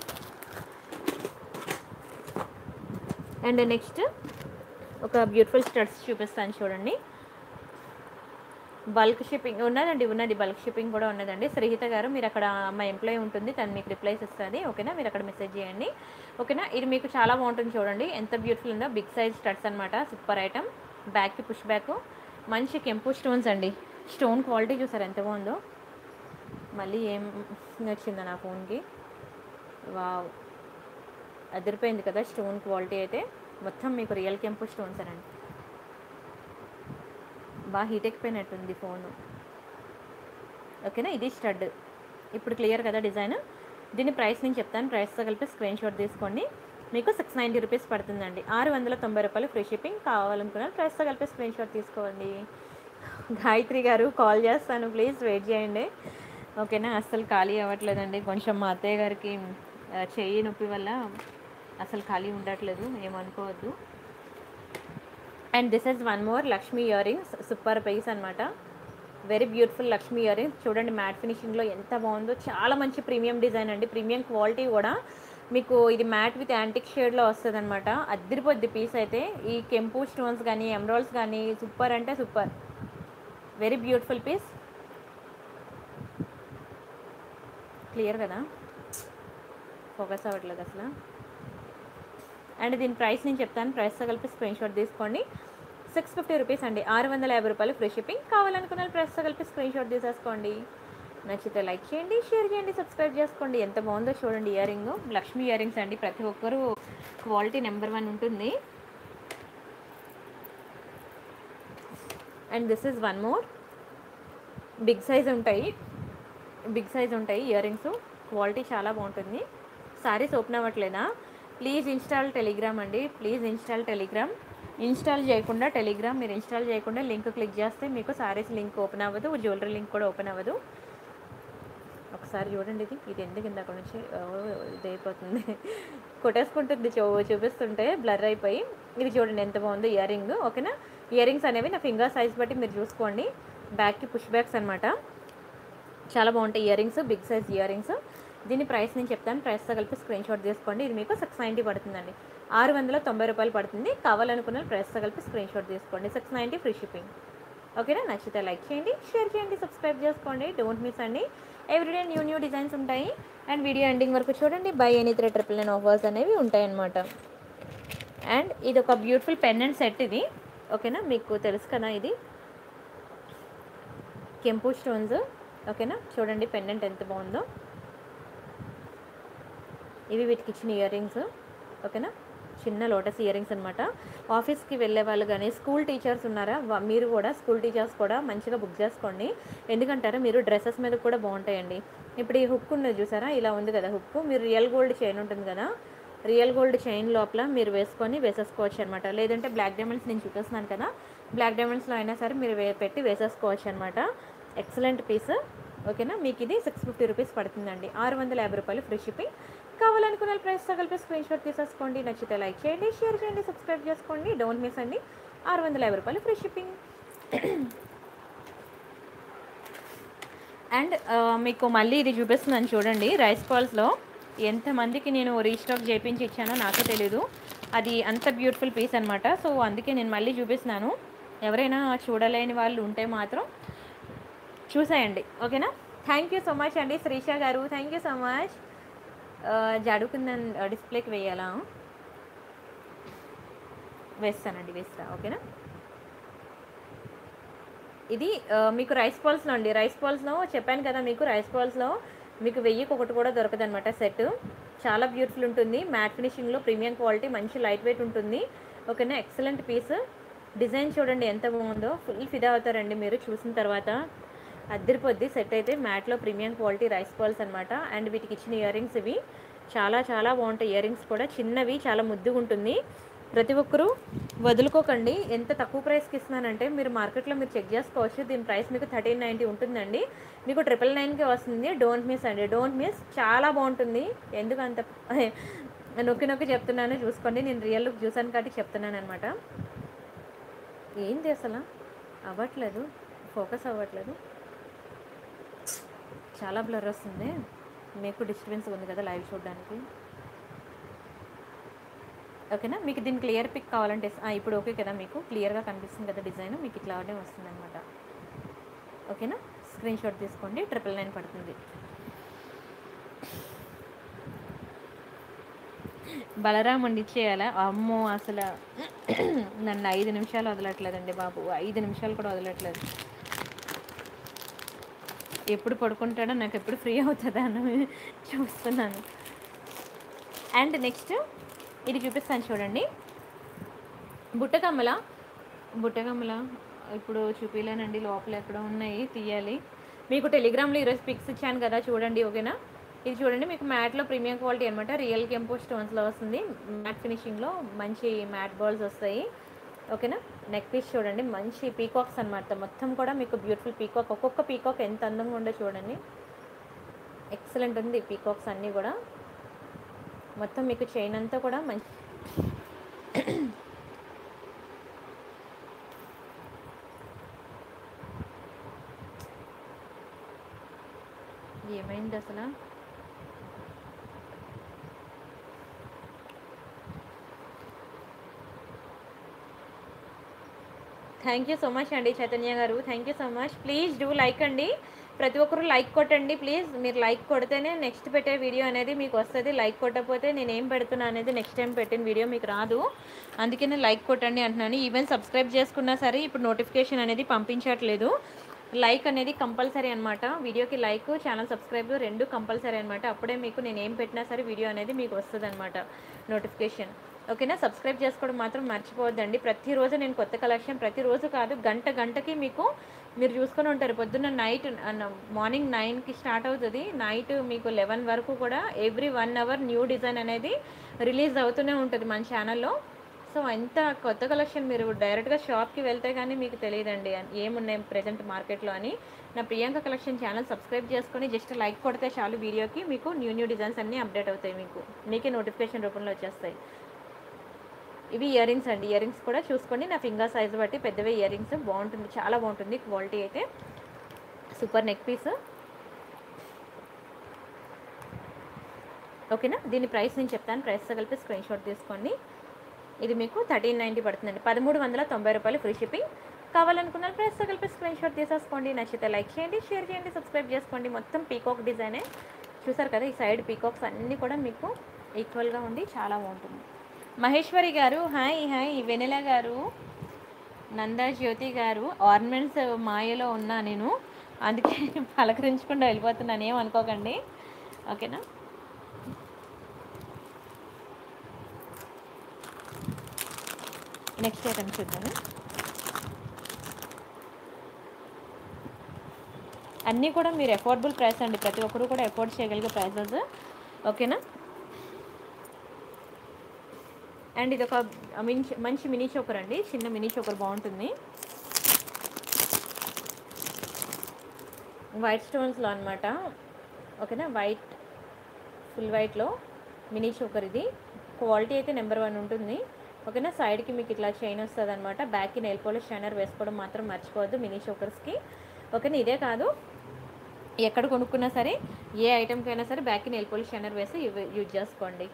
అండ్ నెక్స్ట్ ఒక బ్యూటిఫుల్ స్టడ్స్ చూపిస్తాను చూడండి. బల్క్ షిప్పింగ్ ఉన్నదండి, ఉన్నది బల్క్ షిప్పింగ్ కూడా ఉన్నదండి. శ్రీహిత గారు, మీరు అక్కడ మా ఎంప్లాయీ ఉంటుంది, తను మీకు రిప్లైస్ ఇస్తుంది, ఓకేనా. మీరు అక్కడ మెసేజ్ చేయండి, ఓకేనా. ఇది మీకు చాలా బాగుంటుంది చూడండి, ఎంత బ్యూటిఫుల్ ఉందో. బిగ్ సైజ్ స్టడ్స్ అనమాట, సూపర్ ఐటమ్. బ్యాక్కి పుష్ బ్యాక్, మంచి కెంపు స్టోన్స్ అండి. స్టోన్ క్వాలిటీ చూసారు ఎంత బాగుందో. మళ్ళీ ఏం వచ్చిందో నా ఫోన్కి, వావ్ అదిరిపోయింది కదా స్టోన్ క్వాలిటీ అయితే. మొత్తం మీకు రియల్ కెంపు స్టోన్స్ అనండి. బాగా హీట్ ఎక్కిపోయినట్టుంది ఫోను, ఓకేనా. ఇది స్టడ్. ఇప్పుడు క్లియర్ కదా డిజైన్. దీని ప్రైస్ నేను చెప్తాను, ప్రైస్తో కలిపి స్క్రీన్ షాట్ తీసుకోండి. మీకు సిక్స్ నైంటీ రూపీస్ పడుతుందండి, ఆరు వందల తొంభై రూపాయలు ఫ్రీ షిప్పింగ్. కావాలనుకున్నాను ప్రైస్తో కలిపి స్క్రీన్ షాట్ తీసుకోండి. గాయత్రి గారు కాల్ చేస్తాను, ప్లీజ్ వెయిట్ చేయండి, ఓకేనా. అస్సలు ఖాళీ అవ్వట్లేదండి, కొంచెం మా అత్తయ్య గారికి చెయ్యి నొప్పి వల్ల అసలు ఖాళీ ఉండట్లేదు, ఏమనుకోవద్దు. And this is one more Lakshmi earrings, super piece అనమాట. Very beautiful Lakshmi earrings. చూడండి మ్యాట్ ఫినిషింగ్లో ఎంత బాగుందో, చాలా మంచి ప్రీమియం డిజైన్ అండి, ప్రీమియం క్వాలిటీ కూడా. మీకు ఇది మ్యాట్ విత్ యాంటిక్ షేడ్లో వస్తుంది అనమాట. అద్దరిపోద్ది పీస్ అయితే. ఈ కెంపు స్టోన్స్ కానీ ఎమరాల్డ్స్ కానీ సూపర్ అంటే super, very beautiful piece. Clear కదా, ఫోకస్ అవ్వట్లేదు అసలు. అండ్ దీని ప్రైస్ నేను చెప్తాను, ప్రైస్తో కలిపి స్క్రీన్ షాట్ తీసుకోండి. సిక్స్ ఫిఫ్టీ రూపీస్ అండి, ఆరు వందల యాభై రూపాయలు ఫ్రీ షిప్పింగ్. కావాలనుకున్న ప్రైస్తో కలిపి స్క్రీన్ షాట్ తీసేసుకోండి. నచ్చితే లైక్ చేయండి, షేర్ చేయండి, సబ్స్క్రైబ్ చేసుకోండి. ఎంత బాగుందో చూడండి earring. Lakshmi ear rings అండి, ప్రతి ఒక్కరూ క్వాలిటీ నెంబర్ వన్ ఉంటుంది. And this is one more big size ఉంటాయి, బిగ్ సైజ్ ఉంటాయి ఇయర్ రింగ్స్. క్వాలిటీ చాలా బాగుంటుంది. సారీస్ ఓపెన్ అవ్వట్లేదా? ప్లీజ్ ఇన్స్టాల్ టెలిగ్రామ్ అండి, ప్లీజ్ ఇన్స్టాల్ టెలిగ్రామ్. ఇన్స్టాల్ చేయకుండా టెలిగ్రామ్ మీరు ఇన్స్టాల్ చేయకుండా లింక్ క్లిక్ చేస్తే మీకు సారీస్ లింక్ ఓపెన్ అవ్వదు, జ్యువెలరీ లింక్ కూడా ఓపెన్ అవ్వదు. ఒకసారి చూడండి, ఇది ఇది ఎందుకు ఇందాక నుంచి ఇది అయిపోతుంది, కొట్టేసుకుంటుంది చూ చూపిస్తుంటే బ్లర్ అయిపోయి. ఇది చూడండి ఎంత బాగుందో ఇయర్ రింగ్, ఓకేనా. ఇయర్ రింగ్స్ అనేవి నా ఫింగర్ సైజ్ బట్టి మీరు చూసుకోండి. బ్యాక్కి పుష్ బ్యాక్స్ అనమాట, చాలా బాగుంటాయి earrings, big size earrings. దీని ప్రైస్ నేను చెప్తాను, ప్రైస్తో కలిపి స్క్రీన్ షాట్ తీసుకోండి. ఇది మీకు సిక్స్ నైంటీ పడుతుందండి, ఆరు వందల తొంభై రూపాయలు పడుతుంది. కావాలనుకున్న ప్రైస్తో కలిపి స్క్రీన్ షాట్ తీసుకోండి. సిక్స్ నైంటీ ఫ్రీ షిప్పింగ్, ఓకేనా. నచ్చితే లైక్ చేయండి, షేర్ చేయండి, సబ్స్క్రైబ్ చేసుకోండి. డోంట్ మిస్ అండి, ఎవ్రీడే న్యూ న్యూ డిజైన్స్ ఉంటాయి. అండ్ వీడియో ఎండింగ్ వరకు చూడండి. Buy any three triple nine offers అనేవి ఉంటాయన్నమాట. అండ్ ఇది ఒక బ్యూటిఫుల్ పెండెంట్ సెట్ ఇది, ఓకేనా. మీకు తెలుసు కదా, ఇది కెంపు స్టోన్స్, ఓకేనా. చూడండి పెండెంట్ ఎంత బాగుందో. ఇవి వీటికి ఇచ్చిన ఇయర్ రింగ్స్, ఓకేనా. చిన్న లోటస్ ఇయర్ రింగ్స్ అనమాట. ఆఫీస్కి వెళ్ళే వాళ్ళు కానీ స్కూల్ టీచర్స్ ఉన్నారా, మీరు కూడా స్కూల్ టీచర్స్ కూడా మంచిగా బుక్ చేసుకోండి. ఎందుకంటారా మీరు డ్రెస్సెస్ మీద కూడా బాగుంటాయండి. ఇప్పుడు ఈ హుక్ ఉన్నది చూసారా, ఇలా ఉంది కదా హుక్, మీరు రియల్ గోల్డ్ చైన్ ఉంటుంది కదా, రియల్ గోల్డ్ చైన్ లోపల మీరు వేసుకొని వేసేసుకోవచ్చు అనమాట. లేదంటే బ్లాక్ డైమండ్స్ నేను చూపిస్తున్నాను కదా, బ్లాక్ డైమండ్స్లో అయినా సరే మీరు వే పెట్టి వేసేసుకోవచ్చు అనమాట. Excellent piece. ఓకేనా, మీకు ఇది సిక్స్ ఫిఫ్టీ రూపీస్ పడుతుందండి. ఆరు వందల యాభై రూపాయలు ఫ్రీ షిప్పింగ్. కావాలనుకున్న ప్రైస్తో కలిపి స్క్రీన్ షాట్ తీసేసుకోండి. నచ్చితే లైక్ చేయండి, షేర్ చేయండి, సబ్స్క్రైబ్ చేసుకోండి. డోంట్ మిస్ అండి. ఆరు వందల యాభై రూపాయలు ఫ్రీ షిప్పింగ్. అండ్ మీకు మళ్ళీ ఇది చూపిస్తున్నాను చూడండి. రైస్ బాల్స్లో ఎంతమందికి నేను రీస్టాక్ చేయించి ఇచ్చానో నాకే తెలీదు. అది అంత బ్యూటిఫుల్ పీస్ అనమాట. సో అందుకే నేను మళ్ళీ చూపిస్తున్నాను. ఎవరైనా చూడలేని వాళ్ళు ఉంటే మాత్రం చూసేయండి. ఓకేనా, థ్యాంక్ యూ సో మచ్ అండి Sreesha garu, thank you so much. జడుకుందని డిస్ప్లేకి వేయాలా, వేస్తానండి వేస్తా. ఓకేనా, ఇది మీకు రైస్ బాల్స్లో అండి. రైస్ బాల్స్లో చెప్పాను కదా మీకు, రైస్ బాల్స్లో మీకు వెయ్యికి ఒకటి కూడా దొరకదు అనమాట సెట్. చాలా బ్యూటిఫుల్ ఉంటుంది, మ్యాట్ ఫినిషింగ్లో ప్రీమియం క్వాలిటీ, మంచి లైట్ వెయిట్ ఉంటుంది. ఓకేనా, ఎక్సలెంట్ పీస్. డిజైన్ చూడండి ఎంత బాగుందో, ఫుల్ ఫిదా అవుతారండి మీరు చూసిన తర్వాత. అద్దరిపోద్ది సెట్ అయితే. మ్యాట్లో ప్రీమియం క్వాలిటీ రైస్ బాల్స్ అనమాట. అండ్ వీటికి ఇచ్చిన ఇయర్ రింగ్స్ ఇవి చాలా చాలా బాగుంటాయి. ఇయర్ రింగ్స్ కూడా చిన్నవి, చాలా ముద్దుగా ఉంటుంది. ప్రతి ఒక్కరూ వదులుకోకండి. ఎంత తక్కువ ప్రైస్కి ఇస్తున్నానంటే మీరు మార్కెట్లో మీరు చెక్ చేసుకోవచ్చు. దీని ప్రైస్ మీకు థర్టీన్ నైంటీ ఉంటుందండి, మీకు ట్రిపుల్ నైన్కే వస్తుంది. డోంట్ మిస్ అండి, డోంట్ మిస్. చాలా బాగుంటుంది. ఎందుకు అంత నొక్కి నొక్కి చెప్తున్నాను చూసుకోండి. నేను రియల్ లుక్ చూసాను కాబట్టి చెప్తున్నాను అనమాట. ఏంది అసలు అవ్వట్లేదు, ఫోకస్ అవ్వట్లేదు, చాలా బ్లర్ వస్తుంది. మీకు డిస్టర్బెన్స్ ఉంది కదా లైవ్ చూడడానికి. ఓకేనా, మీకు దీని క్లియర్ పిక్ కావాలంటే ఇప్పుడు ఓకే కదా, మీకు క్లియర్గా కనిపిస్తుంది కదా డిజైన్, మీకు ఇట్లానే వస్తుంది అనమాట. ఓకేనా, స్క్రీన్ షాట్ తీసుకోండి. ట్రిపుల్ నైన్ పడుతుంది. బలరాం అండి ఇచ్చేయాలా? అమ్మో అసలు నన్ను ఐదు నిమిషాలు వదలట్లేదండి బాబు, ఐదు నిమిషాలు కూడా వదలట్లేదు. ఎప్పుడు పడుకుంటాడో, నాకు ఎప్పుడు ఫ్రీ అవుతుందా అని చూస్తున్నాను. అండ్ నెక్స్ట్ ఇది చూపిస్తాను చూడండి, బుట్టకమ్మల. బుట్టకమ్మల ఇప్పుడు చూపించలేనండి, లోపల ఎక్కడ ఉన్నాయి, తీయాలి. మీకు టెలిగ్రామ్లో ఈరోజు పిక్స్ ఇచ్చాను కదా చూడండి. ఓకేనా, ఇది చూడండి మీకు మ్యాట్లో ప్రీమియం క్వాలిటీ అనమాట. రియల్ కెంపో స్టోన్స్లో వస్తుంది, మ్యాట్ ఫినిషింగ్లో మంచి మ్యాట్ బాల్స్ వస్తాయి. ఓకేనా, నెక్ పీస్ చూడండి, మంచి పీకాక్స్ అనమాట. మొత్తం కూడా మీకు బ్యూటిఫుల్ పీకాక్, ఒక్కొక్క పీకాక్ ఎంత అందంగా ఉందో చూడండి. ఎక్సలెంట్ ఉంది పీకాక్స్ అన్నీ కూడా. మొత్తం మీకు చైన్ అంతా కూడా మంచి ఏమైంది అసలు? థ్యాంక్ యూ సో మచ్ అండి చైతన్య గారు, thank you so much. Please do like అండి, ప్రతి ఒక్కరు లైక్ కొట్టండి ప్లీజ్. మీరు లైక్ కొడితేనే నెక్స్ట్ పెట్టే వీడియో అనేది మీకు వస్తుంది. లైక్ కొట్టకపోతే నేను ఏం పెడుతున్నా అనేది నెక్స్ట్ టైం పెట్టిన వీడియో మీకు రాదు. అందుకనే లైక్ కొట్టండి అంటున్నాను. ఈవెన్ సబ్స్క్రైబ్ చేసుకున్నా సరే ఇప్పుడు నోటిఫికేషన్ అనేది పంపించట్లేదు. లైక్ అనేది కంపల్సరీ అనమాట. వీడియోకి లైక్, ఛానల్ సబ్స్క్రైబ్ రెండు కంపల్సరీ అనమాట. అప్పుడే మీకు నేను ఏం పెట్టినా సరే వీడియో అనేది మీకు వస్తుంది అనమాట నోటిఫికేషన్. ఓకేనా, సబ్స్క్రైబ్ చేసుకోవడం మాత్రం మర్చిపోవద్దండి. ప్రతిరోజు నేను కొత్త కలెక్షన్, ప్రతిరోజు కాదు గంట గంటకి మీకు మీరు చూసుకొని ఉంటారు. పొద్దున్న నైట్ మార్నింగ్ నైన్కి స్టార్ట్ అవుతుంది, నైట్ మీకు లెవెన్ వరకు కూడా every one hour new design అనేది రిలీజ్ అవుతూనే ఉంటుంది మన ఛానల్లో. సో ఎంత కొత్త కలెక్షన్, మీరు డైరెక్ట్గా షాప్కి వెళ్తే కానీ మీకు తెలియదండి ఏమున్నాయి ప్రజెంట్ మార్కెట్లో అని. నా ప్రియాంక కలెక్షన్ ఛానల్ సబ్స్క్రైబ్ చేసుకొని జస్ట్ లైక్ కొడితే చాలు, వీడియోకి మీకు న్యూ న్యూ డిజైన్స్ అన్నీ అప్డేట్ అవుతాయి, మీకు మీకే నోటిఫికేషన్ రూపంలో వచ్చేస్తాయి. ఇవి ఇయర్ రింగ్స్ అండి, ఇయర్ రింగ్స్ కూడా చూసుకోండి. నా ఫింగర్ సైజ్ బట్టి పెద్దవే ఇయర్ రింగ్స్, బాగుంటుంది, చాలా బాగుంటుంది క్వాలిటీ అయితే. Super neck piece. ఓకేనా, దీని ప్రైస్ నేను చెప్తాను, ప్రైస్తో కలిపి స్క్రీన్ షాట్ తీసుకోండి. ఇది మీకు థర్టీన్ నైంటీ పడుతుందండి, పదమూడు వందల తొంభై రూపాయలు ఫ్రీ షిప్పింగ్. కావాలనుకున్న ప్రైస్తో కలిపి స్క్రీన్ షాట్ తీసేసుకోండి. నచ్చితే లైక్ చేయండి, షేర్ చేయండి, సబ్స్క్రైబ్ చేసుకోండి. మొత్తం పీకాక్ డిజైనే చూసారు కదా, ఈ సైడ్ పీకాక్స్ అన్నీ కూడా మీకు ఈక్వల్గా ఉండి చాలా బాగుంటుంది. మహేశ్వరి గారు హాయ్ హాయ్, వెనెల గారు, నందా జ్యోతి గారు, ఆర్నమెంట్స్ మాయలో ఉన్నా నేను, అందుకే పలకరించకుండా వెళ్ళిపోతున్నాను, ఏమనుకోకండి. ఓకేనా, నెక్స్ట్ ఐటమ్ చూద్దాము. అన్నీ కూడా మీరు అఫోర్డబుల్ ప్రైస్ అండి, ప్రతి ఒక్కరు కూడా అఫోర్డ్ చేయగలిగే ప్రైసెస్. ఓకేనా. అండ్ ఇది ఒక మంచి మంచి మినీ చోకర్ అండి, చిన్న మినీ చోకర్ బాగుంటుంది. వైట్ స్టోన్స్లో అనమాట. ఓకేనా. వైట్ ఫుల్ వైట్లో మినీ చోకర్. ఇది క్వాలిటీ అయితే నెంబర్ వన్ ఉంటుంది. ఓకేనా. సైడ్కి మీకు ఇట్లా చైన్ వస్తుంది అనమాట. బ్యాక్కి నెయిల్ పాలిష్ షైనర్ వేసుకోవడం మాత్రం మర్చిపోవద్దు మినీ చోకర్స్కి. ఓకేనా. ఇదే కాదు, ఎక్కడ కొనుక్కున్నా సరే ఏ ఐటెంకి అయినా సరే బ్యాక్కి నెయిల్ పాలిష్ షైనర్ వేసి యూజ్ చేసుకోండి.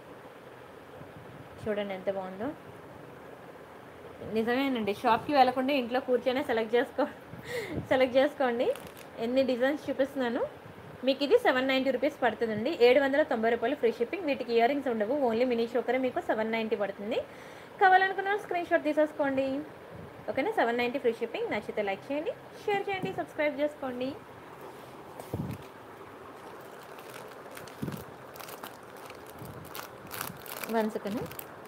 చూడండి ఎంత బాగుందో. నిజమేనండి, షాప్కి వెళ్ళకుండా ఇంట్లో కూర్చొనే సెలెక్ట్ చేసుకో సెలెక్ట్ చేసుకోండి. ఎన్ని డిజైన్స్ చూపిస్తున్నాను మీకు. ఇది సెవెన్ నైంటీ రూపీస్ పడుతుందండి. ఏడు వందల తొంభై రూపాయలు ఫ్రీ షిప్పింగ్. వీటికి ఇయర్ రింగ్స్ ఉండవు, ఓన్లీ మినీ చోకరే మీకు సెవెన్ నైంటీ పడుతుంది. కావాలనుకున్న స్క్రీన్ షాట్ తీసేసుకోండి. ఓకేనా. Seven ninety free shipping. నచ్చితే లైక్ చేయండి, షేర్ చేయండి, సబ్స్క్రైబ్ చేసుకోండి. One second.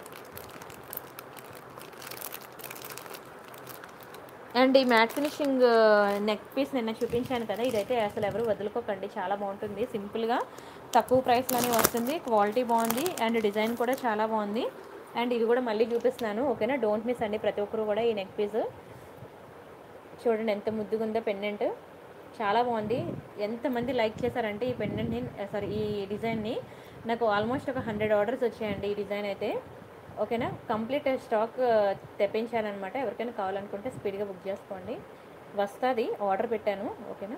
అండ్ ఈ మ్యాట్ ఫినిషింగ్ నెక్ పీస్ నిన్న చూపించాను కదా, ఇదైతే అసలు ఎవరు వదులుకోకండి, చాలా బాగుంటుంది. సింపుల్గా తక్కువ ప్రైస్లోనే వస్తుంది, క్వాలిటీ బాగుంది అండ్ డిజైన్ కూడా చాలా బాగుంది. అండ్ ఇది కూడా మళ్ళీ చూపిస్తున్నాను. ఓకేనా. డోంట్ మిస్ అండి ప్రతి ఒక్కరు కూడా ఈ నెక్ పీస్. చూడండి ఎంత ముద్దుగా ఉందో పెండెంట్, చాలా బాగుంది. ఎంతమంది లైక్ చేశారంటే ఈ పెండెంట్ని, సారీ ఈ డిజైన్ని. నాకు ఆల్మోస్ట్ ఒక హండ్రెడ్ ఆర్డర్స్ వచ్చాయండి ఈ డిజైన్ అయితే. ఓకేనా. కంప్లీట్ స్టాక్ తెప్పించానమాట. ఎవరికైనా కావాలనుకుంటే స్పీడ్గా బుక్ చేసుకోండి, వస్తుంది. ఆర్డర్ పెట్టాను. ఓకేనా.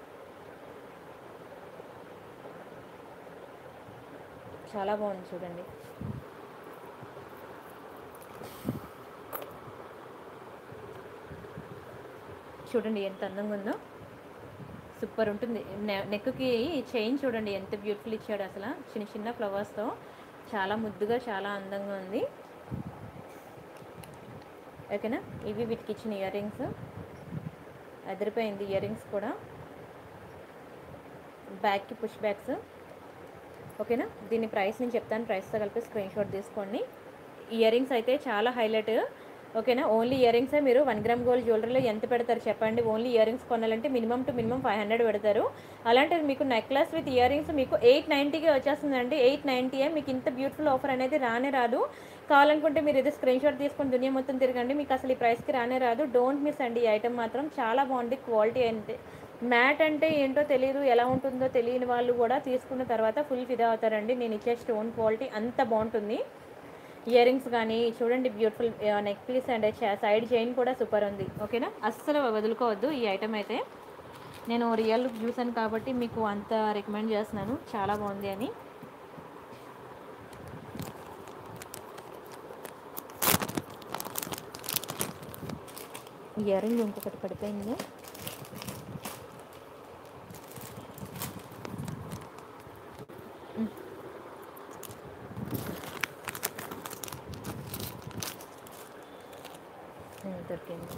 చాలా బాగుంది చూడండి. చూడండి ఎంత అందంగా ఉందో, సూపర్ ఉంటుంది. నెక్కి చైన్ చూడండి ఎంత బ్యూటిఫుల్ ఇచ్చాడు అసలు, చిన్న చిన్న ఫ్లవర్స్తో చాలా ముద్దుగా చాలా అందంగా ఉంది. ఓకేనా. ఇవి వీటికి ఇచ్చిన ఇయర్ రింగ్స్. అదిరిపోయింది ఇయర్ రింగ్స్ కూడా. బ్యాక్కి పుష్ బ్యాక్స్. ఓకేనా. దీని ప్రైస్ నేను చెప్తాను, ప్రైస్తో కలిపి స్క్రీన్ షాట్ తీసుకోండి. ఇయర్ రింగ్స్ అయితే చాలా హైలైట్. ఓకేనా. ఓన్లీ ఇయర్ రింగ్సే మీరు వన్ గ్రామ్ గోల్డ్ జ్యువెలరీలో ఎంత పెడతారు చెప్పండి. ఓన్లీ ఇయర్ రింగ్స్ కొనాలంటే minimum to minimum five hundred పెడతారు. అలాంటిది మీకు నెక్లెస్ విత్ ఇయర్ రింగ్స్ మీకు ఎయిట్ నైంటీకి వచ్చేస్తుందండి. ఎయిట్ నైంటీయే మీకు ఇంత బ్యూటిఫుల్ ఆఫర్ అనేది రానే రాదు. కావాలనుకుంటే మీరు ఇది స్క్రీన్ షాట్ తీసుకొని దునియా మొత్తం తిరగండి, మీకు అసలు ఈ ప్రైస్కి రానే రాదు. డోంట్ మిస్ అండి. ఈ ఐటమ్ మాత్రం చాలా బాగుంది. క్వాలిటీ అంటే మ్యాట్ అంటే ఏంటో తెలియదు, ఎలా ఉంటుందో తెలియని వాళ్ళు కూడా తీసుకున్న తర్వాత ఫుల్ ఫిదా అవుతారండి. నేను ఇచ్చే స్టోన్ క్వాలిటీ అంత బాగుంటుంది. ఇయర్ రింగ్స్ కానీ చూడండి, beautiful neck piece and side chain కూడా సూపర్ ఉంది. ఓకేనా. అస్సలు వదులుకోవద్దు ఈ ఐటమ్ అయితే. నేను రియల్ లుక్ చూసాను కాబట్టి మీకు అంత రికమెండ్ చేస్తున్నాను, చాలా బాగుంది అని. ఇయర్ రింగ్ ఇంకొకటి పడిపోయింది. దొరికింది.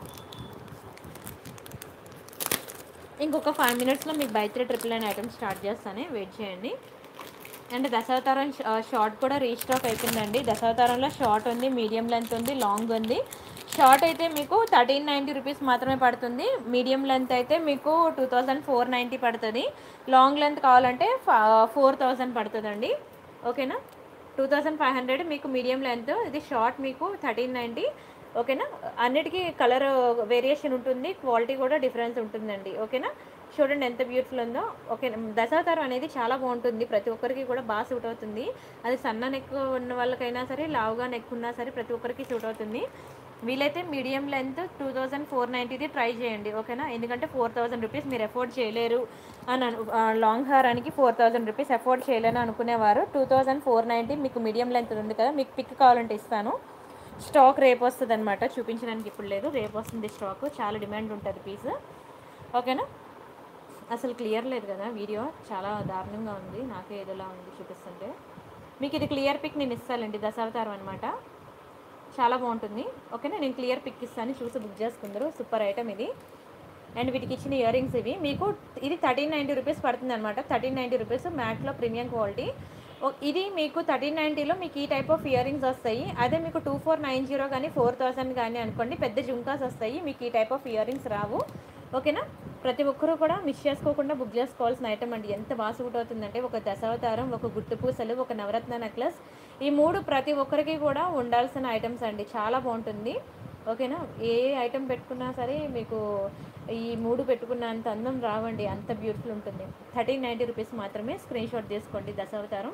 ఇంకొక ఫైవ్ మినిట్స్లో మీకు buy three triple nine items start చేస్తాను, వెయిట్ చేయండి. అండ్ దశావతారం షార్ట్ కూడా రీస్టాక్ అవుతుందండి. దశావతారంలో షార్ట్ ఉంది, మీడియం లెంత్ ఉంది, లాంగ్ ఉంది. షార్ట్ అయితే మీకు థర్టీన్ నైంటీ రూపీస్ మాత్రమే పడుతుంది. మీడియం లెంత్ అయితే మీకు టూ థౌజండ్ ఫోర్ నైంటీ పడుతుంది. లాంగ్ లెంత్ కావాలంటే ఫోర్ థౌజండ్ పడుతుందండి. ఓకేనా. టూ థౌజండ్ ఫైవ్ హండ్రెడ్ మీకు మీడియం లెంత్, ఇది షార్ట్ మీకు థర్టీన్ నైంటీ. ఓకేనా. అన్నిటికీ కలర్ వేరియేషన్ ఉంటుంది, క్వాలిటీ కూడా డిఫరెన్స్ ఉంటుందండి. ఓకేనా. చూడండి ఎంత బ్యూటిఫుల్ ఉందో. ఓకే. దశావతారం అనేది చాలా బాగుంటుంది, ప్రతి ఒక్కరికి కూడా బాగా సూట్ అవుతుంది. అది సన్న నెక్ ఉన్న వాళ్ళకైనా సరే, లావుగా నెక్ ఉన్నా సరే ప్రతి ఒక్కరికి సూట్ అవుతుంది. వీలైతే medium length two thousand four నైంటీది ట్రై చేయండి. ఓకేనా. ఎందుకంటే ఫోర్ థౌజండ్ రూపీస్ మీరు అఫోర్డ్ చేయలేరు అని అను లాంగ్ హారానికి ఫోర్ థౌజండ్ రూపీస్ అఫోర్డ్ చేయలేను అనుకునేవారు టూ థౌజండ్ ఫోర్ నైంటీ మీకు మీడియం లెంత్ ఉంది కదా, మీకు పిక్ కావాలంటే ఇస్తాను. స్టాక్ రేపు వస్తుంది అనమాట, చూపించడానికి ఇప్పుడు లేదు, రేపు వస్తుంది స్టాక్. చాలా డిమాండ్ ఉంటుంది పీస్. ఓకేనా. అసలు క్లియర్ లేదు కదా వీడియో, చాలా దారుణంగా ఉంది, నాకే ఏదోలా ఉంది చూపిస్తుంటే. మీకు ఇది క్లియర్ పిక్ నేను ఇస్తానండి, దశావతారం అనమాట, చాలా బాగుంటుంది. ఓకేనా. నేను క్లియర్ పిక్ ఇస్తాను, చూసి బుక్ చేసుకుందరు. సూపర్ ఐటమ్ ఇది. అండ్ వీటికి ఇచ్చిన ఇయర్ రింగ్స్ ఇవి మీకు. ఇది థర్టీన్ నైంటీ రూపీస్ పడుతుంది అనమాట. థర్టీన్ నైంటీ రూపీస్ మ్యాట్లో ప్రీమియం క్వాలిటీ. ఓ ఇది మీకు థర్టీన్ నైంటీలో మీకు ఈ టైప్ ఆఫ్ ఇయర్ రింగ్స్ వస్తాయి. అదే మీకు టూ ఫోర్ నైన్ జీరో కానీ ఫోర్ థౌసండ్ కానీ అనుకోండి, పెద్ద జుంకాస్ వస్తాయి. మీకు ఈ టైప్ ఆఫ్ ఇయర్ రింగ్స్ రావు. ఓకేనా? ప్రతి ఒక్కరూ కూడా మిస్ చేసుకోకుండా బుక్ చేసుకోవాల్సిన ఐటమ్ అండి. ఎంత బాగా సూట్ అవుతుందంటే, ఒక దశావతారం, ఒక గుట్టు పూసలు, ఒక నవరత్న నెక్లెస్, ఈ మూడు ప్రతి ఒక్కరికి కూడా ఉండాల్సిన ఐటమ్స్ అండి. చాలా బాగుంటుంది. ఓకేనా? ఏ ఐటమ్ పెట్టుకున్నా సరే మీకు ఈ మూడు పెట్టుకున్నంత అందం రావండి, అంత బ్యూటిఫుల్ ఉంటుంది. థర్టీన్ నైంటీ రూపీస్ మాత్రమే. స్క్రీన్ షాట్ తీసుకోండి. దశావతారం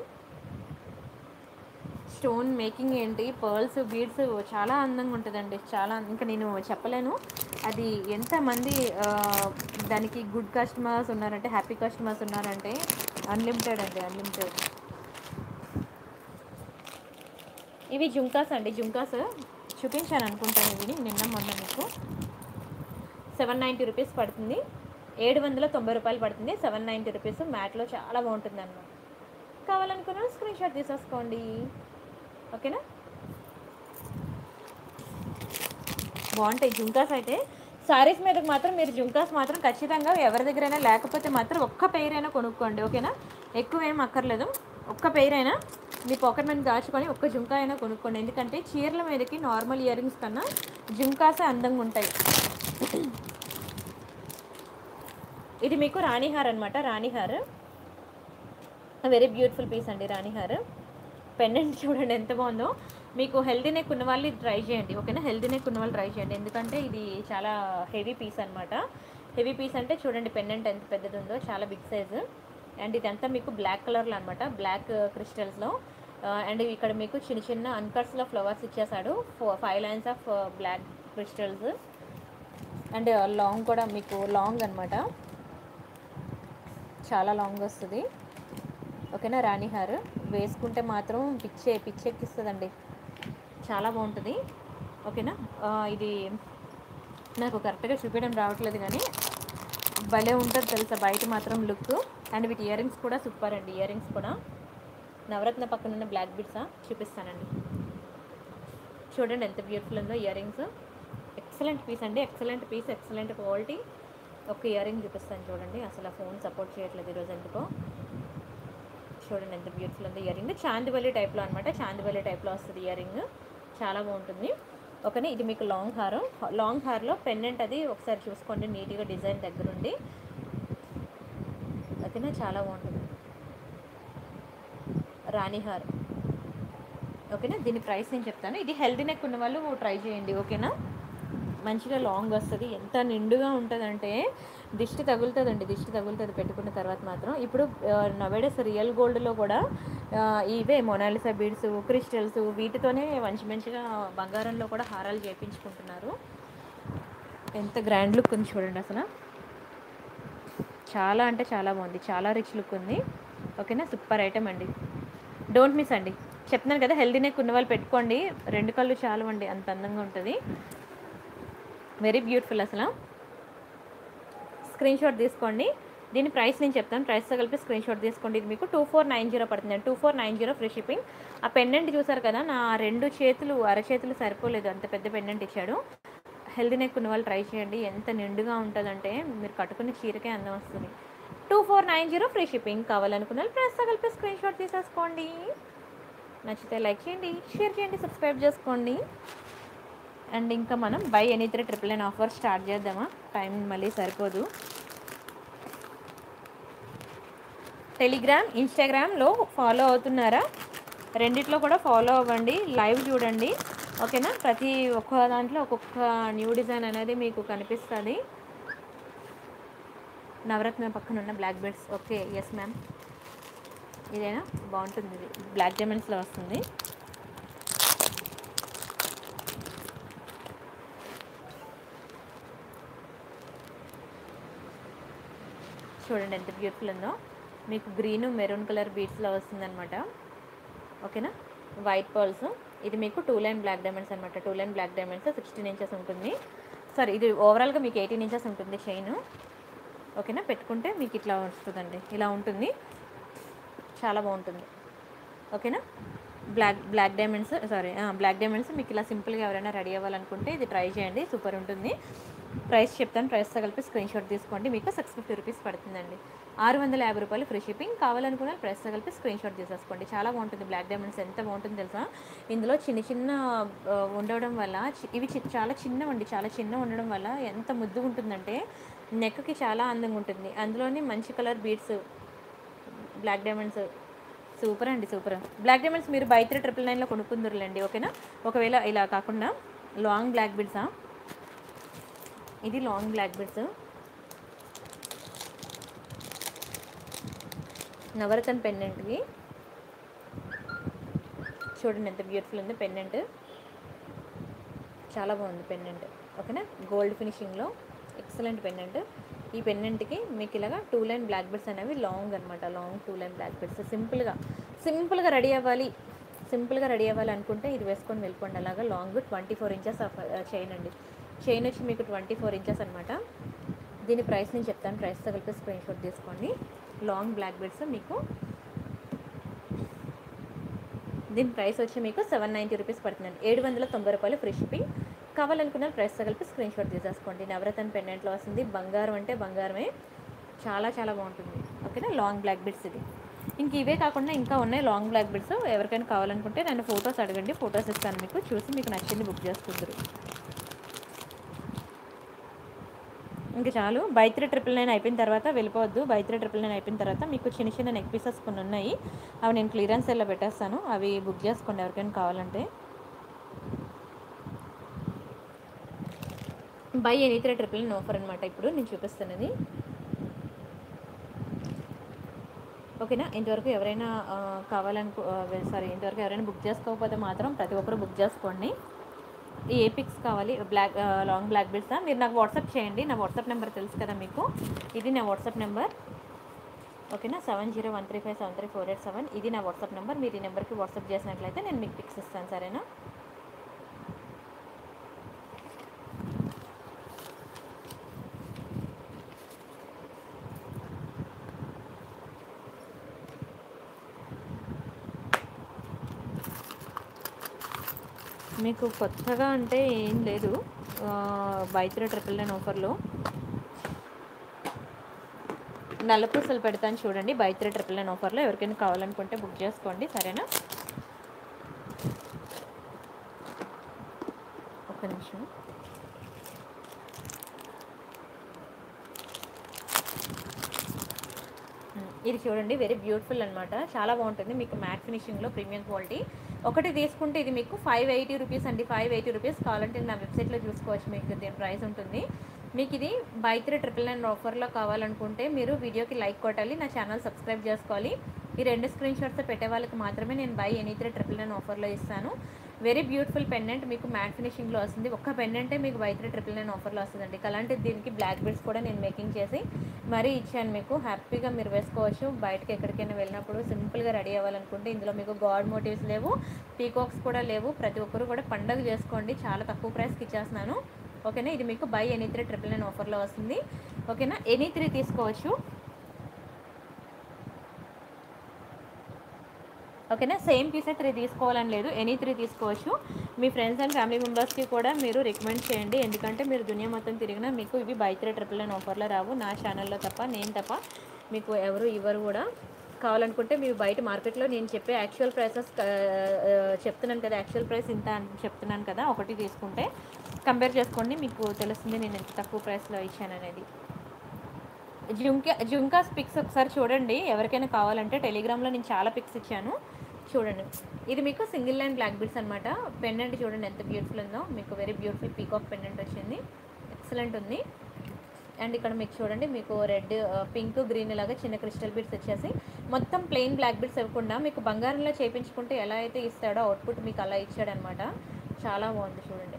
స్టోన్ మేకింగ్ ఏంటి, పర్ల్స్, బీడ్స్ చాలా అందంగా ఉంటుందండి. చాలా, ఇంకా నేను చెప్పలేను. అది ఎంతమంది దానికి గుడ్ కస్టమర్స్ ఉన్నారంటే, హ్యాపీ కస్టమర్స్ ఉన్నారంటే అన్లిమిటెడ్ అండి, అన్లిమిటెడ్. ఇవి జుంకాస్ అండి. జుంకాస్ చూపించాను అనుకుంటాను. ఇవి నిన్న మొన్న మీకు సెవెన్ నైంటీ రూపీస్ పడుతుంది. ఏడు వందల తొంభై రూపాయలు పడుతుంది. Seven ninety rupees. మ్యాట్లో చాలా బాగుంటుంది అన్నమాట. కావాలనుకున్న స్క్రీన్ షాట్ తీసేసుకోండి. ఓకేనా? బాగుంటాయి జుంకాస్ అయితే. సారీస్ మీదకి మాత్రం మీరు జుంకాస్ మాత్రం ఖచ్చితంగా ఎవరి దగ్గరైనా లేకపోతే మాత్రం ఒక్క పెయిర్ అయినా కొనుక్కోండి. ఓకేనా? ఎక్కువ ఏం అక్కర్లేదు. ఒక్క పెయిర్ అయినా మీ పాకెట్ మనీ దాచుకొని ఒక్క జుంకా అయినా కొనుక్కోండి. ఎందుకంటే చీరల మీదకి నార్మల్ ఇయర్ రింగ్స్ కన్నా జుంకాసే అందంగా ఉంటాయి. ఇది మీకు రాణిహార్ అనమాట. రాణిహార్ వెరీ బ్యూటిఫుల్ పీస్ అండి. రాణిహార్ పెండెంట్ చూడండి ఎంత బాగుందో. మీకు హెల్దీ నెక్ ఉన్న వాళ్ళు ఇది ట్రై చేయండి. ఓకేనా? హెల్దీ నెక్ ఉన్న వాళ్ళు ట్రై చేయండి. ఎందుకంటే ఇది చాలా హెవీ పీస్ అనమాట. హెవీ పీస్ అంటే చూడండి పెండెంట్ ఎంత పెద్దది ఉందో, చాలా బిగ్ సైజు. అండ్ ఇదంతా మీకు బ్లాక్ కలర్లో అనమాట, బ్లాక్ క్రిస్టల్స్లో. అండ్ ఇక్కడ మీకు చిన్న చిన్న అన్కట్స్లో ఫ్లవర్స్ ఇచ్చేసాడు. Four five lines of black crystals. And long కూడా మీకు లాంగ్ అనమాట, చాలా లాంగ్ వస్తుంది. ఓకేనా? రాణిహార్ వేసుకుంటే మాత్రం పిచ్చే పిచ్చెక్కిస్తుందండి, చాలా బాగుంటుంది. ఓకేనా? ఇది నాకు కరెక్ట్గా చూపించడం రావట్లేదు కానీ భలే ఉంటుంది తెలుసా బయట మాత్రం లుక్. అండ్ వీటి ఇయర్ రింగ్స్ కూడా సూపర్ అండి. ఇయర్ రింగ్స్ కూడా నవరత్న పక్కన ఉన్న బ్లాక్ బిడ్సా చూపిస్తానండి. చూడండి ఎంత బ్యూటిఫుల్ ఉందో ఇయర్ రింగ్స్. ఎక్సలెంట్ పీస్ అండి, ఎక్సలెంట్ పీస్, ఎక్సలెంట్ క్వాలిటీ. ఒక ఇయర్ రింగ్ చూపిస్తాను చూడండి. అసలు ఆ ఫోన్ సపోర్ట్ చేయట్లేదు ఈరోజు ఎందుకో. చూడండి ఎంత బ్యూటిఫుల్ ఉంది ఇయర్ రింగ్. చాందివల్లి టైప్లో అనమాట, చాందివల్లి టైప్లో వస్తుంది ఇయర్ రింగ్. చాలా బాగుంటుంది. ఓకేనా? ఇది మీకు లాంగ్ హార్. లాంగ్ హార్లో పెండెంట్ అది ఒకసారి చూసుకోండి నీట్గా డిజైన్ దగ్గరుండి. ఓకేనా? చాలా బాగుంటుంది రాణిహార్. ఓకేనా? దీని ప్రైస్ నేను చెప్తాను. ఇది హెల్దీ నెక్ ఉన్న వాళ్ళు ట్రై చేయండి. ఓకేనా? మంచిగా లాంగ్ వస్తుంది. ఎంత నిండుగా ఉంటుందంటే దిష్టి తగులుతుందండి, దిష్టి తగులుతుంది పెట్టుకున్న తర్వాత మాత్రం. ఇప్పుడు నవేడేస్ రియల్ గోల్డ్లో కూడా ఇవే మొనాలిసా బీడ్స్, క్రిస్టల్స్, వీటితోనే మంచి మంచిగా బంగారంలో కూడా హారాలు చేయించుకుంటున్నారు. ఎంత గ్రాండ్ లుక్ ఉంది చూడండి. అసలు చాలా అంటే చాలా బాగుంది, చాలా రిచ్ లుక్ ఉంది. ఓకేనా? సూపర్ ఐటమ్ అండి, డోంట్ మిస్ అండి. చెప్తున్నాను కదా, హెల్దీ నెక్ ఉన్న వాళ్ళు పెట్టుకోండి. రెండు కళ్ళు చాలు అండి, అంత అందంగా ఉంటుంది. Very beautiful. అసలు స్క్రీన్ షాట్ తీసుకోండి. దీని ప్రైస్ నేను చెప్తాను, ప్రైస్తో కలిపి స్క్రీన్ షాట్ తీసుకోండి. ఇది మీకు టూ ఫోర్ నైన్ జీరో పడుతుంది. Two four nine zero free shipping. ఆ పెండెంట్ చూసారు కదా, నా రెండు చేతులు అరచేతులు సరిపోలేదు, అంత పెద్ద పెండెంట్ ఇచ్చాడు. హెల్దీ నెక్ ఉన్న వాళ్ళు ట్రై చేయండి. ఎంత నిండుగా ఉంటుందంటే మీరు కట్టుకునే చీరకే అందం వస్తుంది. Two four nine zero free shipping. కావాలనుకున్న వాళ్ళు ప్రైస్తో కలిపి స్క్రీన్ షాట్ తీసేసుకోండి. నచ్చితే లైక్ చేయండి, షేర్ చేయండి, సబ్స్క్రైబ్ చేసుకోండి. అండ్ ఇంకా మనం buy any three triple nine offer start చేద్దామా? టైం మళ్ళీ సరిపోదు. టెలిగ్రామ్, ఇన్స్టాగ్రామ్లో ఫాలో అవుతున్నారా? రెండిట్లో కూడా ఫాలో అవ్వండి, లైవ్ చూడండి. ఓకేనా? ప్రతి ఒక్క దాంట్లో ఒక్కొక్క న్యూ డిజైన్ అనేది మీకు కనిపిస్తుంది. నవరత్న పక్కన ఉన్న black beads. Okay, yes ma'am. ఇదేనా బాగుంటుంది, ఇది బ్లాక్ డైమండ్స్లో వస్తుంది. చూడండి ఎంత బ్యూటిఫుల్ ఉందో. మీకు గ్రీన్ మెరూన్ కలర్ బీడ్స్లో వస్తుందన్నమాట. ఓకేనా? White pearls. ఇది మీకు టూ లైన్ బ్లాక్ డైమండ్స్ అనమాట. Two line black diamonds sixteen inches ఉంటుంది. సారీ, ఇది ఓవరాల్గా మీకు ఎయిటీన్ ఇంచెస్ ఉంటుంది చైన్. ఓకేనా? పెట్టుకుంటే మీకు ఇట్లా వస్తుందండి, ఇలా ఉంటుంది, చాలా బాగుంటుంది. ఓకేనా? Black black diamonds sorry black diamonds మీకు ఇలా సింపుల్గా ఎవరైనా రెడీ అవ్వాలనుకుంటే ఇది ట్రై చేయండి, సూపర్ ఉంటుంది. ప్రైస్ చెప్తాను, ప్రైస్తో కలిపి స్క్రీన్ షాట్ తీసుకోండి. మీకు సిక్స్ ఫిఫ్టీ రూపీస్ పడుతుందండి. ఆరు వందల యాభై రూపాయలు ఫ్రీ షిప్పింగ్. కావాలనుకున్న ప్రైస్తో కలిపి స్క్రీన్ షాట్ తీసేసుకోండి. చాలా బాగుంటుంది బ్లాక్ డైమండ్స్, ఎంత బాగుంటుంది తెలుసా. ఇందులో చిన్న చిన్న ఆ, ఉండడం వల్ల చి- ఇవి చి- చాలా చిన్నవండి, చాలా చిన్న ఉండడం వల్ల ఎంత ముద్దుగా ఉంటుందంటే నెక్కి చాలా అందంగా ఉంటుంది. అందులోని మంచి colour beads black diamonds super అండి, సూపర్. బ్లాక్ డైమండ్స్ మీరు బై త్రీ ట్రిపుల్ నైన్లో కొనుక్కుందరులేండి, ఓకేనా. ఒకవేళ ఇలా కాకుండా లాంగ్ బ్లాక్ బీడ్సా, ఇది లాంగ్ బ్లాక్ బీడ్స్ నవరత్న పెండెంట్వి చూడండి ఎంత బ్యూటిఫుల్ ఉంది పెండెంట్, చాలా బాగుంది పెండెంట్, ఓకేనా. గోల్డ్ ఫినిషింగ్లో ఎక్సలెంట్ పెండెంట్. ఈ పెండెంట్కి మీకు ఇలాగా టూ లైన్ బ్లాక్ బెడ్స్ అనేవి లాంగ్ అనమాట, long two line black beads. సింపుల్గా సింపుల్గా రెడీ అవ్వాలి, సింపుల్గా రెడీ అవ్వాలి అనుకుంటే ఇది వేసుకొని వెళ్ళిపోండి. అలాగా long twenty four inches chain అండి. చైన్ వచ్చి మీకు ట్వంటీ ఫోర్ ఇంచెస్ అనమాట. దీని ప్రైస్ నేను చెప్తాను, ప్రైస్తో కలిపి స్క్రీన్ షాట్ తీసుకోండి. లాంగ్ బ్లాక్ బెడ్స్ మీకు దీని ప్రైస్ వచ్చి మీకు సెవెన్ నైంటీ రూపీస్ పడుతుందండి. ఏడు వందల తొంభై రూపాయలు ఫ్రీ షిప్పింగ్. కావాలనుకున్న ప్రైస్తో కలిపి స్క్రీన్ షాట్ తీసేసుకోండి. నవరత్న పెండెంట్లో వస్తుంది, బంగారం అంటే బంగారమే, చాలా చాలా బాగుంటుంది, ఓకేనా. లాంగ్ బ్లాక్ బిడ్స్ ఇది. ఇంక ఇవే కాకుండా ఇంకా ఉన్నాయి లాంగ్ బ్లాక్ బిడ్స్. ఎవరికైనా కావాలనుకుంటే నన్ను ఫొటోస్ అడగండి, ఫొటోస్ ఇస్తాను మీకు, చూసి మీకు నచ్చింది బుక్ చేసుకుందరు. ఇంకా చాలు. బై త్రీ ట్రిపుల్ నైన్ అయిపోయిన తర్వాత వెళ్ళిపోవద్దు. బై త్రీ ట్రిపుల్ నైన్ అయిపోయిన తర్వాత మీకు చిన్న చిన్న నెక్ పీసెస్ కొన్ని ఉన్నాయి, అవి నేను క్లియరెన్స్ సెల్లో పెట్టేస్తాను, అవి బుక్ చేసుకోండి ఎవరికైనా కావాలంటే. Buy any three triple nine offer అనమాట ఇప్పుడు నేను చూపిస్తున్నది, ఓకేనా. ఇంతవరకు ఎవరైనా ఆ, కావాలనుకో సారీ ఇంతవరకు ఎవరైనా బుక్ చేసుకోకపోతే మాత్రం ప్రతి ఒక్కరు బుక్ చేసుకోండి. ఈ ఏ పిక్స్ కావాలి బ్లాక్ లాంగ్ బ్లాక్ బెడ్స్ మీరు నాకు వాట్సాప్ చేయండి. నా వాట్సాప్ నెంబర్ తెలుసు కదా మీకు, ఇది నా వాట్సాప్ నెంబర్, ఓకేనా. Seven zero one three five seven three four eight seven ఇది నా వాట్సాప్ నెంబర్. మీరు ఈ నెంబర్కి వాట్సాప్ చేసినట్లయితే నేను మీకు పిక్స్ ఇస్తాను, సరేనా. మీకు కొత్తగా అంటే ఏం లేదు, బై త్రీ ట్రిపుల్ నైన్ ఆఫర్లో నల్ల పూసలు పెడతాను చూడండి. బై త్రీ ట్రిపుల్ నైన్ ఆఫర్లో ఎవరికైనా కావాలనుకుంటే బుక్ చేసుకోండి, సరేనా. ఒక నిమిషం. ఇది చూడండి, వెరీ బ్యూటిఫుల్ అనమాట, చాలా బాగుంటుంది. మీకు మ్యాట్ ఫినిషింగ్లో ప్రీమియం క్వాలిటీ. ఒకటి తీసుకుంటే ఇది మీకు ఫైవ్ ఎయిటీ రూపీస్ అండి, ఫైవ్ ఎయిటీ రూపీస్. కావాలంటే నా వెబ్సైట్లో చూసుకోవచ్చు, మీకు దీని ప్రైస్ ఉంటుంది. మీకు ఇది బై త్రీ ట్రిపుల్ నైన్ ఆఫర్లో కావాలనుకుంటే మీరు వీడియోకి లైక్ కొట్టాలి, నా ఛానల్ సబ్స్క్రైబ్ చేసుకోవాలి. ఈ రెండు స్క్రీన్ షాట్స్ పెట్టే వాళ్ళకి మాత్రమే నేను buy any three triple nine ఆఫర్లో ఇస్తాను. వెరీ బ్యూటిఫుల్ పెండెంట్ మీకు మ్యాట్ ఫినిషింగ్లో వస్తుంది. ఒక్క పెండెంటే మీకు బై త్రీ ట్రిపుల్ నైన్ ఆఫర్లో వస్తుందండి. అలాంటి దీనికి బ్లాక్ బెడ్స్ కూడా నేను మేకింగ్ చేసి మరీ ఇచ్చాను మీకు, హ్యాపీగా మీరు వేసుకోవచ్చు. బయటకి ఎక్కడికైనా వెళ్ళినప్పుడు సింపుల్గా రెడీ అవ్వాలనుకుంటే ఇందులో మీకు గాడ్ మోటివ్స్ లేవు, పీకాక్స్ కూడా లేవు. ప్రతి ఒక్కరు కూడా పండగ చేసుకోండి, చాలా తక్కువ ప్రైస్కి ఇచ్చేస్తున్నాను, ఓకేనా. ఇది మీకు buy any three triple nine ఆఫర్లో వస్తుంది, ఓకేనా. ఎనీ త్రీ తీసుకోవచ్చు, ఓకేనా. సేమ్ పీసే త్రీ తీసుకోవాలని లేదు, ఎనీ త్రీ తీసుకోవచ్చు. మీ ఫ్రెండ్స్ అండ్ ఫ్యామిలీ మెంబర్స్కి కూడా మీరు రికమెండ్ చేయండి, ఎందుకంటే మీరు దునియా మొత్తం తిరిగినా మీకు ఇవి బై త్రీ ట్రిపుల్ నైన్ ఆఫర్లో రావు, నా ఛానల్లో తప్ప, నేను తప్ప మీకు ఎవరు ఇవ్వరు కూడా. కావాలనుకుంటే మీరు బయట మార్కెట్లో నేను చెప్పే యాక్చువల్ ప్రైసెస్ చెప్తున్నాను కదా, యాక్చువల్ ప్రైస్ ఇంత అని చెప్తున్నాను కదా, ఒకటి తీసుకుంటే కంపేర్ చేసుకోండి, మీకు తెలుస్తుంది నేను ఎంత తక్కువ ప్రైస్లో ఇచ్చాను అనేది. జుంకా జుంకాస్ పిక్స్ ఒకసారి చూడండి, ఎవరికైనా కావాలంటే టెలిగ్రామ్లో నేను చాలా పిక్స్ ఇచ్చాను, చూడండి. ఇది మీకు సింగిల్ లైన్ బ్లాక్ బీడ్స్ అనమాట. పెండెంట్ చూడండి ఎంత బ్యూటిఫుల్ ఉందో, మీకు వెరీ బ్యూటిఫుల్ పీకాక్ పెండెంట్ వచ్చింది, ఎక్సలెంట్ ఉంది. అండ్ ఇక్కడ మీకు చూడండి, మీకు రెడ్ పింక్ గ్రీన్ లాగా చిన్న క్రిస్టల్ బీడ్స్ వచ్చేసి మొత్తం ప్లెయిన్ బ్లాక్ బీడ్స్ ఇవ్వకుండా మీకు బంగారంలో చేయించుకుంటే ఎలా అయితే ఇస్తాడో అవుట్పుట్ మీకు అలా ఇచ్చాడనమాట, చాలా బాగుంది చూడండి,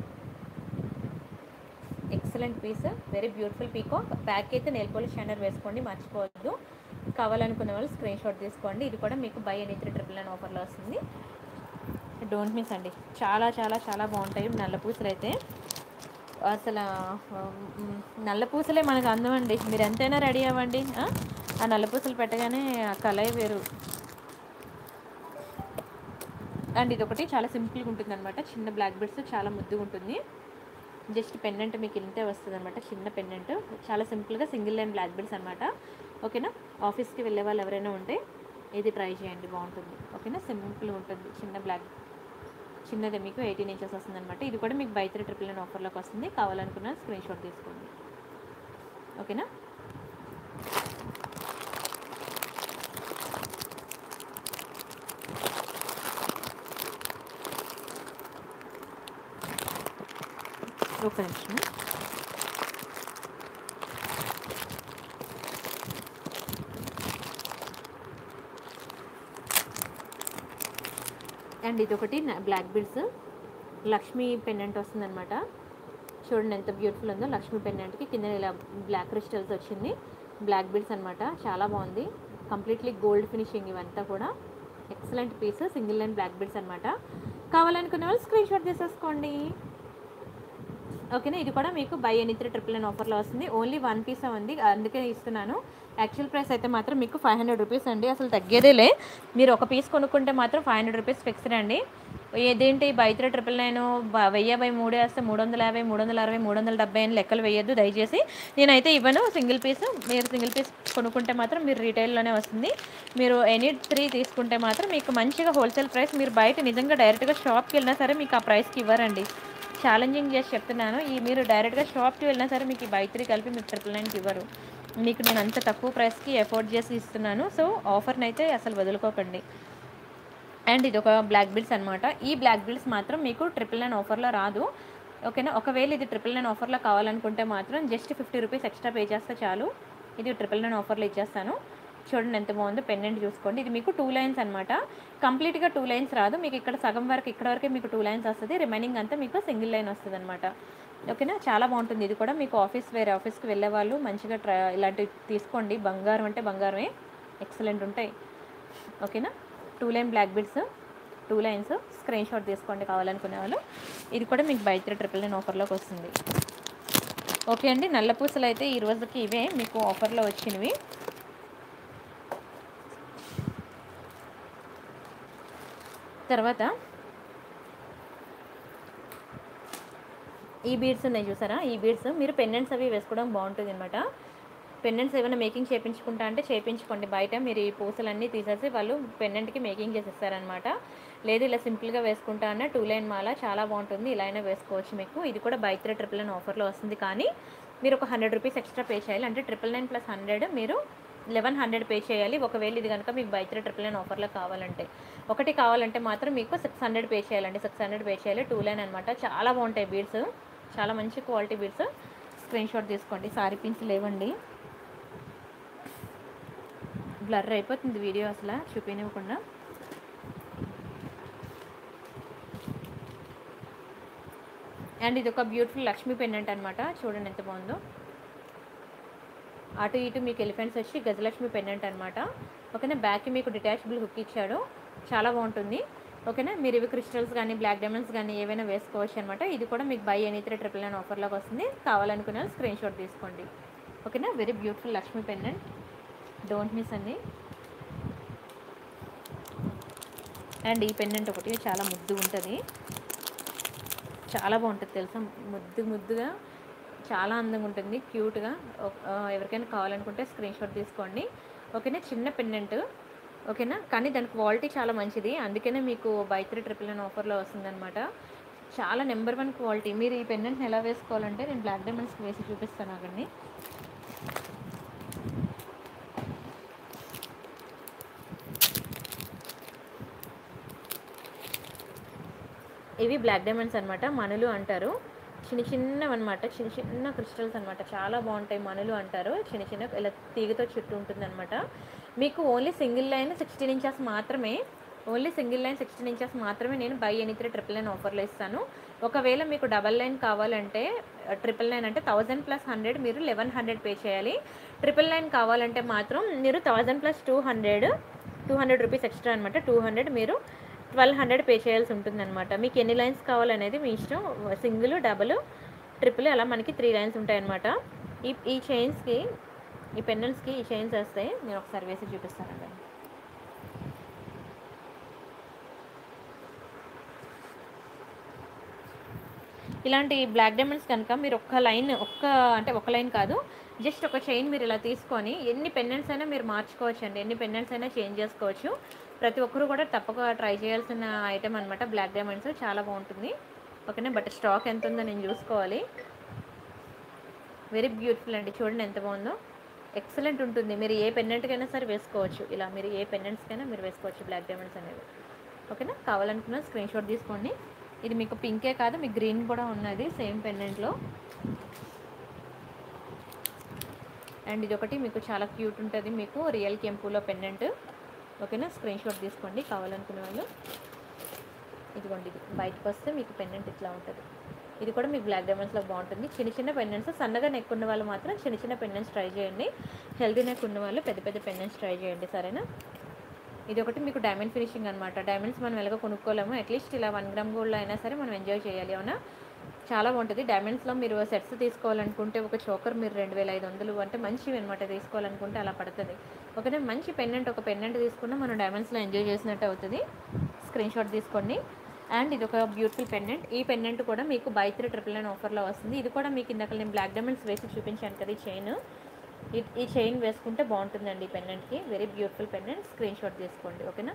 excellent piece, very beautiful peacock. Back అయితే నెయిల్ పాలిష్ షైనర్ వేసుకోండి, మర్చిపోవద్దు. కావాలనుకునే వాళ్ళు స్క్రీన్ షాట్ తీసుకోండి. ఇది కూడా మీకు buy any three triple nine ఆఫర్లో వస్తుంది, డోంట్ మిస్ అండి. చాలా చాలా చాలా బాగుంటాయి నల్ల పూసలు అయితే, అసలు నల్ల పూసలే మనకు అందం అండి. మీరు ఎంతైనా రెడీ అవ్వండి, ఆ నల్ల పూసలు పెట్టగానే ఆ కలర్ వేరు. అండ్ ఇది ఒకటి చాలా సింపుల్గా ఉంటుంది అనమాట, చిన్న బ్లాక్ బెడ్స్ చాలా ముద్దుగా ఉంటుంది. జస్ట్ పెండెంట్ మీకు ఇంతే వస్తుంది అనమాట, చిన్న పెండెంట్, చాలా సింపుల్గా సింగిల్ లైన్ బ్లాక్ బీడ్స్ అనమాట. ఓకేనా, ఆఫీస్కి వెళ్ళే వాళ్ళు ఎవరైనా ఉంటే ఇది ట్రై చేయండి, బాగుంటుంది. ఓకేనా, సింపుల్గా ఉంటుంది, చిన్న బ్లాక్ చిన్నది మీకు ఎయిటీన్ ఇంచెస్ వస్తుంది అనమాట. ఇది కూడా మీకు బై త్రీ ట్రిపుల్ నైన్ ఆఫర్లోకి వస్తుంది, కావాలనుకున్న స్క్రీన్ షాట్ తీసుకోండి. ఓకేనా, ఒక నిమిషం. అండ్ ఇది ఒకటి బ్లాక్ బీడ్స్ లక్ష్మీ పెండెంట్ వస్తుందన్నమాట. చూడండి ఎంత బ్యూటిఫుల్ ఉందో, లక్ష్మీ పెండెంట్కి కింద ఇలా బ్లాక్ క్రిస్టల్స్ వచ్చింది, బ్లాక్ బీడ్స్ అనమాట. చాలా బాగుంది, కంప్లీట్లీ గోల్డ్ ఫినిషింగ్, ఇవంతా కూడా excellent piece, single line black beads అనమాట. కావాలనుకునే వాళ్ళు స్క్రీన్ షాట్ తీసేసుకోండి. ఓకేనా, ఇది కూడా మీకు buy any three triple nine ఆఫర్లో వస్తుంది. ఓన్లీ వన్ పీస్ ఉంది, అందుకే ఇస్తున్నాను. యాక్చువల్ ప్రైస్ అయితే మాత్రం మీకు ఫైవ్ హండ్రెడ్ రూపీస్ అండి, అసలు తగ్గేదేలే. మీరు ఒక పీస్ కొనుక్కుంటే మాత్రం ఫైవ్ హండ్రెడ్ రూపీస్ ఫిక్స్డ్ అండి. ఏదేంటి బై త్రీ ట్రిపుల్ నైన్ వెయ్యి బై మూడు వేస్తే మూడు వందల యాభై మూడు వందల అరవై మూడు వందల డెబ్బై అని లెక్కలు వేయద్దు దయచేసి. నేనైతే ఇవ్వను సింగిల్ పీస్. మీరు సింగిల్ పీస్ కొనుక్కుంటే మాత్రం మీరు రీటైల్లోనే వస్తుంది. మీరు ఎనీ త్రీ తీసుకుంటే మాత్రం మీకు మంచిగా హోల్సేల్ ప్రైస్, మీరు బయట నిజంగా డైరెక్ట్గా షాప్కి వెళ్ళినా సరే మీకు ఆ ప్రైస్కి ఇవ్వరండి. ఛాలెంజింగ్ చేసి చెప్తున్నాను, ఈ మీరు డైరెక్ట్గా షాప్కి వెళ్ళినా సరే మీకు ఈ బై త్రీ కలిపి మీకు ట్రిపుల్ నైన్కి ఇవ్వరు. మీకు నేను అంత తక్కువ ప్రైస్కి ఎఫోర్డ్ చేసి ఇస్తున్నాను. సో ఆఫర్ని అయితే అసలు వదులుకోకండి. అండ్ ఇది ఒక బ్లాక్ బీడ్స్ అనమాట. ఈ బ్లాక్ బీడ్స్ మాత్రం మీకు ట్రిపుల్ నైన్ ఆఫర్లో రాదు. ఓకేనా, ఒకవేళ ఇది ట్రిపుల్ నైన్ ఆఫర్లో కావాలనుకుంటే మాత్రం just fifty rupees extra pay చేస్తే చాలు, ఇది ట్రిపుల్ నైన్ ఆఫర్లో ఇచ్చేస్తాను. చూడండి ఎంత బాగుందో, పెండెంట్ చూసుకోండి. ఇది మీకు టూ లైన్స్ అనమాట, కంప్లీట్గా టూ లైన్స్ రాదు మీకు, ఇక్కడ సగం వరకు ఇక్కడ వరకే మీకు టూ లైన్స్ వస్తుంది, రిమైనింగ్ అంతా మీకు సింగిల్ లైన్ వస్తుంది అనమాట. ఓకేనా, చాలా బాగుంటుంది. ఇది కూడా మీకు ఆఫీస్ వేరే ఆఫీస్కి వెళ్ళే వాళ్ళు మంచిగా ట్రై ఇలాంటివి తీసుకోండి. బంగారం అంటే బంగారమే, ఎక్సలెంట్ ఉంటాయి. ఓకేనా, two line black beads, two lines, screen shot తీసుకోండి కావాలనుకునే వాళ్ళు. ఇది కూడా మీకు బై త్రీ ట్రిపుల్ నైన్ ఆఫర్లోకి వస్తుంది. ఓకే అండి, నల్ల పూసలు అయితే ఈ రోజుకి ఇవే మీకు ఆఫర్లో వచ్చినవి. తర్వాత ఈ బీడ్స్ ఉన్నాయి చూసారా, ఈ బీడ్స్ మీరు పెండెంట్స్ అవి వేసుకోవడం బాగుంటుంది అనమాట. పెండెంట్స్ ఏమైనా మేకింగ్ చేయించుకుంటా అంటే చేయించుకోండి, బయట మీరు ఈ పూసలన్నీ తీసేసి వాళ్ళు పెండెంట్కి మేకింగ్ చేసిస్తారనమాట. లేదు ఇలా సింపుల్గా వేసుకుంటా అన్న టూ లైన్ మాల చాలా బాగుంటుంది, ఇలా అయినా వేసుకోవచ్చు మీకు. ఇది కూడా బై త్రీ ట్రిపుల్ నైన్ ఆఫర్లో వస్తుంది, కానీ మీరు ఒక హండ్రెడ్ రూపీస్ ఎక్స్ట్రా పే చేయాలి. అంటే ట్రిపుల్ నైన్ ప్లస్ హండ్రెడ్ మీరు లెవెన్ హండ్రెడ్ పే చేయాలి. ఒకవేళ ఇది కనుక మీకు బై త్రీ ట్రిపుల్ నైన్ ఆఫర్లో కావాలంటే, ఒకటి కావాలంటే మాత్రం మీకు సిక్స్ హండ్రెడ్ పే చేయాలండి, సిక్స్ హండ్రెడ్ పే చేయాలి. టూ లైన్ అనమాట, చాలా బాగుంటాయి బీడ్స్, చాలా మంచి క్వాలిటీ బీడ్స్. స్క్రీన్ షాట్ తీసుకోండి. సారీ పిన్స్ లేవండి, బ్లర్ అయిపోతుంది వీడియో అసలు చూపించకుండా. అండ్ ఇది ఒక బ్యూటిఫుల్ లక్ష్మీ పెండెంట్ అనమాట, చూడండి ఎంత బాగుందో. అటు ఇటు మీకు ఎలిఫెంట్స్ వచ్చి గజలక్ష్మి పెండెంట్ అనమాట. ఓకేనా, బ్యాక్కి మీకు డిటాచబుల్ హుక్ ఇచ్చాడు, చాలా బాగుంటుంది. ఓకేనా, మీరు ఇవి క్రిస్టల్స్ కానీ బ్లాక్ డైమండ్స్ కానీ ఏవైనా వేసుకోవచ్చు అనమాట. ఇది కూడా మీకు buy any three triple nine ఆఫర్లోకి వస్తుంది, కావాలనుకునే స్క్రీన్ షాట్ తీసుకోండి. ఓకేనా, very beautiful Lakshmi pendant, don't miss అండి. అండ్ ఈ పెండెంట్ ఒకటి చాలా ముద్దు ఉంటుంది, చాలా బాగుంటుంది తెలుసా, ముద్దు ముద్దుగా చాలా అందంగా ఉంటుంది, క్యూట్గా. ఎవరికైనా కావాలనుకుంటే స్క్రీన్ షాట్ తీసుకోండి. ఓకేనా, చిన్న పెండెంట్. ఓకేనా, కానీ దాని క్వాలిటీ చాలా మంచిది, అందుకనే మీకు బై త్రీ ట్రిపుల్ నైన్ ఆఫర్లో వస్తుందన్నమాట. చాలా నెంబర్ వన్ క్వాలిటీ. మీరు ఈ పెండెంట్ని ఎలా వేసుకోవాలంటే నేను బ్లాక్ డైమండ్స్ వేసి చూపిస్తాను అక్కడిని. ఇవి బ్లాక్ డైమండ్స్ అనమాట, మనులు అంటారు, చిన్న చిన్నవి అనమాట, చిన్న చిన్న క్రిస్టల్స్ అనమాట, చాలా బాగుంటాయి. మనులు అంటారు, చిన్న చిన్న ఇలా తీగతో చుట్టూ ఉంటుందన్నమాట. మీకు only single line sixteen inches మాత్రమే, only single line sixteen inches మాత్రమే నేను buy any three triple nine ఆఫర్లో ఇస్తాను. ఒకవేళ మీకు డబల్ లైన్ కావాలంటే ట్రిపుల్ నైన్ అంటే థౌజండ్ ప్లస్ హండ్రెడ్ మీరు లెవెన్ హండ్రెడ్ పే చేయాలి. ట్రిపుల్ నైన్ కావాలంటే మాత్రం మీరు thousand plus two hundred two hundred rupees extra అనమాట, టూ హండ్రెడ్ మీరు ట్వెల్వ్ హండ్రెడ్ పే చేయాల్సి ఉంటుందన్నమాట. మీకు ఎన్ని లైన్స్ కావాలనేది మీ ఇష్టం, సింగిల్ డబుల్ ట్రిపుల్ అలా మనకి త్రీ లైన్స్ ఉంటాయన్నమాట. ఈ ఈ చైన్స్కి ఈ పెండెంట్స్కి ఈ చైన్స్ వేస్తాయి, నేను ఒకసారి వేసి చూపిస్తానండి. ఇలాంటి బ్లాక్ డైమండ్స్ కనుక మీరు ఒక్క లైన్ ఒక్క అంటే ఒక లైన్ కాదు, జస్ట్ ఒక చైన్ మీరు ఇలా తీసుకొని ఎన్ని పెండెంట్స్ అయినా మీరు మార్చుకోవచ్చు అండి, ఎన్ని పెండెంట్స్ అయినా చేంజ్ చేసుకోవచ్చు. ప్రతి ఒక్కరు కూడా తప్పక ట్రై చేయాల్సిన ఐటమ్ అనమాట బ్లాక్ డైమండ్స్, చాలా బాగుంటుంది. ఓకేనా, బట్ స్టాక్ ఎంత ఉందో నేను చూసుకోవాలి. వెరీ బ్యూటిఫుల్ అండి, చూడండి ఎంత బాగుందో, ఎక్సలెంట్ ఉంటుంది. మీరు ఏ పెండెంట్కైనా సరే వేసుకోవచ్చు, ఇలా మీరు ఏ పెండెంట్స్కైనా మీరు వేసుకోవచ్చు బ్లాక్ డైమండ్స్ అనేవి. ఓకేనా, కావాలనుకున్న స్క్రీన్ షాట్ తీసుకోండి. ఇది మీకు పింకే కాదు, మీకు గ్రీన్ కూడా ఉన్నది సేమ్ పెండెంట్లో. అండ్ ఇది ఒకటి మీకు చాలా క్యూట్ ఉంటుంది, మీకు రియల్ కెంపులో పెండెంట్. ఓకేనా, స్క్రీన్ షాట్ తీసుకోండి కావాలనుకునే వాళ్ళు. ఇదిగోండి, ఇది బయటకు వస్తే మీకు పెండెంట్ ఇట్లా ఉంటుంది. ఇది కూడా మీకు బ్లాక్ డైమండ్స్లో బాగుంటుంది. చిన్న చిన్న పెండెంట్స్, సన్నగా నెక్ ఉన్న వాళ్ళు మాత్రం చిన్న చిన్న పెండెంట్స్ ట్రై చేయండి. హెల్దీ నెక్ ఉన్న వాళ్ళు పెద్ద పెద్ద పెండెంట్స్ ట్రై చేయండి, సరేనా. ఇది ఒకటి మీకు డైమండ్ ఫినిషింగ్ అనమాట. డైమండ్స్ మనం ఎలాగో కొనుక్కోలేము, అట్లీస్ట్ ఇలా వన్ గ్రామ్ గోల్డ్లో అయినా సరే మనం ఎంజాయ్ చేయాలి, అవునా. చాలా బాగుంటుంది. డైమండ్స్లో మీరు సెట్స్ తీసుకోవాలనుకుంటే ఒక చోకర్ మీరు రెండు వేల ఐదు వందలు అంటే మంచివి అనమాట తీసుకోవాలనుకుంటే అలా పడుతుంది. ఓకేనా, మంచి పెండెంట్ ఒక పెండెంట్ తీసుకున్నా మనం డైమండ్స్లో ఎంజాయ్ చేసినట్టు అవుతుంది. స్క్రీన్ షాట్ తీసుకోండి. అండ్ ఇది ఒక బ్యూటిఫుల్ పెండెంట్. ఈ పెండెంట్ కూడా మీకు బై త్రీ ట్రిపుల్ నైన్ ఆఫర్లో వస్తుంది. ఇది కూడా మీకు ఇందాక నేను బ్లాక్ డైమండ్స్ వేసి చూపించాను కదా, ఈ చైన్, ఈ చైన్ వేసుకుంటే బాగుంటుందండి ఈ పెండెంట్కి. Very beautiful pendant, screen shot తీసుకోండి. ఓకేనా,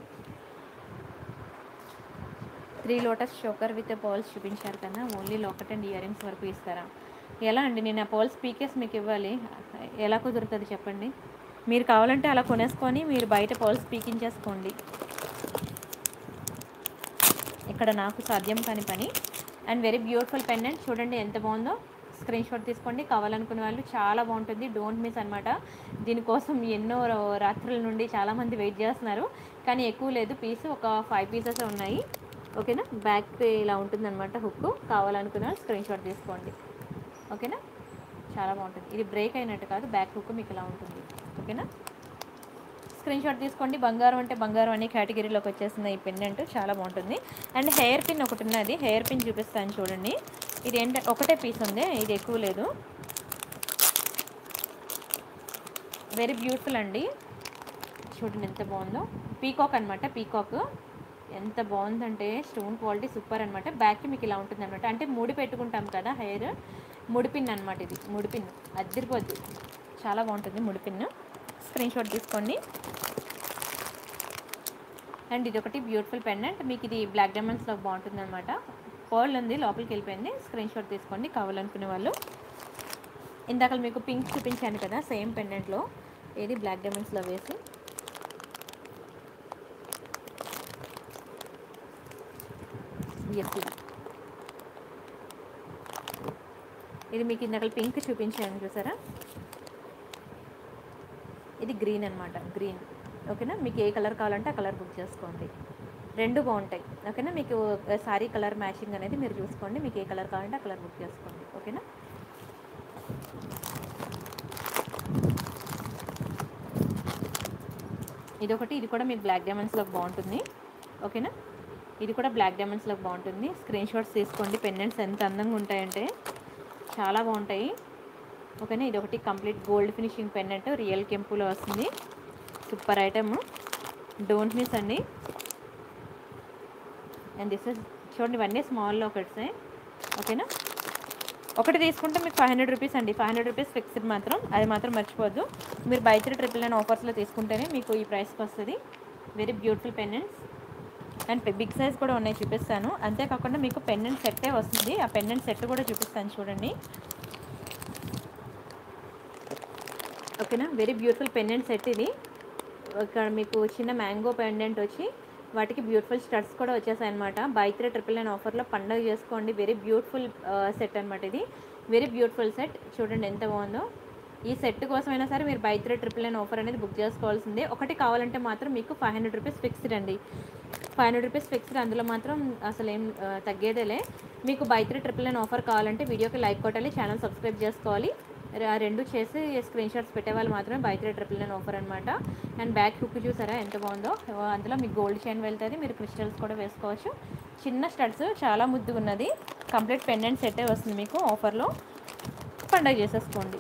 three lotus choker with pearls చూపించారు కదా, only locket and earrings వరకు ఇస్తారా? ఎలా అండి, నేను ఆ పర్ల్స్ పీకేస్ మీకు ఇవ్వాలి, ఎలా కుదురుతుంది చెప్పండి. మీరు కావాలంటే అలా కొనేసుకొని మీరు బయట పర్ల్స్ పీకించేసుకోండి, ఇక్కడ నాకు సాధ్యం కాని పని. అండ్ వెరీ బ్యూటిఫుల్ పెండెంట్, చూడండి ఎంత బాగుందో. స్క్రీన్ షాట్ తీసుకోండి కావాలనుకునే వాళ్ళు. చాలా బాగుంటుంది, డోంట్ మిస్ అనమాట. దీనికోసం ఎన్నో రాత్రుల నుండి చాలామంది వెయిట్ చేస్తున్నారు, కానీ ఎక్కువ లేదు పీస్, ఒక ఫైవ్ పీసెస్ ఉన్నాయి. ఓకేనా, బ్యాక్ ఇలా ఉంటుందన్నమాట హుక్. కావాలనుకున్న వాళ్ళు స్క్రీన్ షాట్ తీసుకోండి. ఓకేనా, చాలా బాగుంటుంది. ఇది బ్రేక్ అయినట్టు కాదు, బ్యాక్ హుక్ మీకు ఇలా ఉంటుంది. ఓకేనా, స్క్రీన్ షాట్ తీసుకోండి. బంగారం అంటే బంగారం అనే కేటగిరీలోకి వచ్చేసింది ఈ పెండెంట్, చాలా బాగుంటుంది. అండ్ హెయిర్ పిన్ ఒకటి ఉన్నది, హెయిర్ పిన్ చూపిస్తాను చూడండి. ఇది ఏంటంటే ఒకటే పీస్ ఉంది, ఇది ఎక్కువ లేదు. వెరీ బ్యూటిఫుల్ అండి, చూడండి ఎంత బాగుందో. పీకాక్ అనమాట, పీకాక్ ఎంత బాగుందంటే స్టోన్ క్వాలిటీ సూపర్ అనమాట. బ్యాక్కి మీకు ఇలా ఉంటుంది అనమాట, అంటే ముడి పెట్టుకుంటాం కదా హెయిర్, ముడిపిన్ అనమాట ఇది, ముడిపిన్ అద్దరిపోద్ది, చాలా బాగుంటుంది ముడిపిన్. స్క్రీన్ షాట్ తీసుకోండి. అండ్ ఇది ఒకటి బ్యూటిఫుల్ పెండెంట్, మీకు ఇది బ్లాక్ డైమండ్స్లో బాగుంటుంది అనమాట. పర్ల్ ఉంది, లోపలికి వెళ్ళిపోయింది. స్క్రీన్ షాట్ తీసుకోండి కావాలనుకునే వాళ్ళు. ఇందాక మీకు పింక్ చూపించాను కదా సేమ్ పెండెంట్లో, ఏది బ్లాక్ డైమండ్స్లో వేసి. ఎస్, ఇది ఇది మీకు ఇందాక పింక్ చూపించాను చూసారా, ఇది గ్రీన్ అనమాట, గ్రీన్. ఓకేనా, మీకు ఏ కలర్ కావాలంటే ఆ కలర్ బుక్ చేసుకోండి, రెండు బాగుంటాయి. ఓకేనా, మీకు సారీ కలర్ మ్యాచింగ్ అనేది మీరు చూసుకోండి, మీకు ఏ కలర్ కావాలంటే ఆ కలర్ బుక్ చేసుకోండి. ఓకేనా, ఇదొకటి, ఇది కూడా మీకు బ్లాక్ డైమండ్స్లో బాగుంటుంది. ఓకేనా, ఇది కూడా బ్లాక్ డైమండ్స్లో బాగుంటుంది. స్క్రీన్ షాట్స్ తీసుకోండి. పెండెంట్స్ ఎంత అందంగా ఉంటాయంటే చాలా బాగుంటాయి. ఓకేనా, ఇది ఒకటి complete gold finishing pendant, real కెంపులో వస్తుంది. సూపర్ ఐటమ్, డోంట్ మిస్ అండి. అండ్ దిస్ ఇస్ చూడండి, ఇవన్నీ స్మాల్ లాకెట్సే. ఓకేనా, ఒకటి తీసుకుంటే మీకు ఫైవ్ హండ్రెడ్ రూపీస్ అండి, ఫైవ్ హండ్రెడ్ రూపీస్ ఫిక్స్డ్ మాత్రం, అది మాత్రం మర్చిపోద్దు. మీరు బై త్రీ ట్రిపుల్ నైన్ ఆఫర్స్లో తీసుకుంటేనే మీకు ఈ ప్రైస్కి వస్తుంది. Very beautiful pendants. And big size కూడా ఉన్నాయి, చూపిస్తాను. అంతేకాకుండా మీకు పెండెంట్ సెట్టే వస్తుంది, ఆ పెండెంట్ సెట్ కూడా చూపిస్తాను చూడండి. ఓకేనా, వెరీ బ్యూటిఫుల్ పెండెంట్ సెట్ ఇది. ఇక్కడ మీకు చిన్న మ్యాంగో పెండెంట్ వచ్చి వాటికి బ్యూటిఫుల్ స్టడ్స్ కూడా వచ్చేసాయి అనమాట. బై త్రీ ట్రిపుల్ నైన్ ఆఫర్లో పండుగ చేసుకోండి. వెరీ బ్యూటిఫుల్ సెట్ అనమాట ఇది, వెరీ బ్యూటిఫుల్ సెట్. చూడండి ఎంత బాగుందో. ఈ సెట్ కోసమైనా సరే మీరు buy three triple nine offer అనేది బుక్ చేసుకోవాల్సిందే. ఒకటి కావాలంటే మాత్రం మీకు ఫైవ్ హండ్రెడ్ రూపీస్ ఫిక్స్డ్ అండి, ఫైవ్ హండ్రెడ్ రూపీస్ ఫిక్స్డ్, అందులో మాత్రం అసలు ఏం తగ్గేదేలే. మీకు buy three triple nine offer కావాలంటే వీడియోకి లైక్ కొట్టాలి, ఛానల్ సబ్స్క్రైబ్ చేసుకోవాలి. ఆ రెండు చేసి స్క్రీన్ షాట్స్ పెట్టే వాళ్ళు మాత్రమే buy three triple nine offer అనమాట. అండ్ బ్యాక్ హుక్ చూసారా ఎంత బాగుందో, అందులో మీకు గోల్డ్ చైన్ వెళ్తుంది, మీరు క్రిస్టల్స్ కూడా వేసుకోవచ్చు. చిన్న స్టడ్స్, చాలా ముద్దుగా ఉన్నది. కంప్లీట్ పెండెంట్ సెట్టే వస్తుంది మీకు ఆఫర్లో, పండగ చేసేసుకోండి.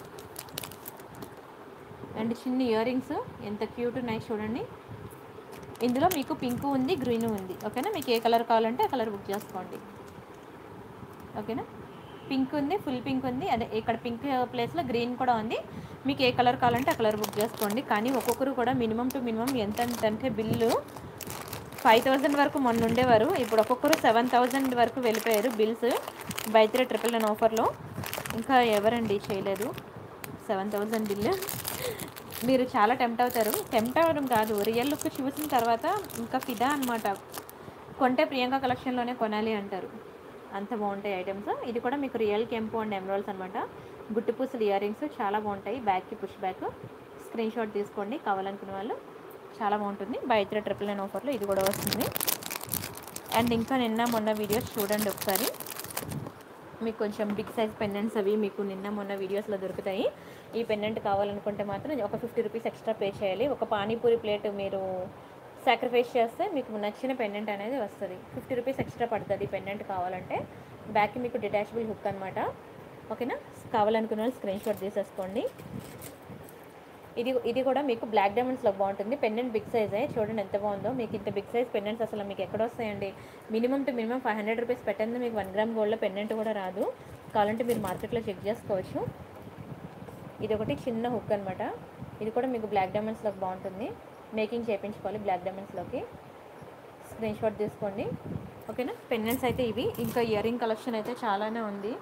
అండ్ చిన్న ఇయర్ రింగ్స్ ఎంత క్యూట్ ఉన్నాయి చూడండి. ఇందులో మీకు పింక్ ఉంది, గ్రీన్ ఉంది. ఓకేనా, మీకు ఏ కలర్ కావాలంటే ఆ కలర్ బుక్ చేసుకోండి. ఓకేనా, పింక్ ఉంది, ఫుల్ పింక్ ఉంది, అదే ఇక్కడ పింక్ ప్లేస్లో గ్రీన్ కూడా ఉంది. మీకు ఏ కలర్ కావాలంటే ఆ కలర్ బుక్ చేసుకోండి. కానీ ఒక్కొక్కరు కూడా మినిమం టు మినిమం ఎంత అంటే బిల్లు ఫైవ్ థౌజండ్ వరకు మొన్న ఉండేవారు, ఇప్పుడు ఒక్కొక్కరు సెవెన్ థౌజండ్ వరకు వెళ్ళిపోయారు బిల్స్ బైత్రే ట్రిపుల్ నైన్ ఆఫర్లో. ఇంకా ఎవరండి చేయలేదు సెవెన్ థౌజండ్ బిల్లు? మీరు చాలా టెంప్ట్ అవుతారు. టెంప్ట్ అవ్వడం కాదు, రియల్ లుక్ చూసిన తర్వాత ఇంకా ఫిదా అనమాట. కొంటే ప్రియాంక కలెక్షన్లోనే కొనాలి అంటారు, అంత బాగుంటాయి ఐటమ్స్. ఇది కూడా మీకు రియల్ కెంపు అండ్ ఎమరాల్డ్స్ అనమాట. గుట్టు పూసలు ఇయర్ రింగ్స్ చాలా బాగుంటాయి, బ్యాక్కి పుష్ బ్యాక్. స్క్రీన్ షాట్ తీసుకోండి కావాలనుకునే వాళ్ళు, చాలా బాగుంటుంది. బైత్రే ట్రిపుల్ నైన్ ఆఫర్లో ఇది కూడా వస్తుంది. అండ్ ఇంకా నిన్న మొన్న వీడియోస్ చూడండి ఒకసారి, మీకు కొంచెం బిగ్ సైజ్ పెండెంట్స్ అవి మీకు నిన్న మొన్న వీడియోస్లో దొరుకుతాయి. ఈ పెండెంట్ కావాలనుకుంటే మాత్రం ఒక ఫిఫ్టీ రూపీస్ ఎక్స్ట్రా పే చేయాలి. ఒక పానీపూరి ప్లేట్ మీరు సాక్రిఫైస్ చేస్తే మీకు నచ్చిన పెండెంట్ అనేది వస్తుంది. ఫిఫ్టీ రూపీస్ ఎక్స్ట్రా పడుతుంది పెండెంట్ కావాలంటే. బ్యాక్కి మీకు డిటాచబుల్ హుక్ అనమాట. ఓకేనా, కావాలనుకున్న వాళ్ళు స్క్రీన్ షాట్ తీసేసుకోండి. ఇది ఇది కూడా మీకు బ్లాక్ డైమండ్స్లో బాగుంటుంది. పెండెంట్ బిగ్ సైజే, చూడండి ఎంత బాగుందో. మీకు ఇంత బిగ్ సైజ్ పెండెంట్స్ అసలు మీకు ఎక్కడ వస్తాయండి? Minimum to minimum five hundred rupees పెట్టండి మీకు వన్ గ్రామ్ గోల్డ్లో పెండెంట్ కూడా రాదు. కావాలంటే మీరు మార్కెట్లో చెక్ చేసుకోవచ్చు. ఇది ఒకటి చిన్న హుక్ అనమాట. ఇది కూడా మీకు బ్లాక్ డైమండ్స్లోకి బాగుంటుంది. మేకింగ్ చేయించుకోవాలి బ్లాక్ డైమండ్స్లోకి. స్క్రీన్ షాట్ తీసుకోండి. ఓకేనా, పెండెంట్స్ అయితే ఇవి. ఇంకా ఇయర్ రింగ్ కలెక్షన్ అయితే చాలానే ఉంది.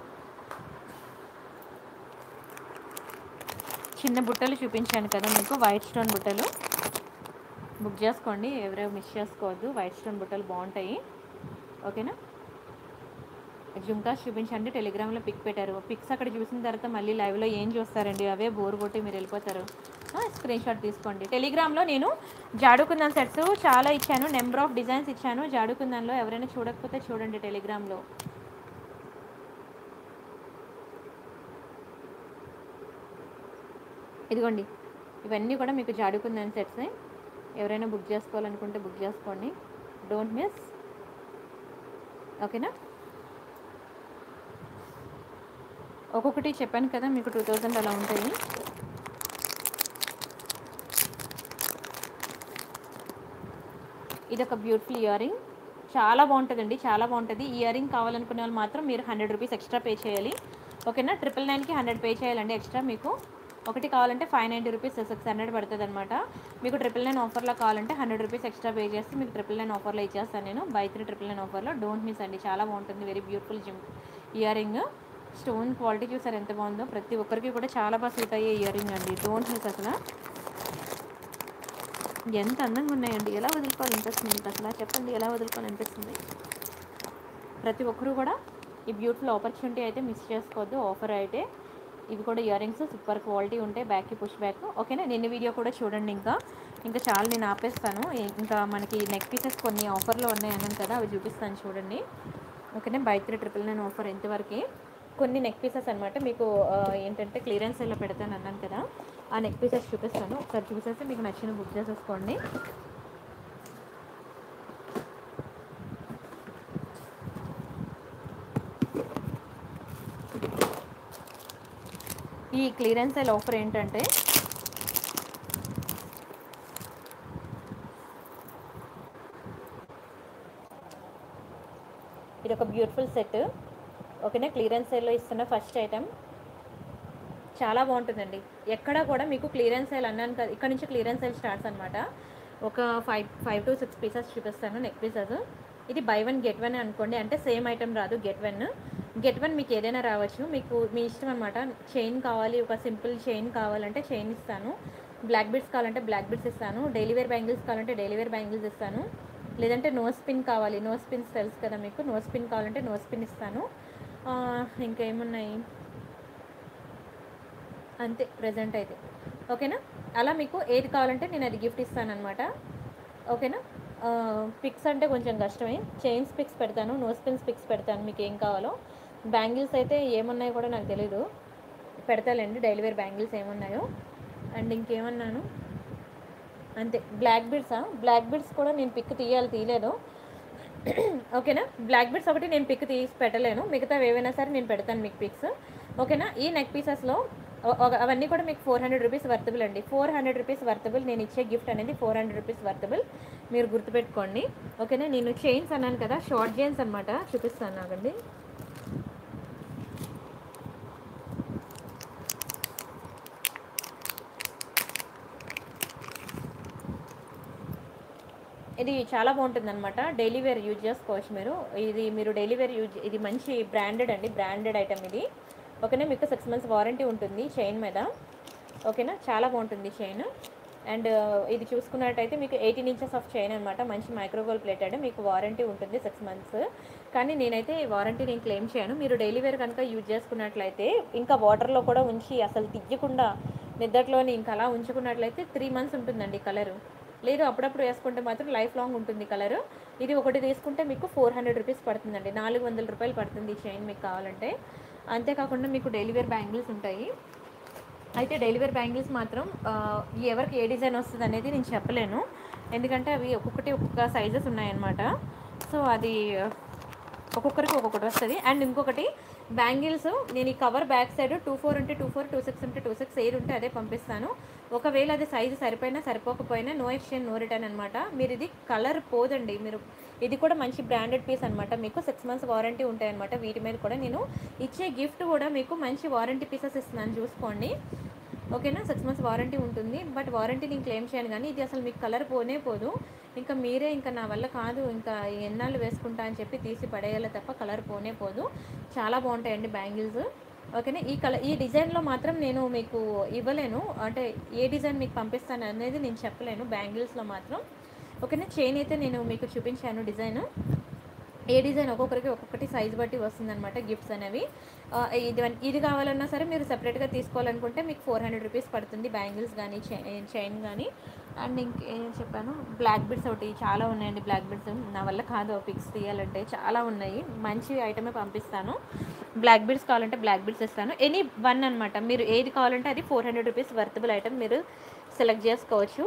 చిన్న బుట్టలు చూపించాను కదా మీకు, వైట్ స్టోన్ బుట్టలు బుక్ చేసుకోండి, ఎవరెవరు మిస్ చేసుకోవద్దు. వైట్ స్టోన్ బుట్టలు బాగుంటాయి. ఓకేనా, జుమ్కాస్ చూపించండి. టెలిగ్రామ్లో పిక్ పెట్టారు. పిక్స్ అక్కడ చూసిన తర్వాత మళ్ళీ లైవ్లో ఏం చూస్తారండి? అవే బోర్ కొట్టి మీరు వెళ్ళిపోతారు. స్క్రీన్ షాట్ తీసుకోండి. టెలిగ్రామ్లో నేను జాడుకుందాన్ సెట్స్ చాలా ఇచ్చాను, నెంబర్ ఆఫ్ డిజైన్స్ ఇచ్చాను. జాడుకుందాన్లో ఎవరైనా చూడకపోతే చూడండి టెలిగ్రామ్లో. ఇదిగోండి, ఇవన్నీ కూడా మీకు జాడుకుందాన్ సెట్స్. ఎవరైనా బుక్ చేసుకోవాలనుకుంటే బుక్ చేసుకోండి, డోంట్ మిస్. ఓకేనా, ఒక్కొక్కటి చెప్పాను కదా మీకు టూ థౌజండ్ అలా ఉంటాయి. ఇది ఒక బ్యూటిఫుల్ ఇయర్ రింగ్, చాలా బాగుంటుందండి, చాలా బాగుంటుంది. ఈ ఇయర్ రింగ్ కావాలనుకునే వాళ్ళు మాత్రం మీరు హండ్రెడ్ రూపీస్ ఎక్స్ట్రా పే చేయాలి. ఓకేనా, ట్రిపుల్ నైన్కి హండ్రెడ్ పే చేయాలండి ఎక్స్ట్రా. మీకు ఒకటి కావాలంటే five ninety rupees six hundred పడుతుంది అనమాట. మీకు ట్రిపుల్ నైన్ ఆఫర్లో కావాలంటే హండ్రెడ్ రూపీస్ ఎక్స్ట్రా పే చేస్తే మీకు ట్రిపుల్ నైన్ ఆఫర్లో ఇచ్చేస్తాను నేను. బై త్రీ ట్రిపుల్ నైన్ ఆఫర్లో, డోంట్ మిస్ అండి, చాలా బాగుంటుంది. Very beautiful gem earring. Stone quality చూసారు ఎంత బాగుందో. ప్రతి ఒక్కరికి కూడా చాలా బాగా సూట్ అయ్యే ఇయర్ రింగ్ అండి, డోంట్ మిస్. అసలు ఎంత అందంగా ఉన్నాయండి, ఎలా వదులుకోవాలనిపిస్తుంది మీకు? అసలు చెప్పండి, ఎలా వదులుకోవాలనిపిస్తుంది? ప్రతి ఒక్కరు కూడా ఈ బ్యూటిఫుల్ ఆపర్చునిటీ అయితే మిస్ చేసుకోవద్దు. ఆఫర్ అయితే ఇవి కూడా ఇయర్ రింగ్స్ సూపర్ క్వాలిటీ ఉంటాయి, బ్యాక్కి పుష్ బ్యాక్. ఓకేనా, నిన్న వీడియో కూడా చూడండి. ఇంకా ఇంకా చాలా నేను ఆపేస్తాను. ఇంకా మనకి నెక్ పీసెస్ కొన్ని ఆఫర్లో ఉన్నాయి అన్నాను కదా, అవి చూపిస్తాను చూడండి. ఓకేనా, buy three triple nine offer ఎంతవరకు కొన్ని నెక్ పీసెస్ అనమాట. మీకు ఏంటంటే క్లియరెన్స్ ఎలా పెడతాను అన్నాను కదా, ఆ నెక్ పీసెస్ చూపిస్తాను. ఒకసారి చూసేసి మీకు నచ్చిన బుక్ చేసేసుకోండి. ఈ క్లియరెన్స్ సేల్ ఆఫర్ ఏంటంటే ఇది ఒక బ్యూటిఫుల్ సెట్. ఓకేనా, క్లియరెన్స్ సేల్లో ఇస్తున్న ఫస్ట్ ఐటమ్ చాలా బాగుంటుందండి. ఎక్కడా కూడా మీకు క్లియరెన్స్ సేల్ అన్నాను కదా, ఇక్కడ నుంచి క్లియరెన్స్ సేల్ స్టార్ట్స్ అనమాట. ఒక five five to six pieces చూపిస్తాను, నెక్ పీసెస్. ఇది బై వన్ గెట్ వన్ అనుకోండి, అంటే సేమ్ ఐటమ్ రాదు, గెట్ వన్. గెట్ వన్ మీకు ఏదైనా రావచ్చు, మీకు మీ ఇష్టం అనమాట. చైన్ కావాలి, ఒక సింపుల్ చైన్ కావాలంటే చైన్ ఇస్తాను. బ్లాక్ బీడ్స్ కావాలంటే బ్లాక్ బీడ్స్ ఇస్తాను. డైలీ వేర్ బ్యాంగిల్స్ కావాలంటే డైలీ వేర్ బ్యాంగిల్స్ ఇస్తాను. లేదంటే నో స్పిన్ కావాలి, నో స్పిన్స్ తెలుసు కదా మీకు, నో స్పిన్ కావాలంటే నో స్పిన్ ఇస్తాను. ఇంకేమున్నాయి అంతే ప్రజెంట్ అయితే. ఓకేనా, అలా మీకు ఏది కావాలంటే నేను అది గిఫ్ట్ ఇస్తాను అనమాట. ఓకేనా, పిక్స్ అంటే కొంచెం కష్టమే. చైన్స్ పిక్స్ పెడతాను, నో స్పిన్స్ పిక్స్ పెడతాను, మీకు ఏం కావాలో. బ్యాంగిల్స్ అయితే ఏమున్నాయో కూడా నాకు తెలీదు, పెడతాలేండి డైలీ వేర్ బ్యాంగిల్స్ ఏమున్నాయో. అండ్ ఇంకేమన్నాను అంతే. బ్లాక్ బీడ్సా, బ్లాక్ బీడ్స్ కూడా నేను పిక్ తీయాలి, తీయలేదు. ఓకేనా, బ్లాక్ బీడ్స్ ఒకటి నేను పిక్ తీసి పెట్టలేను, మిగతా ఏవైనా సరే నేను పెడతాను మీకు పిక్స్. ఓకేనా, ఈ నెక్ పీసెస్లో అవన్నీ కూడా మీకు ఫోర్ హండ్రెడ్ రూపీస్ వర్తబుల్ అండి. Four hundred rupees worthable. నేను ఇచ్చే గిఫ్ట్ అనేది ఫోర్ హండ్రెడ్ రూపీస్ వర్తబుల్. మీరు గుర్తుపెట్టుకోండి. ఓకేనా. నేను చైన్స్ అన్నాను కదా, షార్ట్ చైన్స్ అనమాట, చూపిస్తాను నాకండి. ఇది చాలా బాగుంటుంది అనమాట. డైలీ వేర్ యూజ్ చేసుకోవచ్చు మీరు. ఇది మీరు డైలీ వేర్ యూజ్, ఇది మంచి బ్రాండెడ్ అండి, బ్రాండెడ్ ఐటమ్ ఇది. ఓకేనా. మీకు సిక్స్ మంత్స్ వారంటీ ఉంటుంది చైన్ మీద. ఓకేనా. చాలా బాగుంటుంది చైన్. అండ్ ఇది చూసుకున్నట్టయితే మీకు ఎయిటీన్ ఇంచెస్ ఆఫ్ చైన్ అనమాట, మంచి మైక్రోగోల్డ్ ప్లేటెడ్. మీకు వారంటీ ఉంటుంది సిక్స్ మంత్స్. కానీ నేనైతే వారంటీ నేను క్లెయిమ్ చేయను. మీరు డైలీ వేర్ కనుక యూజ్ చేసుకున్నట్లయితే, ఇంకా వాటర్లో కూడా ఉంచి అసలు తియ్యకుండా నిద్దట్లోని ఇంకా అలా ఉంచుకున్నట్లయితే త్రీ మంత్స్ ఉంటుందండి కలరు. లేదు అప్పుడప్పుడు వేసుకుంటే మాత్రం లైఫ్ లాంగ్ ఉంటుంది కలర్. ఇది ఒకటి తీసుకుంటే మీకు ఫోర్ హండ్రెడ్ రూపీస్ పడుతుందండి, నాలుగు వందల రూపాయలు పడుతుంది ఈ చైన్ మీకు కావాలంటే. అంతేకాకుండా మీకు డైలీ వేర్ బ్యాంగిల్స్ ఉంటాయి. అయితే డైలీ వేర్ బ్యాంగిల్స్ మాత్రం ఎవరికి ఏ డిజైన్ వస్తుంది అనేది నేను చెప్పలేను, ఎందుకంటే అవి ఒక్కొక్కటి ఒక్కొక్క సైజెస్ ఉన్నాయన్నమాట. సో అది ఒక్కొక్కరికి ఒక్కొక్కటి వస్తుంది. అండ్ ఇంకొకటి బ్యాంగిల్స్ నేను ఈ cover back side two four ఉంటే టూ ఫోర్ టూ సిక్స్ ఉంటే టూ సిక్స్ ఏది ఉంటే అదే పంపిస్తాను. ఒకవేళ అది సైజు సరిపోయినా సరిపోకపోయినా నో ఎక్స్చేంజ్ నో రిటర్న్ అనమాట. మీరు ఇది కలర్ పోదండి. మీరు ఇది కూడా మంచి బ్రాండెడ్ పీస్ అనమాట. మీకు సిక్స్ మంత్స్ వారంటీ ఉంటాయి అనమాట. వీటి మీద కూడా నేను ఇచ్చే గిఫ్ట్ కూడా మీకు మంచి వారంటీ పీసెస్ ఇస్తున్నాను, చూసుకోండి. ఓకేనా. సిక్స్ మంత్స్ వారంటీ ఉంటుంది, బట్ వారంటీ నేను క్లెయిమ్ చేయను. కానీ ఇది అసలు మీకు కలర్ పోనే పోదు. ఇంకా మీరే ఇంకా నా వల్ల కాదు ఇంకా ఎన్నాళ్ళు వేసుకుంటా అని చెప్పి తీసి పడేయాలి తప్ప కలర్ పోనే పోదు. చాలా బాగుంటాయండి బ్యాంగిల్స్. ఓకేనా. ఈ కలర్ ఈ డిజైన్లో మాత్రం నేను మీకు ఇవ్వలేను, అంటే ఏ డిజైన్ మీకు పంపిస్తాను అనేది నేను చెప్పలేను బ్యాంగిల్స్లో మాత్రం. ఓకేనా. చైన్ అయితే నేను మీకు చూపించాను డిజైన్. ఏ డిజైన్ ఒక్కొక్కరికి ఒక్కొక్కటి సైజ్ బట్టి వస్తుందన్నమాట గిఫ్ట్స్ అనేవి. ఇది ఇది కావాలన్నా సరే మీరు సెపరేట్గా తీసుకోవాలనుకుంటే మీకు ఫోర్ హండ్రెడ్ రూపీస్ పడుతుంది బ్యాంగిల్స్ కానీ చైన్ కానీ. అండ్ ఇంకేం చెప్పాను, బ్లాక్ బిడ్స్ ఒకటి చాలా ఉన్నాయండి. బ్లాక్ బిడ్స్ నా వల్ల కాదు పిక్స్ తీయాలంటే, చాలా ఉన్నాయి. మంచి ఐటమే పంపిస్తాను. బ్లాక్ బిడ్స్ కావాలంటే బ్లాక్ బిడ్స్ ఇస్తాను. ఎనీ వన్ అనమాట. మీరు ఏది కావాలంటే అది four hundred rupees worthable item మీరు సెలెక్ట్ చేసుకోవచ్చు.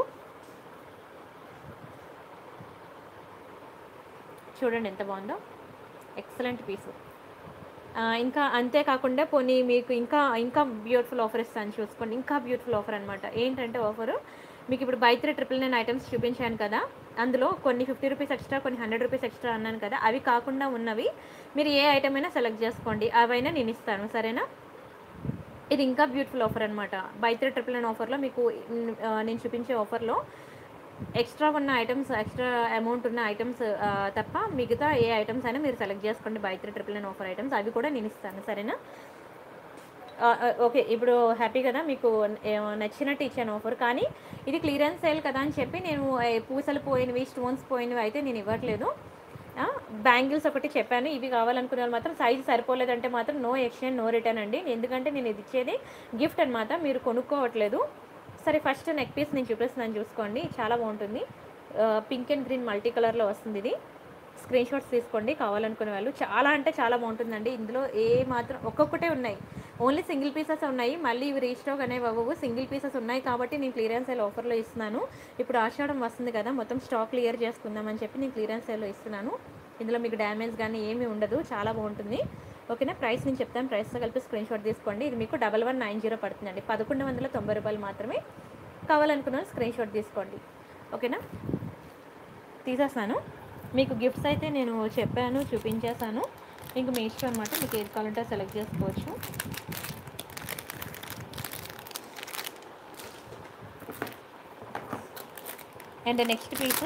చూడండి ఎంత బాగుందో, ఎక్సలెంట్ పీసు. ఇంకా అంతేకాకుండా పోనీ మీకు ఇంకా ఇంకా బ్యూటిఫుల్ ఆఫర్ ఇస్తాను, చూసుకోండి. ఇంకా బ్యూటిఫుల్ ఆఫర్ అనమాట. ఏంటంటే ఆఫరు మీకు ఇప్పుడు buy three triple nine items చూపించాను కదా, అందులో కొన్ని ఫిఫ్టీ రూపీస్ ఎక్స్ట్రా, కొన్ని హండ్రెడ్ రూపీస్ ఎక్స్ట్రా అన్నాను కదా, అవి కాకుండా ఉన్నవి మీరు ఏ ఐటమ్ అయినా సెలెక్ట్ చేసుకోండి, అవైనా నేను ఇస్తాను, సరేనా. ఇది ఇంకా బ్యూటిఫుల్ ఆఫర్ అనమాట. బై త్రీ ట్రిపుల్ నైన్ ఆఫర్లో మీకు నేను చూపించే ఆఫర్లో ఎక్స్ట్రా ఉన్న ఐటమ్స్, ఎక్స్ట్రా అమౌంట్ ఉన్న ఐటమ్స్ తప్ప మిగతా ఏ ఐటమ్స్ అయినా మీరు సెలెక్ట్ చేసుకోండి. Buy three triple nine offer items అవి కూడా నేను ఇస్తాను, సరేనా. ఓకే. ఇప్పుడు హ్యాపీ కదా, మీకు నచ్చినట్టు ఇచ్చాను ఆఫర్. కానీ ఇది క్లియరెన్స్ సేల్ కదా అని చెప్పి నేను పూసలు పోయినవి, స్టోన్స్ పోయినవి అయితే నేను ఇవ్వట్లేదు. బ్యాంగిల్స్ ఒకటి చెప్పాను. ఇవి కావాలనుకునే వాళ్ళు మాత్రం సైజు సరిపోలేదంటే మాత్రం నో ఎక్స్చేంజ్ నో రిటర్న్ అండి, ఎందుకంటే నేను ఇది ఇచ్చేది గిఫ్ట్ అనమాట, మీరు కొనుక్కోవట్లేదు. సరే ఫస్ట్ నెక్ పీస్ నేను చూపిస్తున్నాను, చూసుకోండి. చాలా బాగుంటుంది. పింక్ అండ్ గ్రీన్ మల్టీ కలర్లో వస్తుంది. ఇది స్క్రీన్ షాట్స్ తీసుకోండి కావాలనుకునే వాళ్ళు. చాలా అంటే చాలా బాగుంటుందండి. ఇందులో ఏ మాత్రం ఒక్కొక్కటే ఉన్నాయి, ఓన్లీ సింగిల్ పీసెస్ ఉన్నాయి. మళ్ళీ ఇవి రీస్టాక్ అనేవి అవ్వవు, సింగిల్ పీసెస్ ఉన్నాయి కాబట్టి నేను క్లియరెన్స్ సేల్ ఆఫర్లో ఇస్తున్నాను. ఇప్పుడు ఆషాఢం వస్తుంది కదా, మొత్తం స్టాక్ క్లియర్ చేసుకుందామని చెప్పి నేను క్లియరెన్స్ సేల్లో ఇస్తున్నాను. ఇందులో మీకు డ్యామేజ్ కానీ ఏమీ ఉండదు, చాలా బాగుంటుంది. ఓకేనా. ప్రైస్ నేను చెప్తాను, ప్రైస్తో కలిపి స్క్రీన్ షాట్ తీసుకోండి. ఇది మీకు డబల్ వన్ నైన్ జీరో పడుతుందండి, పదకొండు వందల తొంభై రూపాయలు మాత్రమే. కావాలనుకున్న స్క్రీన్ షాట్ తీసుకోండి. ఓకేనా. తీసేస్తాను. మీకు గిఫ్ట్స్ అయితే నేను చెప్పాను, చూపించేసాను. ఇంక మీ ఇష్టం అనమాట, మీకు ఏది కావాలంటే సెలెక్ట్ చేసుకోవచ్చు. అండ్ నెక్స్ట్ పీస్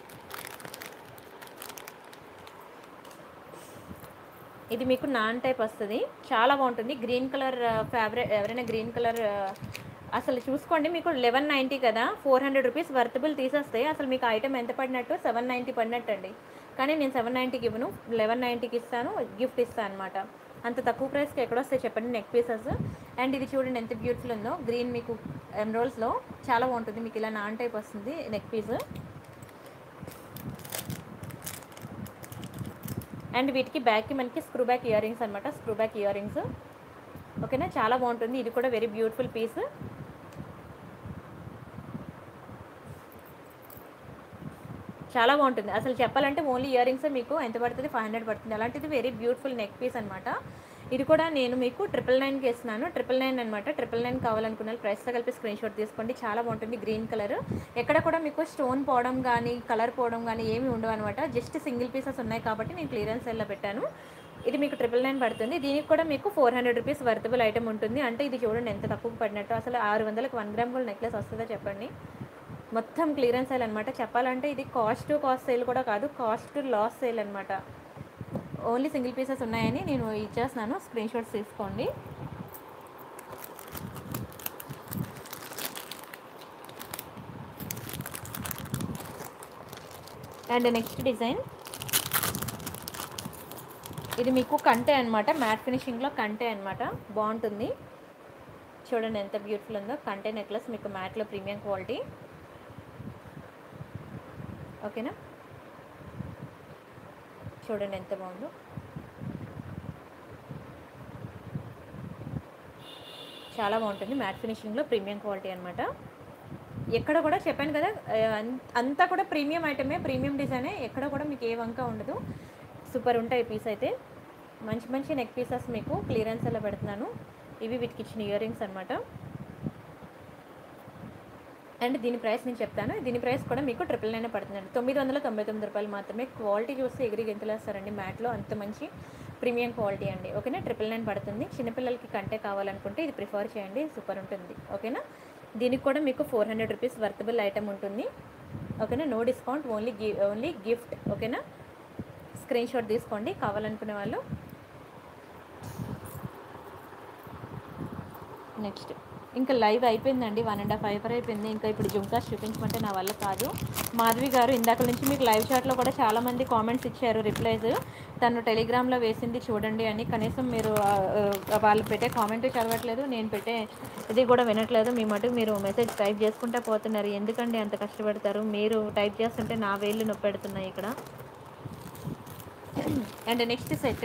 ఇది మీకు నాన్ టైప్ వస్తుంది, చాలా బాగుంటుంది. గ్రీన్ కలర్ ఫ్యాబ్రిక్, ఎవరైనా గ్రీన్ కలర్ అసలు చూసుకోండి. మీకు లెవెన్ నైంటీ కదా, ఫోర్ హండ్రెడ్ రూపీస్ వర్తబుల్ తీసేస్తే అసలు మీకు ఐటమ్ ఎంత పడినట్టు, సెవెన్ నైంటీ పడినట్టు అండి. కానీ నేను సెవెన్ నైంటీకి ఇవ్వను, లెవెన్ నైంటీకి ఇస్తాను, గిఫ్ట్ ఇస్తాను అనమాట. అంత తక్కువ ప్రైస్కి ఎక్కడొస్తాయి చెప్పండి నెక్ పీసెస్. అండ్ ఇది చూడండి ఎంత బ్యూటిఫుల్ ఉందో, గ్రీన్ మీకు ఎమరాల్డ్స్లో చాలా బాగుంటుంది. మీకు ఇలా నాన్ టైప్ వస్తుంది నెక్ పీస్. అండ్ వీటికి బ్యాక్కి మనకి స్క్రూ బ్యాక్ ఇయర్ రింగ్స్ అనమాట, స్క్రూ బ్యాక్ ఇయర్ రింగ్స్. ఓకేనా. చాలా బాగుంటుంది. ఇది కూడా వెరీ బ్యూటిఫుల్ పీస్. చాలా బాగుంటుంది. అసలు చెప్పాలంటే ఓన్లీ ఇయర్ రింగ్స్ మీకు ఎంత పడుతుంది, ఫైవ్ హండ్రెడ్ పడుతుంది. అలాంటిది వెరీ బ్యూటిఫుల్ నెక్ పీస్ అనమాట. ఇది కూడా నేను మీకు ట్రిపుల్ నైన్కి ఇస్తున్నాను. ట్రిపుల్ నైన్ అనమాట. ట్రిపుల్ నైన్ కావాలనుకున్న ప్రైస్తో కలిపి స్క్రీన్ షాట్ తీసుకోండి. చాలా బాగుంటుంది. గ్రీన్ కలర్, ఎక్కడ కూడా మీకు స్టోన్ పోవడం కానీ కలర్ పోవడం కానీ ఏమి ఉండవు అనమాట. జస్ట్ సింగిల్ పీసెస్ ఉన్నాయి కాబట్టి నేను క్లియరెన్స్ సెల్లో పెట్టాను. ఇది మీకు ట్రిపుల్ నైన్ పడుతుంది. దీనికి కూడా మీకు four hundred rupees worthable item ఉంటుంది. అంటే ఇది చూడండి ఎంత తక్కువ పడినట్టు. అసలు ఆరు వందలకు వన్ గ్రామ్ గోల్డ్ నెక్లెస్ వస్తుందో చెప్పండి. మొత్తం క్లియరెన్స్ సేల్ అనమాట. చెప్పాలంటే ఇది కాస్ట్ టు కాస్ట్ సేల్ కూడా కాదు, కాస్ట్ టు లాస్ సేల్ అనమాట. ఓన్లీ సింగిల్ పీసెస్ ఉన్నాయని నేను ఇచ్చేస్తున్నాను. స్క్రీన్ షాట్స్ తీసుకోండి. అండ్ నెక్స్ట్ డిజైన్ ఇది మీకు కంటే అనమాట. మ్యాట్ ఫినిషింగ్లో కంటే అనమాట. బాగుంటుంది. చూడండి ఎంత బ్యూటిఫుల్ ఉందో. కంటే నెక్లెస్ మీకు మ్యాట్లో ప్రీమియం క్వాలిటీ. ఓకేనా, చూడండి ఎంత బాగుందో. చాలా బాగుంటుంది. మ్యాట్ ఫినిషింగ్లో ప్రీమియం క్వాలిటీ అనమాట. ఎక్కడ కూడా చెప్పాను కదా, అంతా కూడా ప్రీమియం ఐటమే, ప్రీమియం డిజైనే. ఎక్కడ కూడా మీకు ఏ వంక ఉండదు. సూపర్ ఉంటాయి పీస్ అయితే. మంచి మంచి నెక్ పీసెస్ మీకు క్లియరెన్స్ అలా పెడుతున్నాను. ఇవి వీటికి ఇచ్చిన ఇయర్ రింగ్స్ అనమాట. అండ్ దీని ప్రైస్ నేను చెప్తాను. దీని ప్రైస్ కూడా మీకు ట్రిపుల్ నైన్ పడుతుందండి. తొమ్మిది వందల తొంభై తొమ్మిది రూపాయలు మాత్రమే. క్వాలిటీ చూస్తే ఎగిరి గెంతులేస్తారండి. మ్యాట్లో అంత మంచి ప్రీమియం క్వాలిటీ అండి. ఓకేనా, ట్రిపుల్ నైన్ పడుతుంది. చిన్నపిల్లలకి కంటే కావాలనుకుంటే ఇది ప్రిఫర్ చేయండి. సూపర్ ఉంటుంది. ఓకేనా, దీనికి కూడా మీకు four hundred rupees worthable item ఉంటుంది. ఓకేనా, నో డిస్కౌంట్, ఓన్లీ గి ఓన్లీ గిఫ్ట్. ఓకేనా, స్క్రీన్ షాట్ తీసుకోండి కావాలనుకునే వాళ్ళు. నెక్స్ట్ ఇంకా లైవ్ అయిపోయిందండి. వన్ అండ్ హాఫ్ అవర్ అయిపోయింది. ఇంకా ఇప్పుడు జుంకాస్ చూపించమంటే నా వల్ల కాదు. మాధవి గారు ఇందాక నుంచి మీకు లైవ్ చాట్లో కూడా చాలామంది కామెంట్స్ ఇచ్చారు, రిప్లైస్. తను టెలిగ్రామ్లో వేసింది చూడండి అని. కనీసం మీరు వాళ్ళు పెట్టే కామెంట్ చదవట్లేదు, నేను పెట్టే ఇది కూడా వినట్లేదు. మీ మటుకు మీరు మెసేజ్ టైప్ చేసుకుంటే పోతున్నారు. ఎందుకండి అంత కష్టపడతారు? మీరు టైప్ చేస్తుంటే నా వేళ్ళు నొప్పి పెడుతున్నాయి ఇక్కడ. అండ్ నెక్స్ట్ సెట్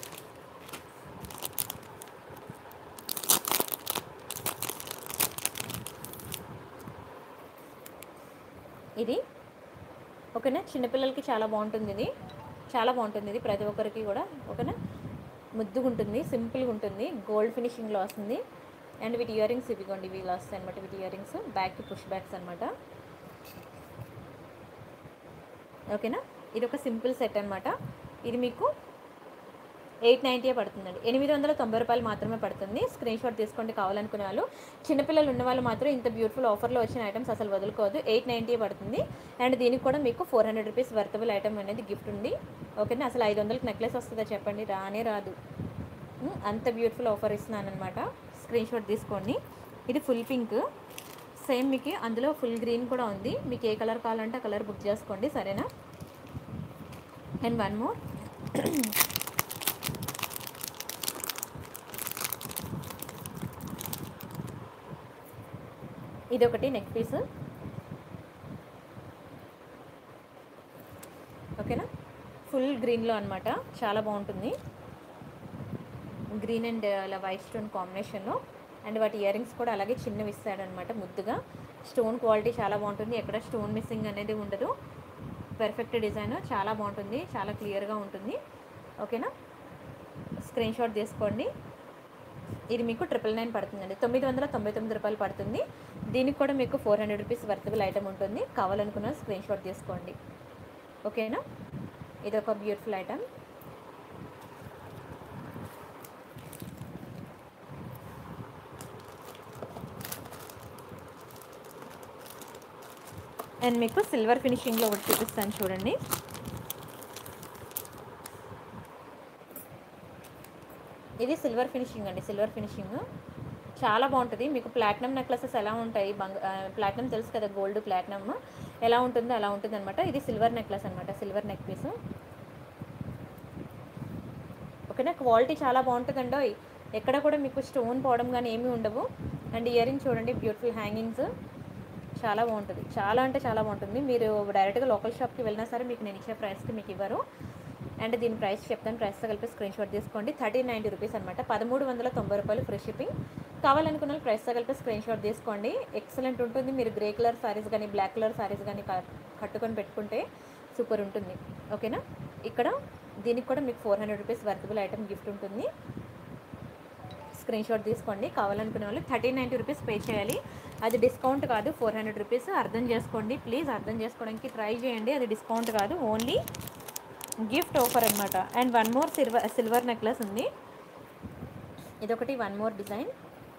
ఇది. ఓకేనా, చిన్నపిల్లలకి చాలా బాగుంటుంది. ఇది చాలా బాగుంటుంది. ఇది ప్రతి ఒక్కరికి కూడా. ఓకేనా, ముద్దుగా ఉంటుంది, సింపుల్గా ఉంటుంది, గోల్డ్ ఫినిషింగ్లో వస్తుంది. అండ్ వీటి ఇయర్ రింగ్స్ ఇవిగోండి, ఇవి ఇలా వస్తాయి అనమాట. వీటి ఇయర్ రింగ్స్ బ్యాక్కి పుష్ బ్యాక్స్ అనమాట. ఓకేనా, ఇది ఒక సింపుల్ సెట్ అనమాట. ఇది మీకు ఎయిట్ నైంటీ పడుతుందండి. ఎనిమిది వందల తొంభై రూపాయలు మాత్రమే పడుతుంది. స్క్రీన్ షాట్ తీసుకోండి కావాలనుకునే వాళ్ళు. చిన్నపిల్లలు ఉన్న వాళ్ళు మాత్రం ఇంత బ్యూటిఫుల్ ఆఫర్లో వచ్చిన ఐటమ్స్ అసలు వదులుకోవద్దు. ఎయిట్ నైంటీ పడుతుంది. అండ్ దీనికి కూడా మీకు four hundred rupees worthable item అనేది గిఫ్ట్ ఉంది. ఓకేనా, అసలు ఐదు వందలకి నెక్లెస్ వస్తుందా చెప్పండి? రానే రాదు. అంత బ్యూటిఫుల్ ఆఫర్ ఇస్తున్నాను అనమాట. స్క్రీన్ షాట్ తీసుకోండి. ఇది ఫుల్ పింక్, సేమ్ మీకు అందులో ఫుల్ గ్రీన్ కూడా ఉంది. మీకు ఏ కలర్ కావాలంటే ఆ కలర్ బుక్ చేసుకోండి, సరేనా? అండ్ వన్ మోర్, ఇది ఒకటి నెక్ పీస్. ఓకేనా, ఫుల్ గ్రీన్లో అనమాట. చాలా బాగుంటుంది. గ్రీన్ అండ్ అలా వైట్ స్టోన్ కాంబినేషన్లో. అండ్ వాటి ఇయర్ రింగ్స్ కూడా అలాగే చిన్నవి ఇస్తాడనమాట ముద్దుగా. స్టోన్ క్వాలిటీ చాలా బాగుంటుంది. ఎక్కడ స్టోన్ మిస్సింగ్ అనేది ఉండదు. పర్ఫెక్ట్ డిజైన్, చాలా బాగుంటుంది, చాలా క్లియర్గా ఉంటుంది. ఓకేనా, స్క్రీన్ షాట్ తీసుకోండి. ఇది మీకు ట్రిపుల్ నైన్ పడుతుందండి. తొమ్మిది వందల తొంభై తొమ్మిది రూపాయలు పడుతుంది. దీనికి కూడా మీకు four hundred rupees worthable item ఉంటుంది. కావాలనుకున్న స్క్రీన్ షాట్ తీసుకోండి. ఓకేనా, ఇది ఒక బ్యూటిఫుల్ ఐటమ్. అండ్ మీకు సిల్వర్ ఫినిషింగ్లో ఒకటి చూపిస్తాను చూడండి. ఇది సిల్వర్ ఫినిషింగ్ అండి. సిల్వర్ ఫినిషింగ్ చాలా బాగుంటుంది. మీకు ప్లాటినం నెక్లెసెస్ ఎలా ఉంటాయి, బంగ ప్లాటినం తెలుసు కదా, గోల్డ్ ప్లాటినం ఎలా ఉంటుందో అలా ఉంటుంది అనమాట. ఇది సిల్వర్ నెక్లెస్ అనమాట, సిల్వర్ నెక్ పీస్. ఓకేనా, క్వాలిటీ చాలా బాగుంటుందండి. ఎక్కడ కూడా మీకు స్టోన్ పోవడం కానీ ఏమీ ఉండవు. అండ్ ఇయర్ రింగ్ చూడండి, బ్యూటిఫుల్ హ్యాంగింగ్స్, చాలా బాగుంటుంది. చాలా అంటే చాలా బాగుంటుంది. మీరు డైరెక్ట్గా లోకల్ షాప్కి వెళ్ళినా సరే మీకు నేను ఇచ్చే ప్రైస్కి మీకు ఇవ్వరు. అండ్ దీని ప్రైస్ చెప్తాను, ప్రైస్తో కలిపి స్క్రీన్ షాట్ తీసుకోండి. థర్టీన్ నైంటీ రూపీస్ అనమాట. పదమూడు వందల తొంభై రూపాయలు ఫ్రీ షిప్పింగ్. కావాలనుకున్న ప్రైస్తో కలిపి స్క్రీన్ షాట్ తీసుకోండి. ఎక్సలెంట్ ఉంటుంది. మీరు గ్రే కలర్ సారీస్ కానీ బ్లాక్ కలర్ సారీస్ కానీ కట్టుకొని పెట్టుకుంటే సూపర్ ఉంటుంది. ఓకేనా, ఇక్కడ దీనికి కూడా మీకు four hundred rupees worthable item gift ఉంటుంది. స్క్రీన్ షాట్ తీసుకోండి. కావాలనుకునే వాళ్ళు థర్టీన్ నైంటీ రూపీస్ పే చేయాలి. అది డిస్కౌంట్ కాదు, ఫోర్ హండ్రెడ్ రూపీస్. అర్థం చేసుకోండి ప్లీజ్, అర్థం చేసుకోవడానికి ట్రై చేయండి. అది డిస్కౌంట్ కాదు, ఓన్లీ గిఫ్ట్ ఆఫర్ అనమాట. And one more silver silver necklace ఉంది. ఇదొకటి వన్ మోర్ డిజైన్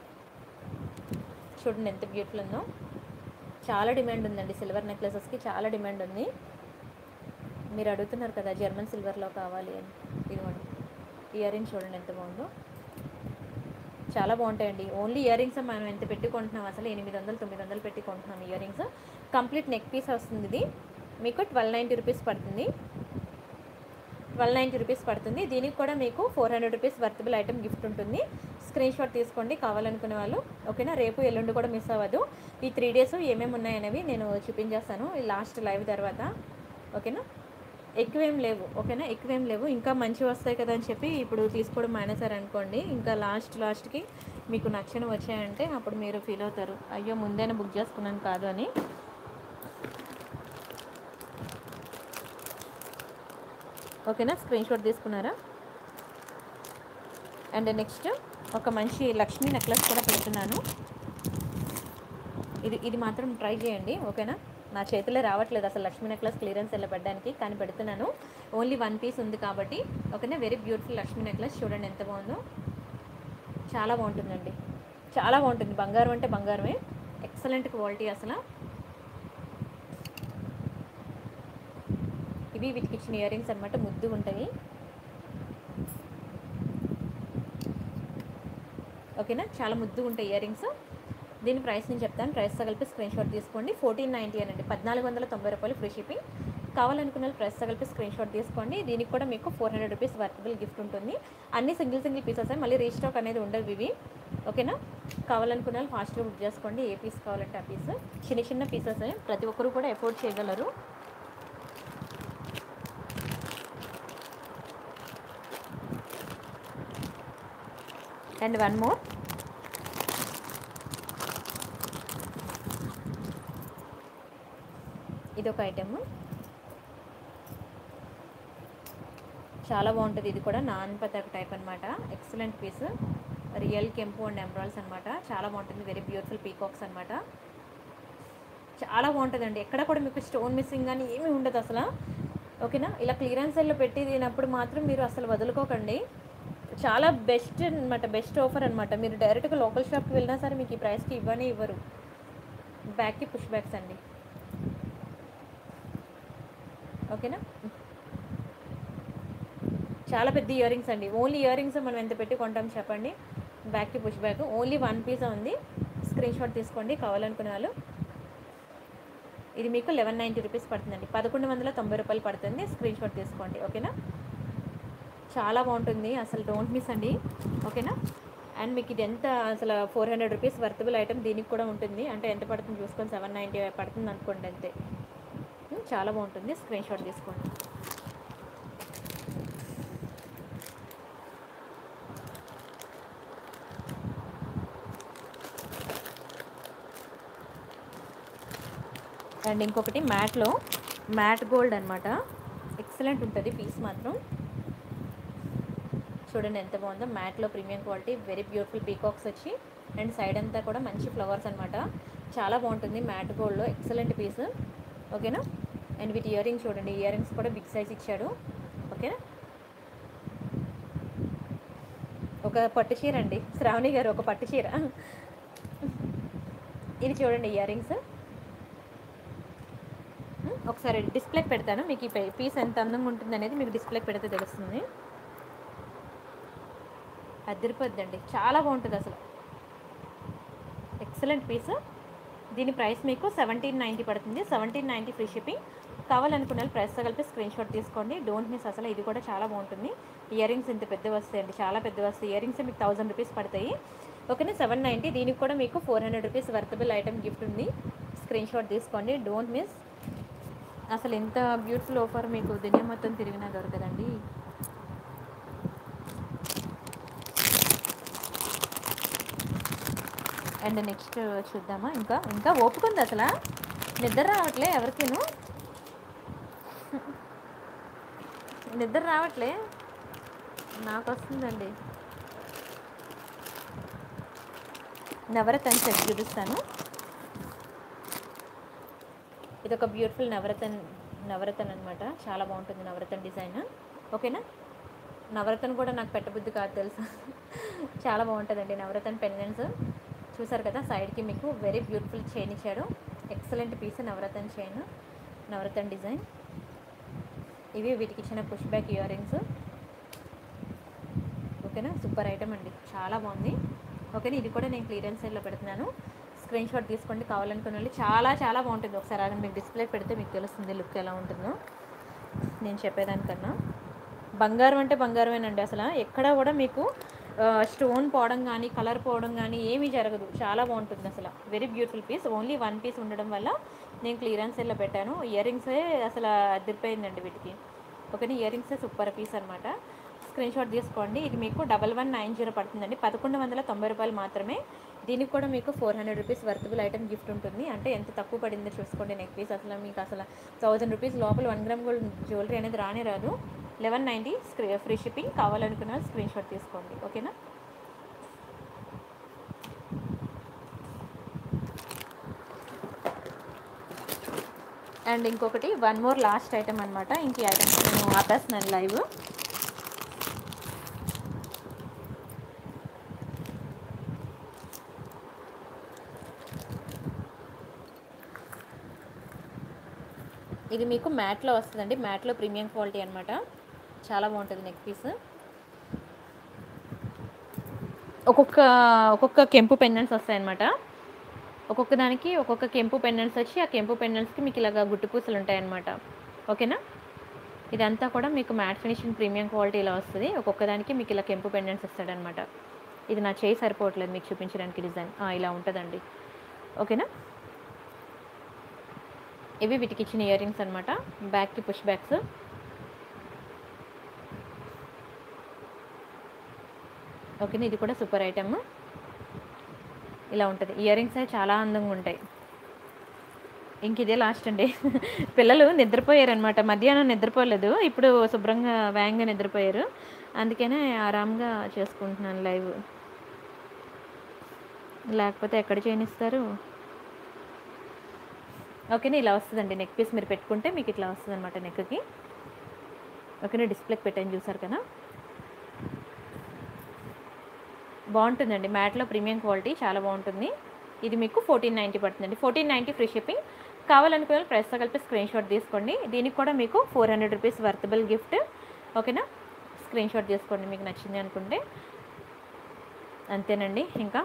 చూడండి ఎంత బ్యూటిఫుల్ ఉందో. చాలా డిమాండ్ ఉందండి సిల్వర్ నెక్లెసెస్కి, చాలా డిమాండ్ ఉంది. మీరు అడుగుతున్నారు కదా జర్మన్ సిల్వర్లో కావాలి అని. ఇదిగోండి ఇయర్ రింగ్స్ చూడండి ఎంత బాగుందో, చాలా బాగుంటాయండి. ఓన్లీ ఇయర్ రింగ్స్ మనం ఎంత పెట్టి కొంటున్నాం, అసలు ఎనిమిది వందలు తొమ్మిది వందలు పెట్టి కొంటున్నాం earrings. Complete neck piece వస్తుంది. ఇది మీకు ట్వెల్వ్ నైంటీ రూపీస్ పడుతుంది, ట్వెల్వ్ నైంటీ రూపీస్ పడుతుంది. దీనికి కూడా మీకు four hundred rupees worthable item gift ఉంటుంది. స్క్రీన్ షాట్ తీసుకోండి కావాలనుకునే వాళ్ళు, ఓకేనా. రేపు ఎల్లుండి కూడా మిస్ అవ్వదు. ఈ త్రీ డేస్ ఏమేమి ఉన్నాయనేవి నేను చూపించేస్తాను ఈ లాస్ట్ లైవ్ తర్వాత, ఓకేనా. ఎక్కువేం లేవు, ఓకేనా, ఎక్కువేం లేవు. ఇంకా మంచి వస్తాయి కదా అని చెప్పి ఇప్పుడు తీసుకోవడం మానేసారు అనుకోండి, ఇంకా లాస్ట్ లాస్ట్కి మీకు నచ్చని వచ్చాయంటే అప్పుడు మీరు ఫీల్ అవుతారు, అయ్యో ముందేనే బుక్ చేసుకున్నాను కాదు అని. ఓకేనా, స్క్రీన్ షాట్ తీసుకున్నారా. అండ్ నెక్స్ట్ ఒక మంచి లక్ష్మీ నెక్లెస్ కూడా పెడుతున్నాను. ఇది ఇది మాత్రం ట్రై చేయండి, ఓకేనా. నా చేతిలో రావట్లేదు అసలు లక్ష్మీ నెక్లెస్ క్లియరెన్స్ ఎలా పెట్టడానికి, కానీ పెడుతున్నాను. ఓన్లీ వన్ పీస్ ఉంది కాబట్టి, ఓకేనా. వెరీ బ్యూటిఫుల్ లక్ష్మీ నెక్లెస్ చూడండి ఎంత బాగుందో, చాలా బాగుంటుందండి, చాలా బాగుంటుంది. బంగారం అంటే బంగారమే, ఎక్సలెంట్ క్వాలిటీ అసలు. ఇవి వీటికి ఇచ్చిన ఇయర్ రింగ్స్ అనమాట, ముద్దు ఉంటాయి, ఓకేనా. చాలా ముద్దు ఉంటాయి ఇయర్ రింగ్స్. దీని ప్రైస్ నేను చెప్తాను, ప్రైస్తో కలిపి స్క్రీన్ షాట్ తీసుకోండి. ఫోర్టీన్ నైంటీ అనండి, పద్నాలుగు వందల తొంభై రూపాయలు ఫ్రీ షిప్పింగ్. కావాలనుకున్న ప్రైస్తో కలిపి స్క్రీన్ షాట్ తీసుకోండి. దీనికి కూడా మీకు four hundred rupees worthable gift ఉంటుంది. అన్ని సింగిల్ సింగిల్ పీసెస్, మళ్ళీ రీస్టాక్ అనేది ఉండవు ఇవి, ఓకేనా. కావాలనుకున్న వాళ్ళు ఫాస్ట్గా బుక్ చేసుకోండి, ఏ పీస్ కావాలంటే ఆ పీస్. చిన్న చిన్న పీసెస్, ప్రతి ఒక్కరు కూడా ఎఫోర్డ్ చేయగలరు. అండ్ వన్ మోర్, ఇదొక ఐటెమ్ చాలా బాగుంటుంది. ఇది కూడా నాన్ పతాక్ టైప్ అనమాట, ఎక్సలెంట్ పీస్. రియల్ కెంపు అండ్ ఎమరాల్డ్స్ అనమాట, చాలా బాగుంటుంది. వెరీ బ్యూటిఫుల్ పీకాక్స్ అనమాట, చాలా బాగుంటుందండి. ఎక్కడ కూడా మీకు స్టోన్ మిస్సింగ్ కానీ ఏమీ ఉండదు అసలు, ఓకేనా. ఇలా క్లియరెన్స్ సెల్లో పెట్టి తినప్పుడు మాత్రం మీరు అసలు వదులుకోకండి, చాలా బెస్ట్ అనమాట, బెస్ట్ ఆఫర్ అనమాట. మీరు డైరెక్ట్గా లోకల్ షాప్కి వెళ్ళినా సరే మీకు ఈ ప్రైస్కి ఇవ్వనే ఇవ్వరు. బ్యాక్కి పుష్ బ్యాక్స్ అండి, ఓకేనా. చాలా పెద్ద ఇయర్ రింగ్స్ అండి, ఓన్లీ ఇయర్ రింగ్స్ మనం ఎంత పెట్టి కొంటాం చెప్పండి. బ్యాక్కి push back, only one piece ఉంది. స్క్రీన్ షాట్ తీసుకోండి కావాలనుకునే వాళ్ళు. ఇది మీకు లెవెన్ నైంటీ రూపీస్ పడుతుందండి, పదకొండు వందల తొంభై రూపాయలు పడుతుంది. స్క్రీన్ షాట్ తీసుకోండి, ఓకేనా. చాలా బాగుంటుంది అసలు, డోంట్ మిస్ అండి, ఓకేనా. అండ్ మీకు ఇది ఎంత అసలు four hundred rupees worthable item దీనికి కూడా ఉంటుంది. అంటే ఎంత పడుతుంది చూసుకొని, సెవెన్ నైంటీ పడుతుంది అనుకోండి అంతే. చాలా బాగుంటుంది, స్క్రీన్ షాట్ తీసుకోండి. అండ్ ఇంకొకటి మ్యాట్లో, మ్యాట్ గోల్డ్ అనమాట, ఎక్సలెంట్ ఉంటుంది పీస్ మాత్రం. చూడండి ఎంత బాగుందో, మ్యాట్లో premium quality, very beautiful peacocks వచ్చి, అండ్ సైడ్ అంతా కూడా మంచి ఫ్లవర్స్ అనమాట, చాలా బాగుంటుంది. మ్యాట్ గోల్డ్లో ఎక్సలెంట్ పీస్, ఓకేనా. అండ్ వీటి ఇయర్ రింగ్స్ చూడండి, ఇయర్ రింగ్స్ కూడా బిగ్ సైజ్ ఇచ్చాడు, ఓకేనా. ఒక పట్టు చీర అండి శ్రావణి గారు, ఒక పట్టు చీర. ఇది చూడండి ఇయర్ రింగ్స్, ఒకసారి డిస్ప్లేకి పెడతాను మీకు. ఈ పీస్ ఎంత అందంగా ఉంటుంది అనేది మీకు డిస్ప్లేకి పెడితే తెలుస్తుంది. అదిరిపోద్దండి, చాలా బాగుంటుంది అసలు, ఎక్సలెంట్ పీస్. దీని ప్రైస్ మీకు సెవెంటీన్ నైంటీ పడుతుంది, సెవెంటీన్ నైంటీ ఫ్రీ షిప్పింగ్. కావాలనుకున్న ప్రైస్తో కలిపి స్క్రీన్ షాట్ తీసుకోండి, డోంట్ మిస్ అసలు. ఇది కూడా చాలా బాగుంటుంది. ఇయర్ రింగ్స్ ఇంత పెద్ద వస్తాయండి, చాలా పెద్ద వస్తాయి. ఇయర్ రింగ్స్ మీకు థౌసండ్ రూపీస్ పడతాయి, ఓకేనా. సెవెన్ నైంటీ, దీనికి కూడా మీకు four hundred rupees worthable item gift ఉంది. స్క్రీన్ షాట్ తీసుకోండి, డోంట్ మిస్. అసలు ఎంత బ్యూటిఫుల్ ఆఫర్ మీకు దునియా మొత్తం తిరిగినా దొరకదండి. అండ్ నెక్స్ట్ చూద్దామా. ఇంకా ఇంకా ఓపుకుంది అసలు, నిద్ర రావట్లే ఎవరికేను, నిద్ర రావట్లే, నాకు వస్తుందండి. నవరత్న సెట్ చూపిస్తాను. ఇది ఒక బ్యూటిఫుల్ నవరత్న నవరత్న అనమాట. చాలా బాగుంటుంది నవరత్న డిజైన్. ఓకేనా, నవరత్న కూడా నాకు పెట్టబుద్ధి కాదు తెలుసా. చాలా బాగుంటుందండి నవరత్న పెండెంట్స్. చూసారు కదా, సైడ్కి మీకు వెరీ బ్యూటిఫుల్ చైన్ ఇచ్చాడు. ఎక్సలెంట్ పీస్ నవరత్న చైన్, నవరత్న డిజైన్. ఇవి వీటికి ఇచ్చిన పుష్ బ్యాక్ ఇయర్ రింగ్స్. ఓకేనా, సూపర్ ఐటమ్ అండి, చాలా బాగుంది. ఓకేనా, ఇది కూడా నేను క్లియరెన్స్ సేల్లో పెడుతున్నాను. స్క్రీన్ షాట్ తీసుకోండి కావాలనుకున్న వాళ్ళు. చాలా చాలా బాగుంటుంది. ఒకసారి అది మీకు డిస్ప్లే పెడితే మీకు తెలుస్తుంది లుక్ ఎలా ఉంటుందో నేను చెప్పేదానికన్నా. బంగారం అంటే బంగారమేనండి. అసలు ఎక్కడ కూడా మీకు స్టోన్ పోవడం కానీ కలర్ పోవడం కానీ ఏమీ జరగదు. చాలా బాగుంటుంది అసలు. Very beautiful piece. Only one piece ఉండడం వల్ల నేను క్లియరెన్స్ సేల్లో పెట్టాను. ఇయర్ రింగ్సే అసలు అదిరిపోయిందండి వీటికి. ఓకేనా, ఇయర్ రింగ్సే సూపర్ పీస్ అనమాట. స్క్రీన్ షాట్ తీసుకోండి. ఇది మీకు డబల్ వన్ నైన్ జీరో పడుతుందండి. పదకొండు వందల తొంభై రూపాయలు మాత్రమే. దీనికి కూడా మీకు four hundred rupees worthable item gift ఉంటుంది. అంటే ఎంత తక్కువ పడిందో చూసుకోండి నెక్ పీస్. అసలు మీకు అసలు థౌజండ్ రూపీస్ లోపల వన్ గ్రామ్ గోల్డ్ జ్యువెలరీ అనేది రానే రాదు. Eleven ninety free shipping. కావాలనుకున్న స్క్రీన్ షాట్ తీసుకోండి. ఓకేనా, అండ్ ఇంకొకటి వన్ మోర్ లాస్ట్ ఐటమ్ అనమాట. ఇంక ఈ ఐటమ్స్ నేను ఆపేస్తున్నాను లైవ్. ఇది మీకు మ్యాట్లో వస్తుందండి. మ్యాట్లో ప్రీమియం క్వాలిటీ అనమాట. చాలా బాగుంటుంది నెక్ పీస్. ఒక్కొక్క ఒక్కొక్క కెంపు పెండెంట్స్ వస్తాయన్నమాట. ఒక్కొక్క దానికి ఒక్కొక్క కెంపు పెండెంట్స్ వచ్చి ఆ కెంపు పెండెంట్స్కి మీకు ఇలాగ గుట్టు పూసలు ఉంటాయన్నమాట. ఓకేనా, ఇదంతా కూడా మీకు మ్యాట్ ఫినిషింగ్ ప్రీమియం క్వాలిటీ ఇలా వస్తుంది. ఒక్కొక్క దానికి మీకు ఇలా కెంపు పెండెంట్స్ వస్తాడనమాట. ఇది నా చేయి సరిపోవట్లేదు మీకు చూపించడానికి డిజైన్. ఇలా ఉంటుందండి. ఓకేనా, ఇవి వీటికి ఇచ్చిన ఇయర్ రింగ్స్ అనమాట. బ్యాక్కి పుష్ బ్యాక్స్. ఓకేనా, ఇది కూడా సూపర్ ఐటమ్. ఇలా ఉంటుంది. ఇయర్ రింగ్స్ అవి చాలా అందంగా ఉంటాయి. ఇంక ఇదే లాస్ట్ అండి. పిల్లలు నిద్రపోయారనమాట. మధ్యాహ్నం నిద్రపోలేదు, ఇప్పుడు శుభ్రంగా వేగంగా నిద్రపోయారు. అందుకనే ఆరాంగా చేసుకుంటున్నాను లైవ్. లేకపోతే ఎక్కడ చేయనిస్తారు. ఓకేనా, ఇలా వస్తుందండి నెక్ పీస్. మీరు పెట్టుకుంటే మీకు ఇట్లా వస్తుంది అనమాట నెక్కి. ఓకేనా, డిస్ప్లేకి పెట్టాను చూసారు కదా, బాగుంటుందండి. మ్యాట్లో ప్రీమియం క్వాలిటీ చాలా బాగుంటుంది. ఇది మీకు ఫోర్టీన్ నైంటీ పడుతుందండి. Fourteen ninety free shipping. కావాలనుకునే ప్రైస్తో కలిపి స్క్రీన్ షాట్ తీసుకోండి. దీనికి కూడా మీకు four hundred rupees worthable gift. ఓకేనా, స్క్రీన్ షాట్ తీసుకోండి మీకు నచ్చింది అనుకుంటే. అంతేనండి ఇంకా.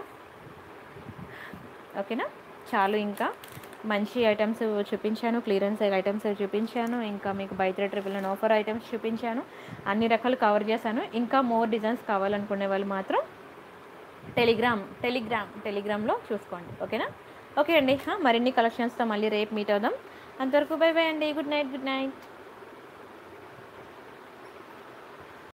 ఓకేనా, చాలు. ఇంకా మంచి ఐటమ్స్ చూపించాను, క్లియరెన్స్ ఐటమ్స్ చూపించాను, ఇంకా మీకు buy three triple nine offer items చూపించాను. అన్ని రకాలు కవర్ చేశాను. ఇంకా మోర్ డిజైన్స్ కావాలనుకునే వాళ్ళు మాత్రం టెలిగ్రామ్ టెలిగ్రామ్ టెలిగ్రామ్లో చూసుకోండి. ఓకేనా, ఓకే అండి. మరిన్ని కలెక్షన్స్తో మళ్ళీ రేపు మీట్ అవుదాం. అంతవరకు బై బై అండి. Good night good night